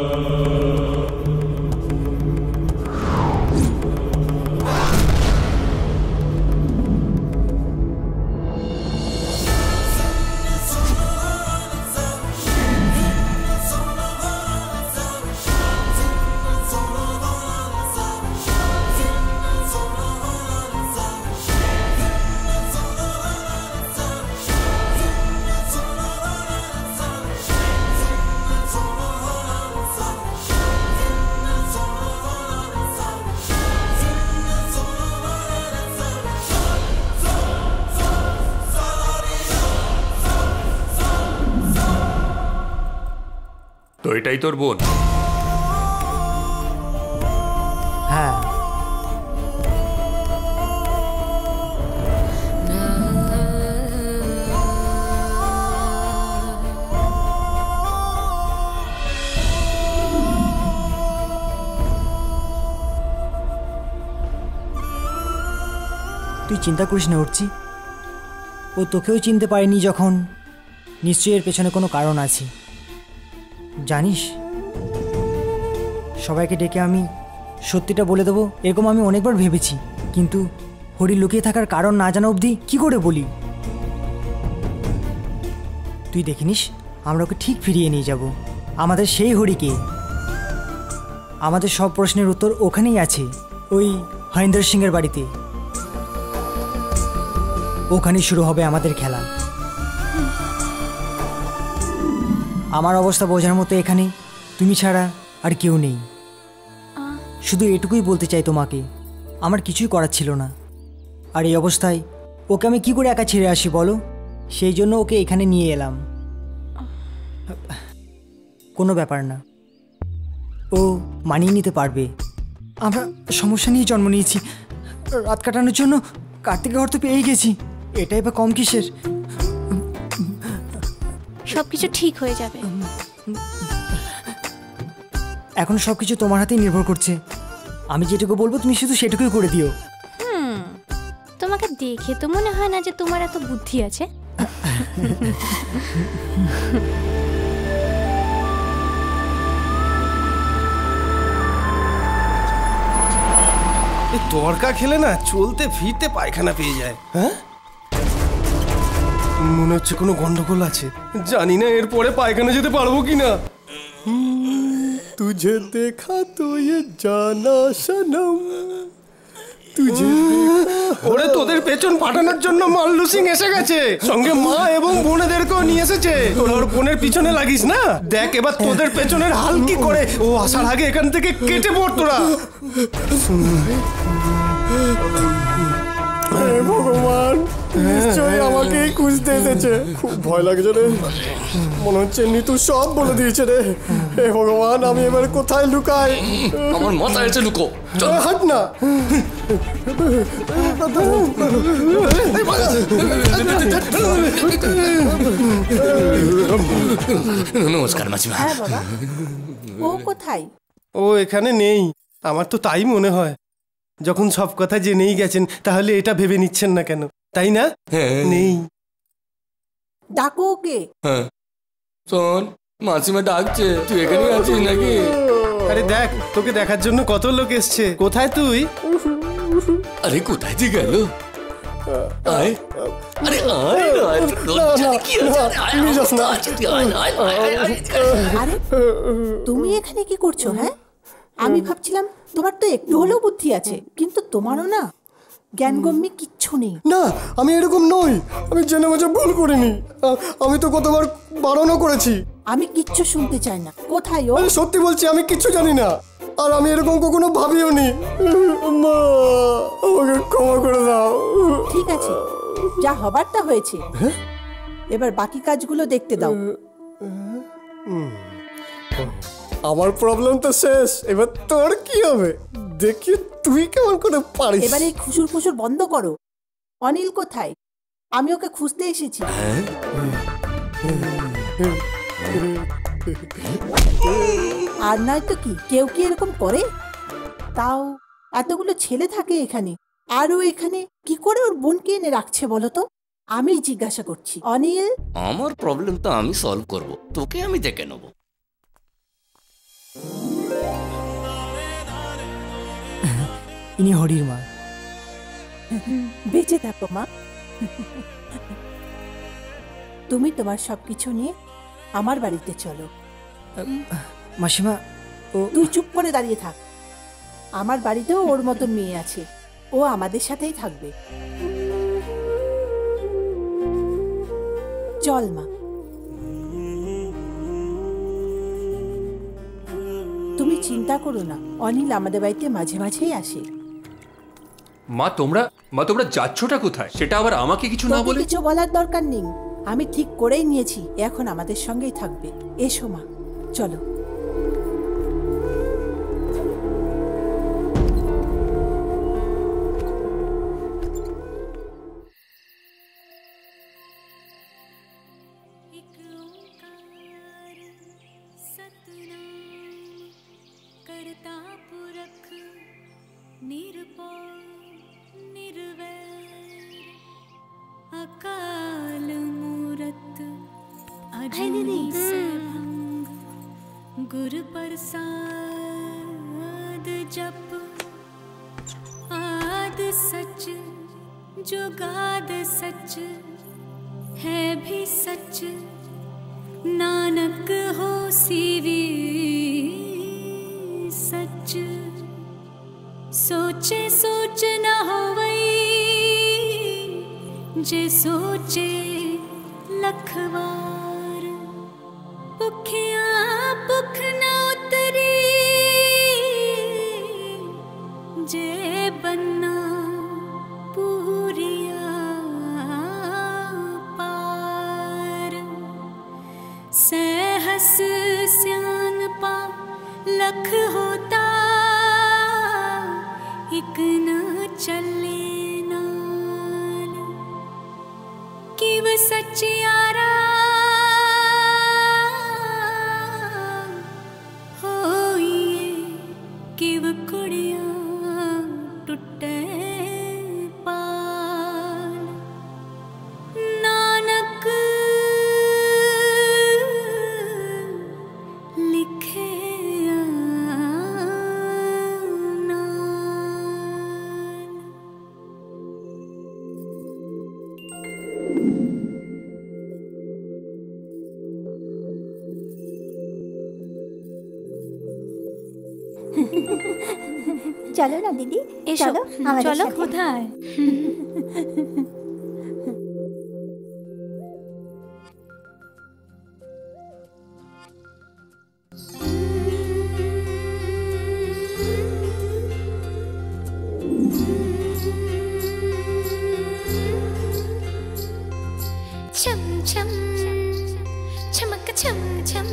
S20: তো এটাই তোর বোন?
S8: হ্যাঁ। তুই চিন্তা করিস না উঠছি, ও তোকেও চিনতে পারেনি যখন নিশ্চয়ই এর পেছনে কোনো কারণ আছে। জানিস, সবাইকে ডেকে আমি সত্যিটা বলে দেবো এরকম আমি অনেকবার ভেবেছি, কিন্তু হরি লুকিয়ে থাকার কারণ না জানা অবধি কি করে বলি? তুই দেখিনিস, আমরা ওকে ঠিক ফিরিয়ে নিয়ে যাব। আমাদের সেই হরিকে। আমাদের সব প্রশ্নের উত্তর ওখানেই আছে, ওই হরিন্দর সিংয়ের বাড়িতে। ওখানেই শুরু হবে আমাদের খেলা। আমার অবস্থা বোঝার মতো এখানে তুমি ছাড়া আর কেউ নেই। শুধু এটুকুই বলতে চাই তোমাকে, আমার কিছুই করার ছিল না। আর এই অবস্থায় ওকে আমি কি করে একা ছেড়ে আসি বলো? সেই জন্য ওকে এখানে নিয়ে এলাম। কোনো ব্যাপার না, ও মানিয়ে নিতে পারবে। আমরা সমস্যা নিয়ে জন্ম নিয়েছি, রাত কাটানোর জন্য কার্তিকের ঘর তো পেয়েই গেছি, এটাই বা কম কিসের?
S13: সবকিছু ঠিক হয়ে যাবে।
S8: এখন সবকিছু তোমার হাতেই নির্ভর করছে। আমি যেটুকু বলবো তুমি শুধু সেটুকুই করে দিও।
S13: হুম, তোমাকে দেখে তো মনে হয় না যে তোমার এত বুদ্ধি আছে।
S9: এই তরকা খেলে না চলতে ফিরতে পায়খানা পেয়ে যায়। হ্যাঁ, মনে হচ্ছে কোনো গন্ডগোল আছে। জানি না এরপরে পায়খানা যেতে পারবো কিনা।
S21: तुझे देखा तो ये जाना सनम, तुझे
S9: ওরে তোদের পেছন পাঠানোর জন্য মাল্লু সিং এসে গেছে, সঙ্গে মা এবং বোনেদেরকেও নিয়ে এসেছে। তোর ওর বোনের পিছনে লাগিস না, দেখ এবার তোদের পেছনের হাল কি করে। ও আসার আগে এখান থেকে কেটে পড় তোরা।
S21: হে ভগবান, নিশ্চয়ই আমাকেই খুঁজতে এসেছে। খুব ভয় লাগছে রে, মনে হচ্ছে নিতু সব বলে দিয়েছে রে। হে ভগবান, আমি এবার কোথায় লুকাই?
S3: আমার মাথায় এসে লুকো।
S21: হাট না।
S3: নমস্কার মাসিমা।
S12: হ্যাঁ বাবা, ও কোথায়?
S9: ও এখানে নেই, আমার তো তাই মনে হয়। যখন সব কথা জেনেই গেছেন তাহলে এটা ভেবে নিচ্ছেন না কেন, তাই না? নেই।
S12: ডাকো ওকে।
S3: হ্যাঁ শোন, মাসিমা ডাকছে, তুই এখানে আছিস নাকি?
S9: আরে দেখ, তোকে দেখার জন্য কত লোক এসছে। কোথায় তুই?
S3: আরে কোথায় যে গেল? আয়, আরে আয় না, কি
S12: আরে তুমি এখানে কি করছো? হ্যাঁ, আমি ভাবছিলাম তোমার তো একটু হলেও বুদ্ধি আছে, কিন্তু তোমারও না জ্ঞানগম্যে কিচ্ছু নেই।
S21: না, আমি এরকম নই, আমি জেনে বুঝে ভুল করিনি। আমি তো কতবার বারণও করেছি।
S12: আমি কিচ্ছু শুনতে চাই না। কোথায় ও?
S21: আমি সত্যি বলছি, আমি কিচ্ছু জানি না, আর আমি এরকম কখনো ভাবিও নি। মা, আমাকে ক্ষমা করে দাও।
S12: ঠিক আছে, যা হবার তা হয়েছে, এবার বাকি কাজগুলো দেখতে দাও।
S21: আমার প্রবলেম তো শেষ, এবার তোর কি হবে দেখি তুই কেমন করে পারিস।
S12: এবার এই খুশুর খুশুর বন্ধ করো। অনিল কোথায়? আমি ওকে খুঁজতে এসেছি। আর নয় তো কি, কেউ কি এরকম করে? তাও এতগুলো ছেলে থাকে এখানে, আর ও এখানে কি করে ওর বোনকে এনে রাখছে বলো তো? আমি জিজ্ঞাসা করছি। অনিল,
S3: আমার প্রবলেম তো আমি সলভ করব, তোকে আমি দেখে নেব।
S8: ইনি হরির মা।
S12: বেঁচে থাকো মা। তুমি তোমার সবকিছু নিয়ে আমার বাড়িতে চলো।
S8: মাসিমা, ও
S12: তুই চুপ করে দাঁড়িয়ে থাক। আমার বাড়িতেও ওর মতন মেয়ে আছে, ও আমাদের সাথেই থাকবে। চল মা। তুমি চিন্তা করো না, অনিল আমাদের বাড়িতে মাঝে মাঝেই আসে।
S20: মা তোমরা মা তোমরা যাচ্ছটা কোথায় সেটা আবার আমাকে কিছু না বলে?
S12: কিছু বলার দরকার নেই, আমি ঠিক করেই নিয়েছি, এখন আমাদের সঙ্গেই থাকবে। এসো মা, চলো।
S2: निरपो निर्वैर
S11: गुरु प्रसाद जप आद सच जुगाद सच है भी सच नानक हो सीवी सच सोचे सोच न होवई जे सोचे लखवार भुखिया भुख न उतरी जे बन्ना पूरिया पार सहस स्यान पा लख होता एक न चले नाल कि वह सचियारा होइए कि वह कुड़िया टुटे पाल नानक लिखे
S5: চলো না দিদি,
S11: চলো চলো।
S2: কোথায়?
S11: छम छम छमक छम छम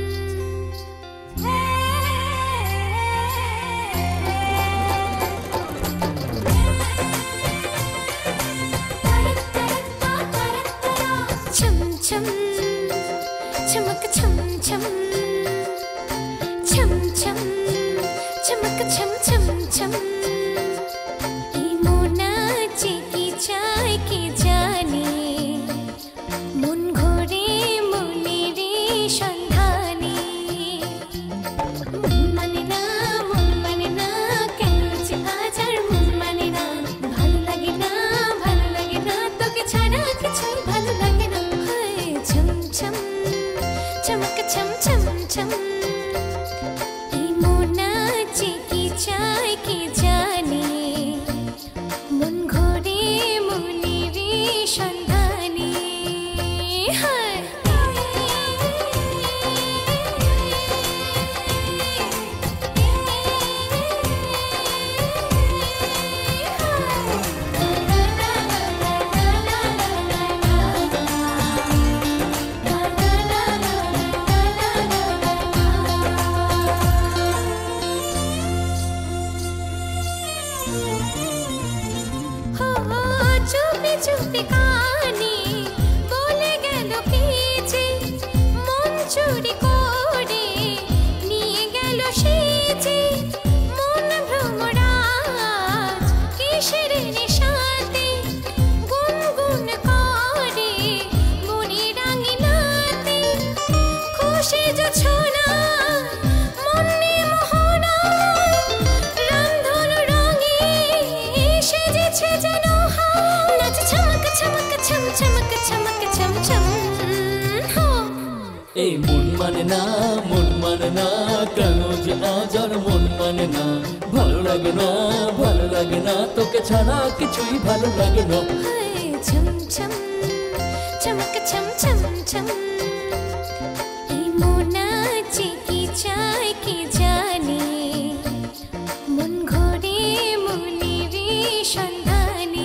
S11: छम छम छमक छम छम छम छम छमक छम छम छम मोना की चाय की जाने मन घोरे मनेरे सन्धाने मन माने ना मन माने ना केन जे आज আর मन माने ना ভালো লাগে না ভালো লাগে না তোকে ছাড়া কিছু ভালো লাগে না छम छम चमक छम छम छम मोना की चाय की जाने मन घोरे मनेरे सन्धाने चुपी चुपी काने बोले गेल पीछे मन चोरी करे निये गेल सेजे मन भ्रमराज किसेर नेशाते गुनगुन करे मने रांगिनाते खुशी जो छोना मने मोहना रंधन रंगे सेजेছে যেন नाच चमक चमक छम चमक चमक छम छम
S1: ए मन माने ना मन माने ना কেন যে আজ আর মন মানে না ভালো লাগে না ভালো লাগে না তোকে ছাড়া কিছুই ভালো লাগে না
S11: छम छम चमक छम छम छम मोना की चाय की जाने मन घोरे मनेरे सन्धाने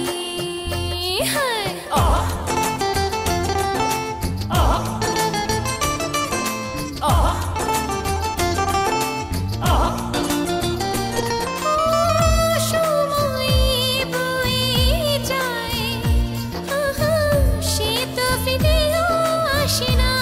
S11: সময় বয়ে যায় সে তো ফিরেও আসে না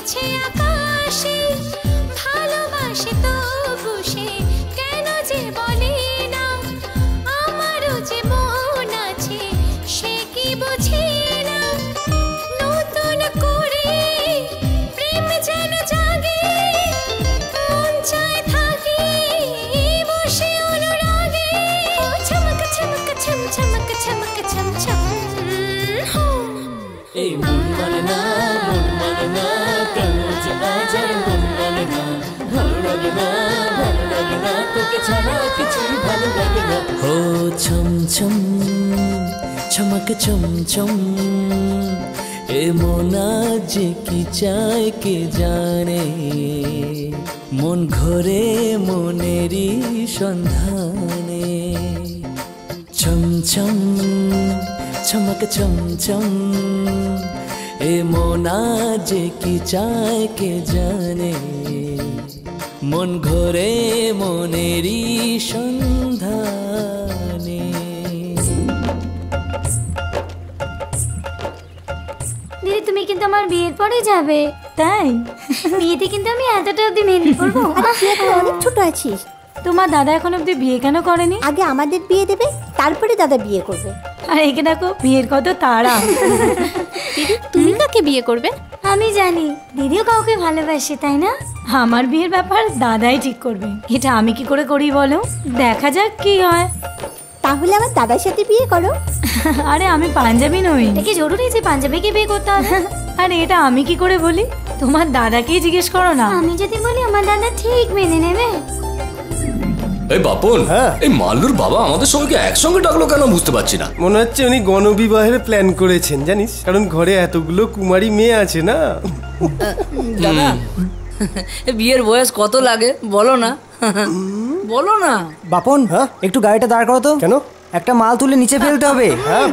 S11: আছে আকাশে ভালোবাসে তো বসে কেন যে বলে না আমারও যে মন আছে সে কি বোঝে না নতুন করে প্রেম যেন জাগে মন চায় থাকে বসে অনুরাগে ও চমক চমক ছম চমক চমক ছম ছম
S1: এই মন মানে না মন মানে না কেন যে আজার মন মানে না ভালো লাগে না ভালো লাগে না তোকে ছাড়া কিছুই ভালো লাগে না ও ছম ছম চমক ছম ছম এ মন আজ কি চায় কে জানে মন ঘরে মনেরই সন্ধানে ছম ছম চমক ছম ছম এ মনা যে কি চায় কে জানে মন ঘরে মনেরই সন্ধানে
S10: দিদি তুমি কিন্তু আমার বিয়ের পরে যাবে তাই বিয়েতে কিন্তু আমি এতটা অবধি মেহেন্দি পরবো
S5: অনেক ছোট আছিস
S6: তোমার দাদা এখন অবধি বিয়ে কেন করেনি?
S5: আগে আমাদের বিয়ে দেবে তারপরে দাদা বিয়ে করবে।
S6: আর একে দেখো বিয়ের কত তাড়া।
S10: দিদি তুমি কাকে বিয়ে করবে? আমি জানি দিদিও কাউকে ভালোবাসে তাই না?
S6: আমার বিয়ের ব্যাপার দাদাই ঠিক করবে, এটা আমি কি করে করি বলো? দেখা যাক কি হয়।
S5: তাহলে আমার দাদার সাথে বিয়ে করো।
S6: আরে আমি পাঞ্জাবি নই।
S10: এটা কি জরুরি যে পাঞ্জাবিকে বিয়ে করতে হবে?
S6: আরে এটা আমি কি করে বলি? তোমার দাদাকেই জিজ্ঞেস করো না।
S10: আমি যদি বলি আমার দাদা ঠিক মেনে নেবে।
S16: এই বাপন, এই মাল্লুর বাবা আমাদের সবাইকে একসঙ্গে ডাকলো কেন বুঝতে পারছি না।
S9: মনে হচ্ছে উনি গণবিবাহের প্ল্যান করেছেন জানিস, কারণ ঘরে এতগুলো কুমারী মেয়ে আছে না।
S14: দাদা বিয়ের বয়স কত লাগে বলো না, বলো না।
S8: বাপন একটু গাড়িটা দাঁড় করো তো। কেন? একটা মাল তুলে নিচে ফেলতে হবে।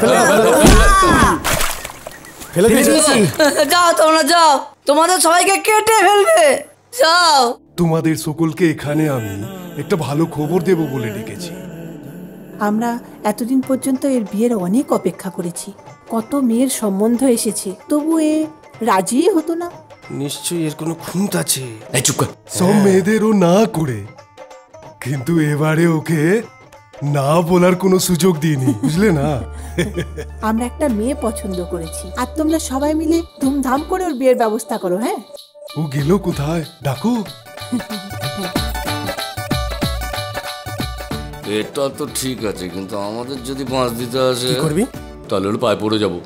S8: ফেলে দিয়েছি।
S14: যাও তোমরা যাও, তোমাদের সবাইকে কেটে ফেলবে। যাও।
S21: তোমাদের সকলকে এখানে আমি একটা ভালো খবর দেব বলে ডেকেছি।
S12: আমরা এতদিন পর্যন্ত এর বিয়ের অনেক অপেক্ষা করেছি, কত মেয়ের সম্বন্ধ এসেছে, তবু এ রাজি হতো না।
S9: নিশ্চয়ই এর কোনো খুঁত আছে।
S16: এই চুপ কর।
S21: সব মেয়েদেরও না করে, কিন্তু এবারে ওকে না বলার কোনো সুযোগ দিইনি, বুঝলে না?
S12: আমরা একটা মেয়ে পছন্দ করেছি, আর তোমরা সবাই মিলে ধুমধাম করে ওর বিয়ের ব্যবস্থা করো। হ্যাঁ,
S21: ও গেল কোথায়? ডাকো।
S16: এটা তো ঠিক আছে, কিন্তু আমাদের যদি পাঁচ দিতে আসে
S21: কি করবি?
S16: তাহলে ওর পায়ে পড়ে যাবো।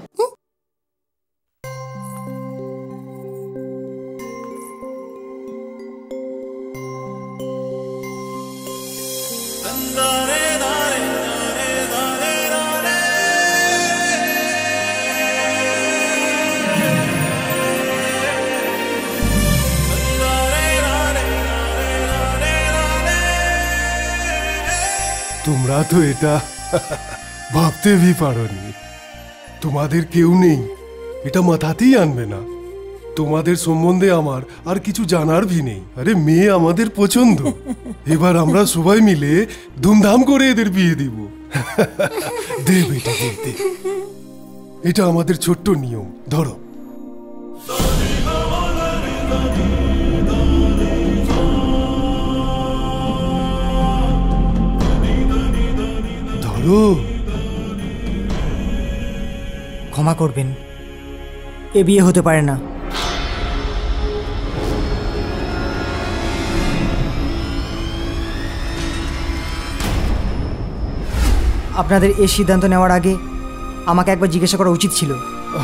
S21: তোমরা তো এটা ভাবতে ভি পারোনি, তোমাদের কেউ নেই এটা মাথাতেই আনবে না। তোমাদের সম্বন্ধে আমার আর কিছু জানার ভি নেই। আরে মেয়ে আমাদের পছন্দ, এবার আমরা সবাই মিলে ধুমধাম করে এদের বিয়ে দিব। দে বেটা দে দে, এটা আমাদের ছোট্ট নিয়ম। ধরো।
S8: ক্ষমা করবেন, এ বিয়ে হতে পারে না। আপনাদের এই সিদ্ধান্ত নেওয়ার আগে আমাকে একবার জিজ্ঞাসা করা উচিত ছিল।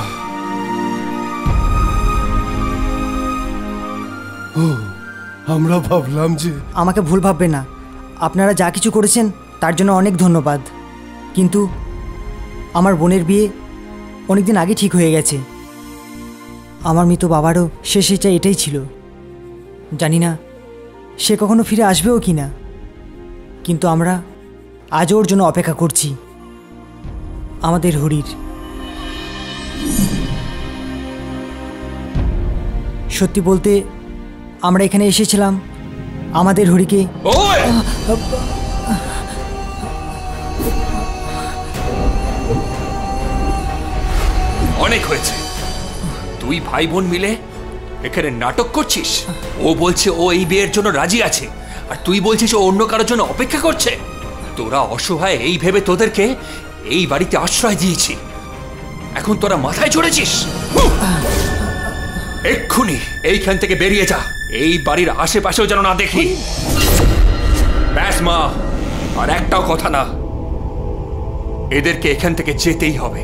S21: ও, আমরা ভাবলাম যে।
S8: আমাকে ভুল ভাববে না, আপনারা যা কিছু করেছেন তার জন্য অনেক ধন্যবাদ, কিন্তু আমার বোনের বিয়ে অনেকদিন আগে ঠিক হয়ে গেছে। আমার মৃত বাবারও শেষ ইচ্ছা এটাই ছিল। জানি না সে কখনো ফিরে আসবেও কি না, কিন্তু আমরা আজও ওর জন্য অপেক্ষা করছি, আমাদের হরির। সত্যি বলতে আমরা এখানে এসেছিলাম আমাদের হরিকে।
S20: অনেক হয়েছে, দুই ভাই বোন মিলে এখানে নাটক করছিস? ও বলছে ও এই বিয়ের জন্য রাজি আছে, আর তুই বলছিস ও অন্য কারোর জন্য অপেক্ষা করছে। তোরা অসহায় এই ভেবে তোদেরকে এই বাড়িতে আশ্রয় দিয়েছি, এখন তোরা মাথায় চড়েছিস। এক্ষুনি এইখান থেকে বেরিয়ে যা, এই বাড়ির আশেপাশেও যেন না দেখি। ব্যাস মা, আর একটাও কথা না, এদেরকে এখান থেকে যেতেই হবে।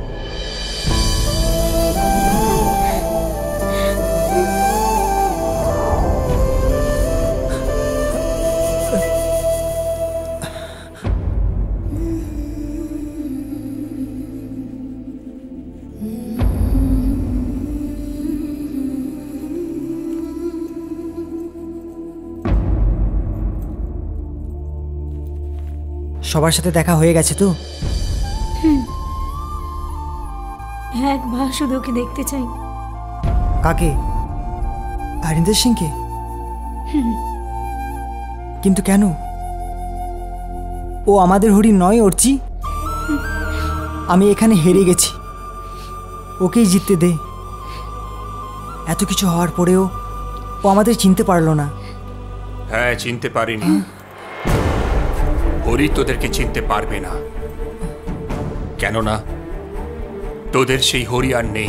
S8: সবার সাথে দেখা হয়ে গেছে তো?
S6: একবার শুধু ওকে দেখতে চাই।
S8: কাকে? হরিন্দর সিংকে? কিন্তু কেন? ও আমাদের হরিণ নয় অর্চি। আমি এখানে হেরে গেছি, ওকেই জিততে দে। এত কিছু হওয়ার পরেও ও আমাদের চিনতে পারলো না।
S20: হ্যাঁ, চিনতে পারিনি। হরি তোদেরকে চিনতে পারবে না, কেননা তোদের সেই হরি আর নেই।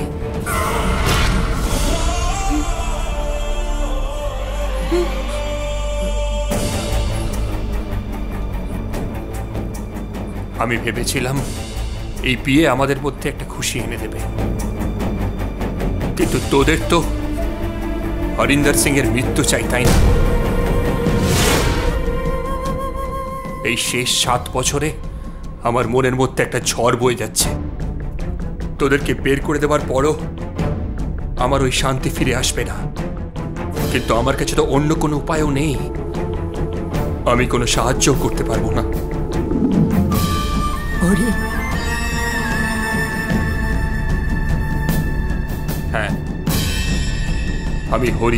S20: আমি ভেবেছিলাম এই বিয়ে আমাদের মধ্যে একটা খুশি এনে দেবে, কিন্তু তোদের তো হরিন্দর সিং এর মৃত্যু চাই, তাই না? এই শেষ সাত বছরে আমার মনের মধ্যে একটা ঝড় বয়ে যাচ্ছে। তোদেরকে বের করে দেওয়ার পরও আমার ওই শান্তি ফিরে আসবে না, কিন্তু আমার কাছে তো অন্য কোনো উপায়ও নেই। আমি কোনো সাহায্য করতে পারবো না। হ্যাঁ, আমি হরি,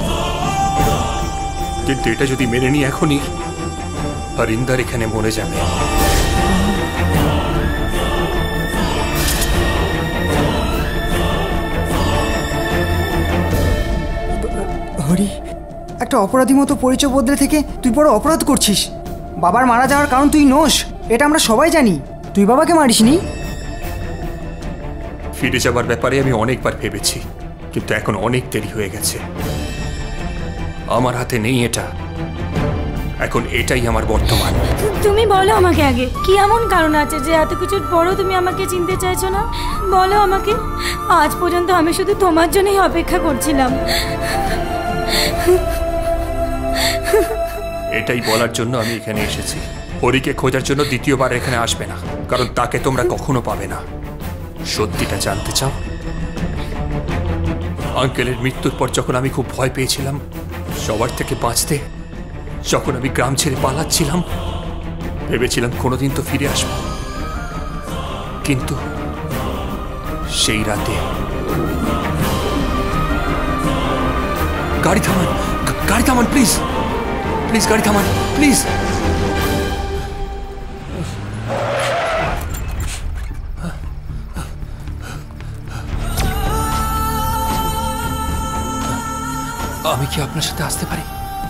S20: কিন্তু এটা যদি মেনে নিই এখনই, হরিন্দর এখানে মরে যাবে।
S8: হরি, একটা অপরাধী মতো পরিচয় বদলে থেকে তুই বড় অপরাধ করছিস। বাবার মারা যাওয়ার কারণ তুই নোস, এটা আমরা সবাই জানি। তুই বাবাকে মারিসনি।
S20: ফিরে যাবার ব্যাপারে আমি অনেকবার ভেবেছি, কিন্তু এখন অনেক দেরি হয়ে গেছে। আমার হাতে নেই এটা, এখন এটাই আমার বর্তমান।
S6: তুমি বলো আমাকে আগে, কি এমন কারণ আছে যে এত কিছুর পরও তুমি আমাকে চিনতে চাইছো না? বলো আমাকে। আজ পর্যন্ত আমি শুধু তোমার জন্যই অপেক্ষা করছিলাম।
S20: এটাই বলার জন্য আমি এখানে এসেছি। হরিকে খোঁজার জন্য দ্বিতীয়বার এখানে আসবে না, কারণ তাকে তোমরা কখনো পাবে না। সত্যিটা জানতে চাও? আঙ্কেলের মৃত্যুর পর যখন আমি খুব ভয় পেয়েছিলাম সবার থেকে বাঁচতে, যখন আমি গ্রাম ছেড়ে পালাচ্ছিলাম, ভেবেছিলাম কোনোদিন তো ফিরে আসবো, কিন্তু সেই রাতে গাড়ি থামান, গাড়ি থামান প্লিজ, প্লিজ গাড়ি থামান প্লিজ। আমি কি আপনার সাথে আসতে পারি?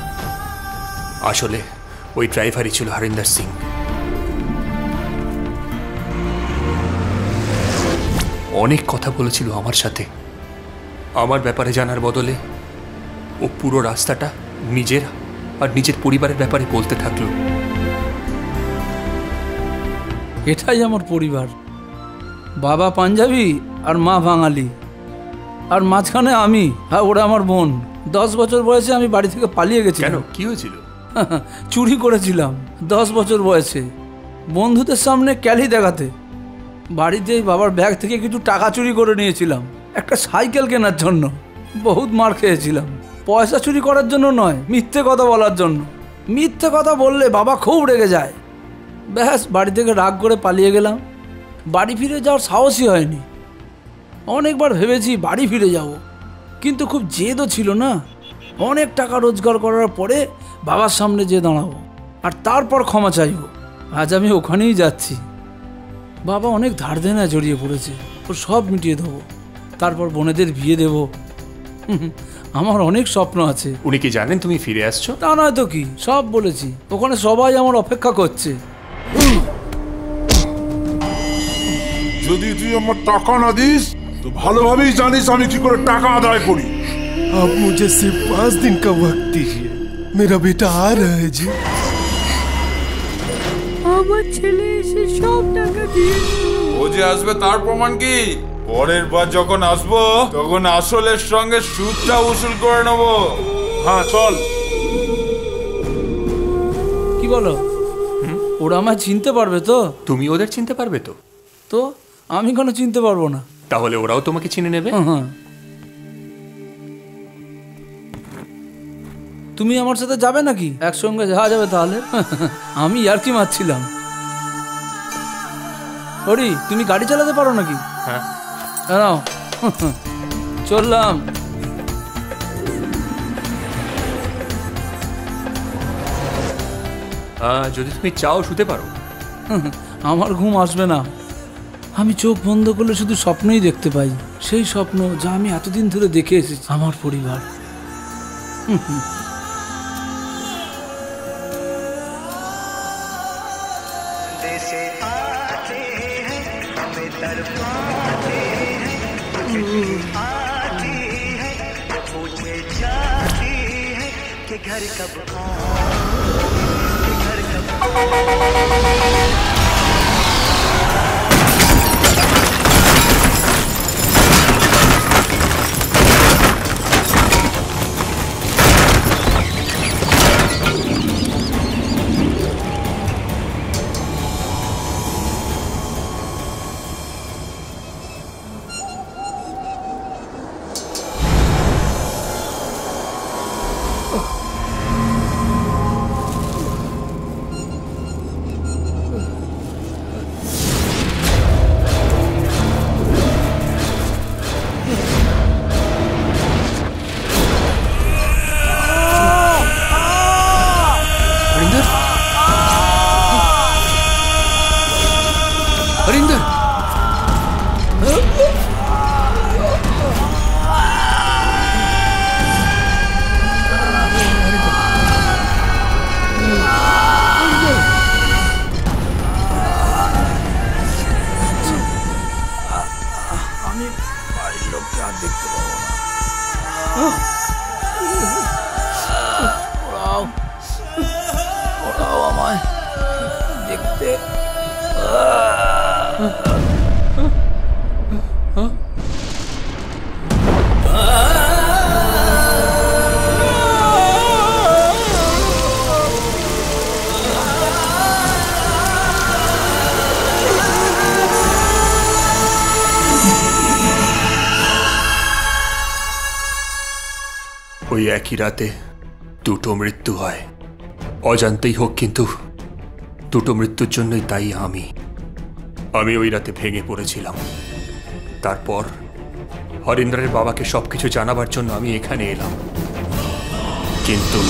S20: আসলে ওই ড্রাইভারই ছিল হরিন্দর সিং। অনেক কথা বলেছিল আমার সাথে, আমার ব্যাপারে জানার বদলে ও পুরো রাস্তাটা নিজের আর নিজের পরিবারের ব্যাপারে বলতে থাকলো।
S4: এটাই আমার পরিবার, বাবা পাঞ্জাবি আর মা বাঙালি, আর মাঝখানে আমি, হ্যাঁ ওরা আমার বোন। দশ বছর বয়সে আমি বাড়ি থেকে পালিয়ে গেছি।
S20: কেন, কি হয়েছিল?
S4: চুরি করেছিলাম দশ বছর বয়সে, বন্ধুদের সামনে ক্যালি দেখাতে। বাড়িতে বাবার ব্যাগ থেকে কিছু টাকা চুরি করে নিয়েছিলাম একটা সাইকেল কেনার জন্য। বহুত মার খেয়েছিলাম, পয়সা চুরি করার জন্য নয়, মিথ্যে কথা বলার জন্য। মিথ্যে কথা বললে বাবা খুব রেগে যায়। ব্যাস, বাড়ি থেকে রাগ করে পালিয়ে গেলাম। বাড়ি ফিরে যাওয়ার সাহসই হয়নি। অনেকবার ভেবেছি বাড়ি ফিরে যাব, কিন্তু খুব জেদও ছিল না। অনেক টাকা রোজগার করার পরে বাবার সামনে যেয়ে দাঁড়াবো আর তারপর ক্ষমা চাইব। আজ আমি ওখানেই যাচ্ছি। বাবা অনেক ধার দেনায় জড়িয়ে পড়েছে, ও সব মিটিয়ে দেবো। তারপর বোনেদের বিয়ে দেব, আমার অনেক স্বপ্ন আছে।
S20: উনি কি জানেন তুমি ফিরে আসছো?
S4: তা নয় তো কি, সব বলেছি। ওখানে সবাই আমার অপেক্ষা করছে।
S18: যদি তুই আমার টাকা না দিস তো ভালোভাবেই জানিস আমি কি করে টাকা আদায় করি।
S21: अब मुझे सिर्फ पाँच दिन का वक्त दीजिए, मेरा बेटा आ रहा है जी।
S2: আমার ছেলে এসে সব টাকা দিয়ে
S18: ও যে আসবে তার প্রমাণ কি? পরের বার যখন আসবো তখন আসলের সঙ্গে সুদটা উসুল করে নেব। হ্যাঁ চল।
S4: কি বলো? ওরা আমায় চিনতে পারবে তো?
S20: তুমি ওদের চিনতে পারবে তো?
S4: তো আমি কেন চিনতে পারবো না?
S20: তাহলে ওরাও তোমাকে চিনে নেবে।
S4: হ্যাঁ, তুমি আমার সাথে যাবে নাকি? একসঙ্গে যাওয়া যাবে তাহলে। আমি আর কি মারছিলাম। হরি, তুমি গাড়ি চালাতে পারো নাকি?
S20: হ্যাঁ।
S4: দাঁড়াও, চললাম।
S20: যদি তুমি চাও শুতে পারো।
S4: আমার ঘুম আসবে না। আমি চোখ বন্ধ করলে শুধু স্বপ্নই দেখতে পাই, সেই স্বপ্ন যা আমি এতদিন ধরে দেখে এসেছি। আমার পরিবার।
S1: घर कब घर कब
S20: ওই একই রাতে দুটো মৃত্যু হয়, অজান্তেই হোক, কিন্তু দুটো মৃত্যুর জন্যই দায়ী আমি। আমি ওই রাতে ভেঙে পড়েছিলাম। তারপর হরিন্দ্রের বাবাকে সবকিছু জানাবার জন্য আমি এখানে এলাম, কিন্তু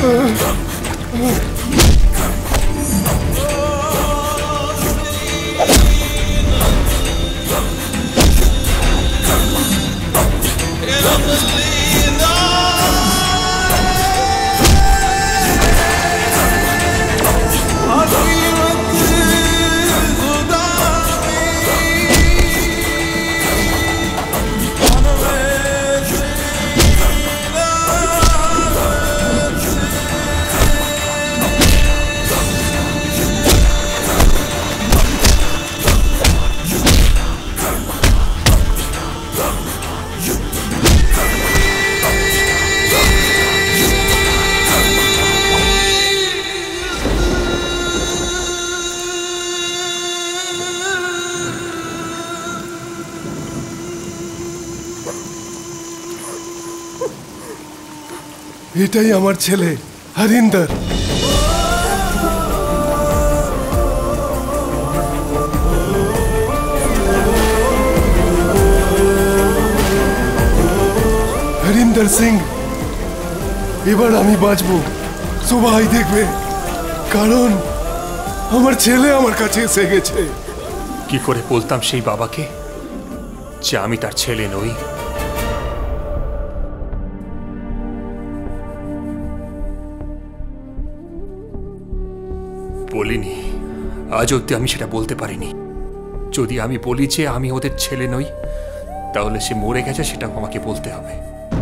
S21: এটাই আমার ছেলে হরিন্দর। হরিন্দর সিং, এবার আমি বাঁচবো, সবাই দেখবে, কারণ আমার ছেলে আমার কাছে এসে গেছে।
S20: কি করে বলতাম সেই বাবাকে যে আমি তার ছেলে নই? বলিনি, আজ অব্দি আমি সেটা বলতে পারিনি। যদি আমি বলি যে আমি ওদের ছেলে নই, তাহলে সে মরে গেছে সেটাও আমাকে বলতে হবে।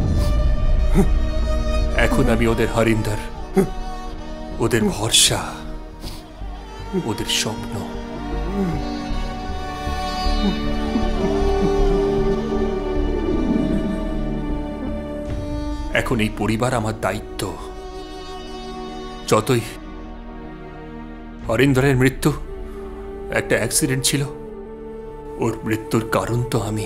S20: এখন আমি ওদের হরিন্দর, ওদের ভরসা, ওদের স্বপ্ন। এখন এই পরিবার আমার দায়িত্ব। যতই হরিন্দরের মৃত্যু একটা অ্যাক্সিডেন্ট ছিল, ওর মৃত্যুর কারণ তো আমি।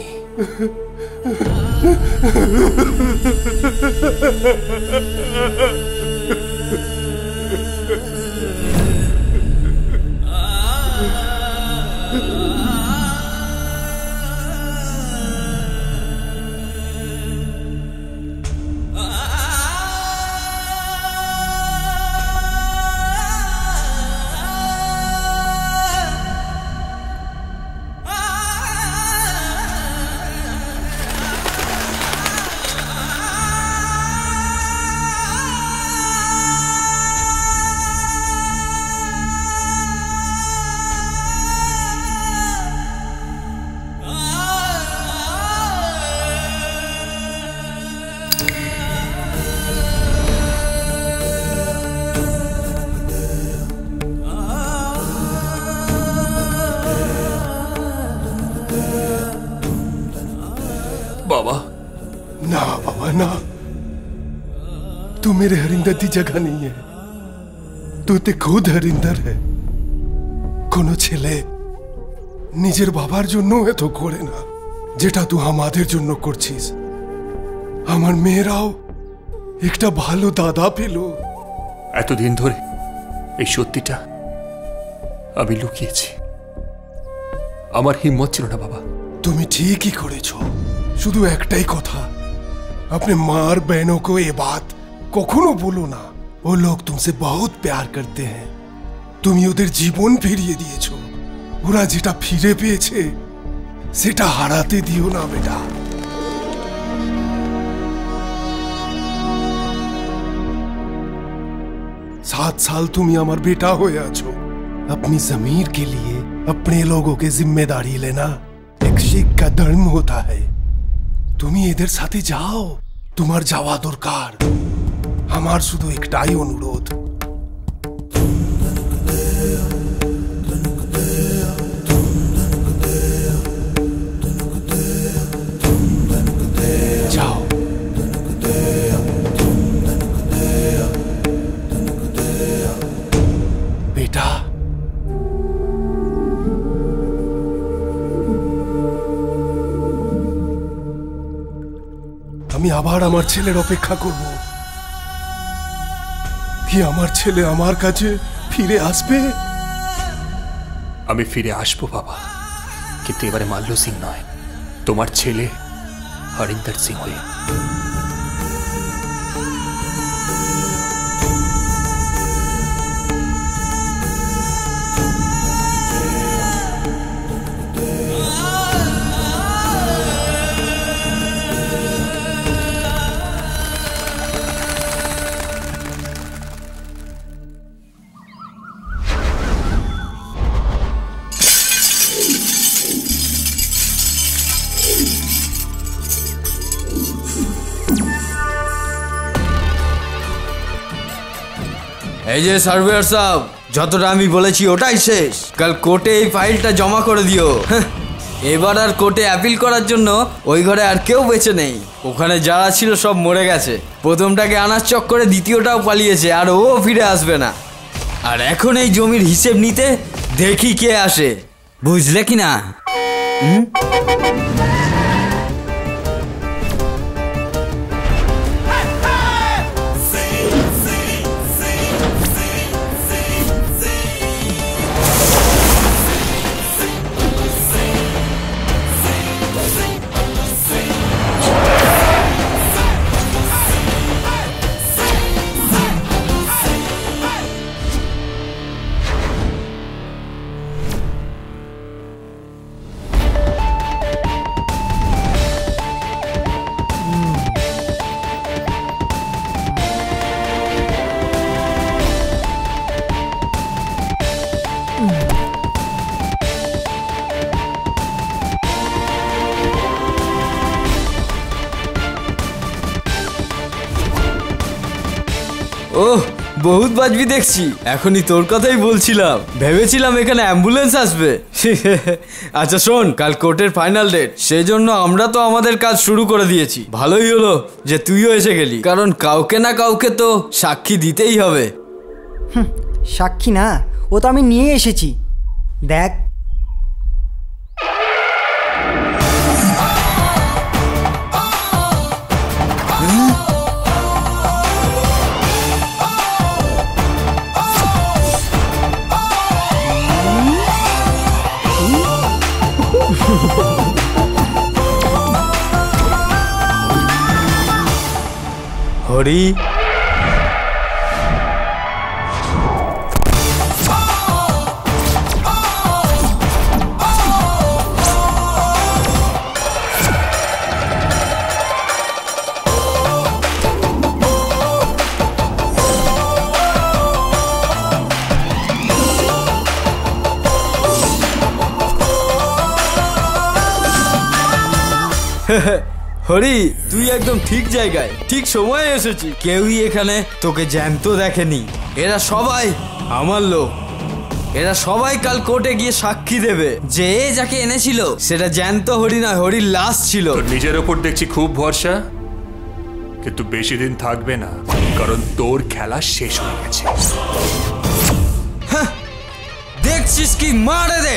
S20: बाबा
S21: ना बाबा ना, तू मेरे हरिंदर की जगह नहीं है। तू तो खुद हरिंदर है। কোনো ছেলে নিজের বাবার জন্য এত করে না যেটা তুই আমাদের জন্য করছিস। আমার মেয়েরাও একটা ভালো দাদা পেল।
S20: এতদিন ধরে এই সত্যিটা আমি লুকিয়েছি, আমার হিম্মত ছিল না বাবা।
S21: তুমি ঠিকই করেছো, শুধু একটাই কথা, अपने मार बहनों को ये बात কখনো বলো না। वो लोग तुमसे बहुत प्यार करते हैं। তুমি ওদের জীবন ফিরিয়ে দিয়েছো, ওরা যেটা ফিরে পেয়েছে সেটা হারাতে দিও না বেটা। सात साल तुम हमार बेटा होए आछो। अपनी जमीर के लिए अपने लोगों के जिम्मेदारी लेना एक शिख का धर्म होता है। तुम एদের साथे जाओ, तुम्हार जावा दरकार। हमार शुधु एकटाई अनुरोध, जाओ। बेटा আমি আবার আমার ছেলের অপেক্ষা করব কি আমার ছেলে আমার কাছে ফিরে আসবে।
S20: আমি ফিরে আসবো বাবা, কিন্তু এবারে মাল্লু সিং নয়, তোমার ছেলে হরিন্দর সিং হয়ে।
S3: এই যে সার্ভেয়ার সাহেব, যতটা আমি বলেছি ওটাই শেষ। কাল কোর্টে এই ফাইলটা জমা করে দিও। এবার আর কোর্টে অ্যাপিল করার জন্য ওই ঘরে আর কেউ বেঁচে নেই। ওখানে যারা ছিল সব মরে গেছে। প্রথমটাকে আনার চক্করে দ্বিতীয়টাও পালিয়েছে, আর ও ফিরে আসবে না। আর এখন এই জমির হিসেব নিতে দেখি কে আসে, বুঝলে কি না? হুম ওহ, বহুত বাজবি দেখছি। এখনই তোর কথাই বলছিলাম, ভেবেছিলাম এখানে অ্যাম্বুলেন্স আসবে। আচ্ছা শোন, কাল কোর্টের ফাইনাল ডেট, সেই জন্য আমরা তো আমাদের কাজ শুরু করে দিয়েছি। ভালোই হলো যে তুইও এসে গেলি, কারণ কাউকে না কাউকে তো সাক্ষী দিতেই হবে।
S8: সাক্ষী না, ও তো আমি নিয়ে এসেছি, দেখ।
S3: হরি, হরি তুই একদম ঠিক জায়গায় ঠিক সময়ে এসেছি। কেউই এখানে তোকে জ্যান্ত দেখেনি। এরা সবাই আমার লোক। এরা সবাই কাল কোর্টে গিয়ে সাক্ষী দেবে যে যাকে এনেছিল সেটা জ্যান্ত হরি নয়, হরির লাশ ছিল।
S20: নিজের ওপর দেখছি খুব ভরসা, কিন্তু বেশি দিন থাকবে না, কারণ তোর খেলা শেষ হয়ে গেছে।
S3: দেখছিস কি, মারে দে।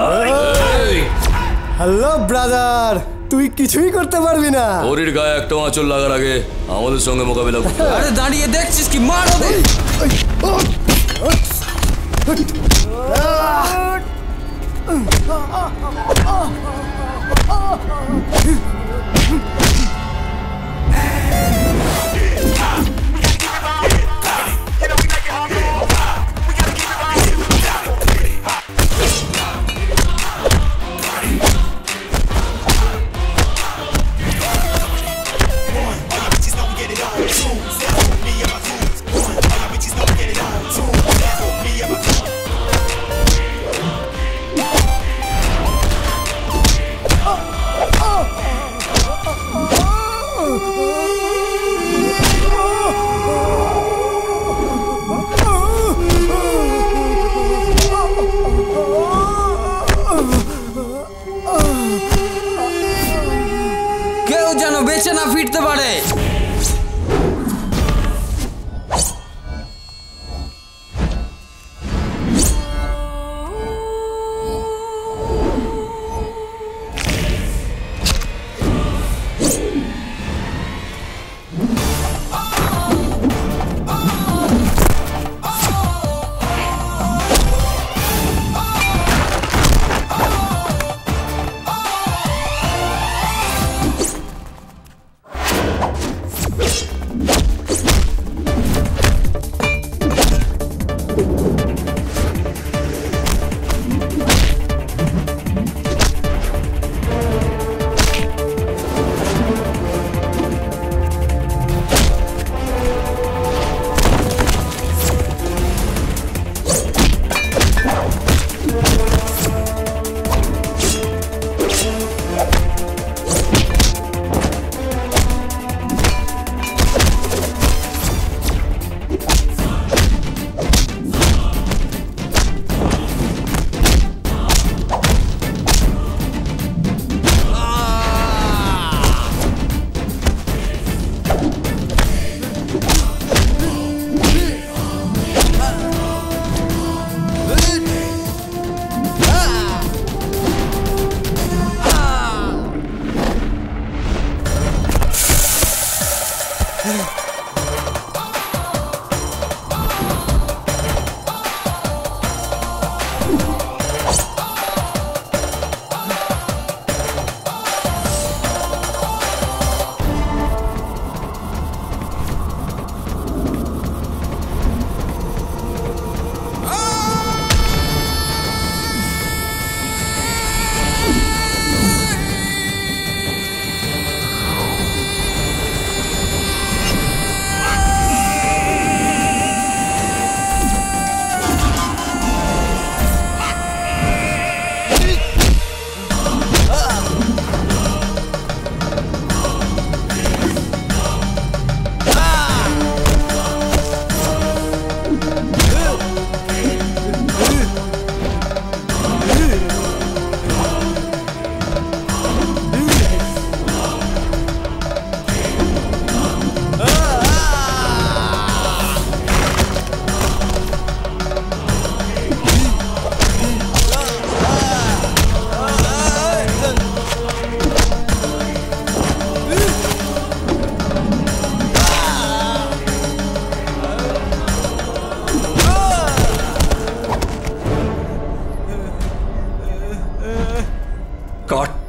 S21: হ্যালো ব্রাদার, তুই কিছুই করতে পারবি না।
S16: হরির গায়ে একটা আঁচল লাগার আগে আমাদের সঙ্গে মোকাবিলা করতে।
S3: আরে দাঁড়িয়ে দেখছিস কি, মারো দে।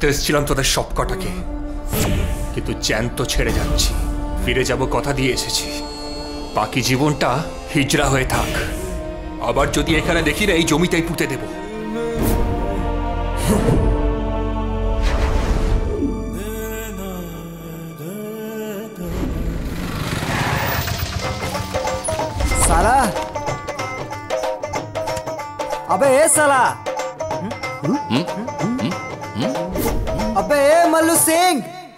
S20: মারতে এসেছিলাম তোদের সব কটাকে, কিন্তু জ্যান্ত ছেড়ে যাচ্ছি। ফিরে যাব কথা দিয়ে এসেছি। বাকি জীবনটা হিজড়া হয়ে থাক। আবার যদি এখানে দেখি না, এই জমিটাই পুঁতে দেব।
S8: साला अबे ए साला अबे ए मल्लू सिंह,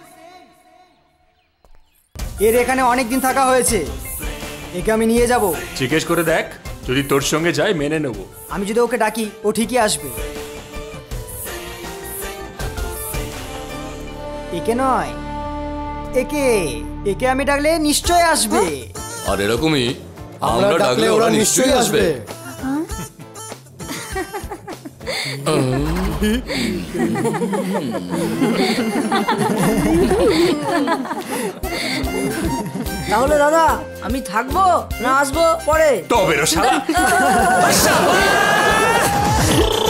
S8: এর এখানে অনেক দিন থাকা হয়েছে, একে আমি নিয়ে যাব।
S20: জিজ্ঞেস করে দেখ, যদি তোর সঙ্গে যায় মেনে নেব।
S8: আমি যদি ওকে ডাকি ও ঠিকই আসবে। একে নয়, একে একে আমি ডাকলে নিশ্চয় আসবে।
S16: আর এরকমই আমরা ডাকলে ওরা নিশ্চয়ই আসবে।
S14: তাহলে দাদা আমি থাকবো না আসবো পরে?
S20: তবে রে শালা।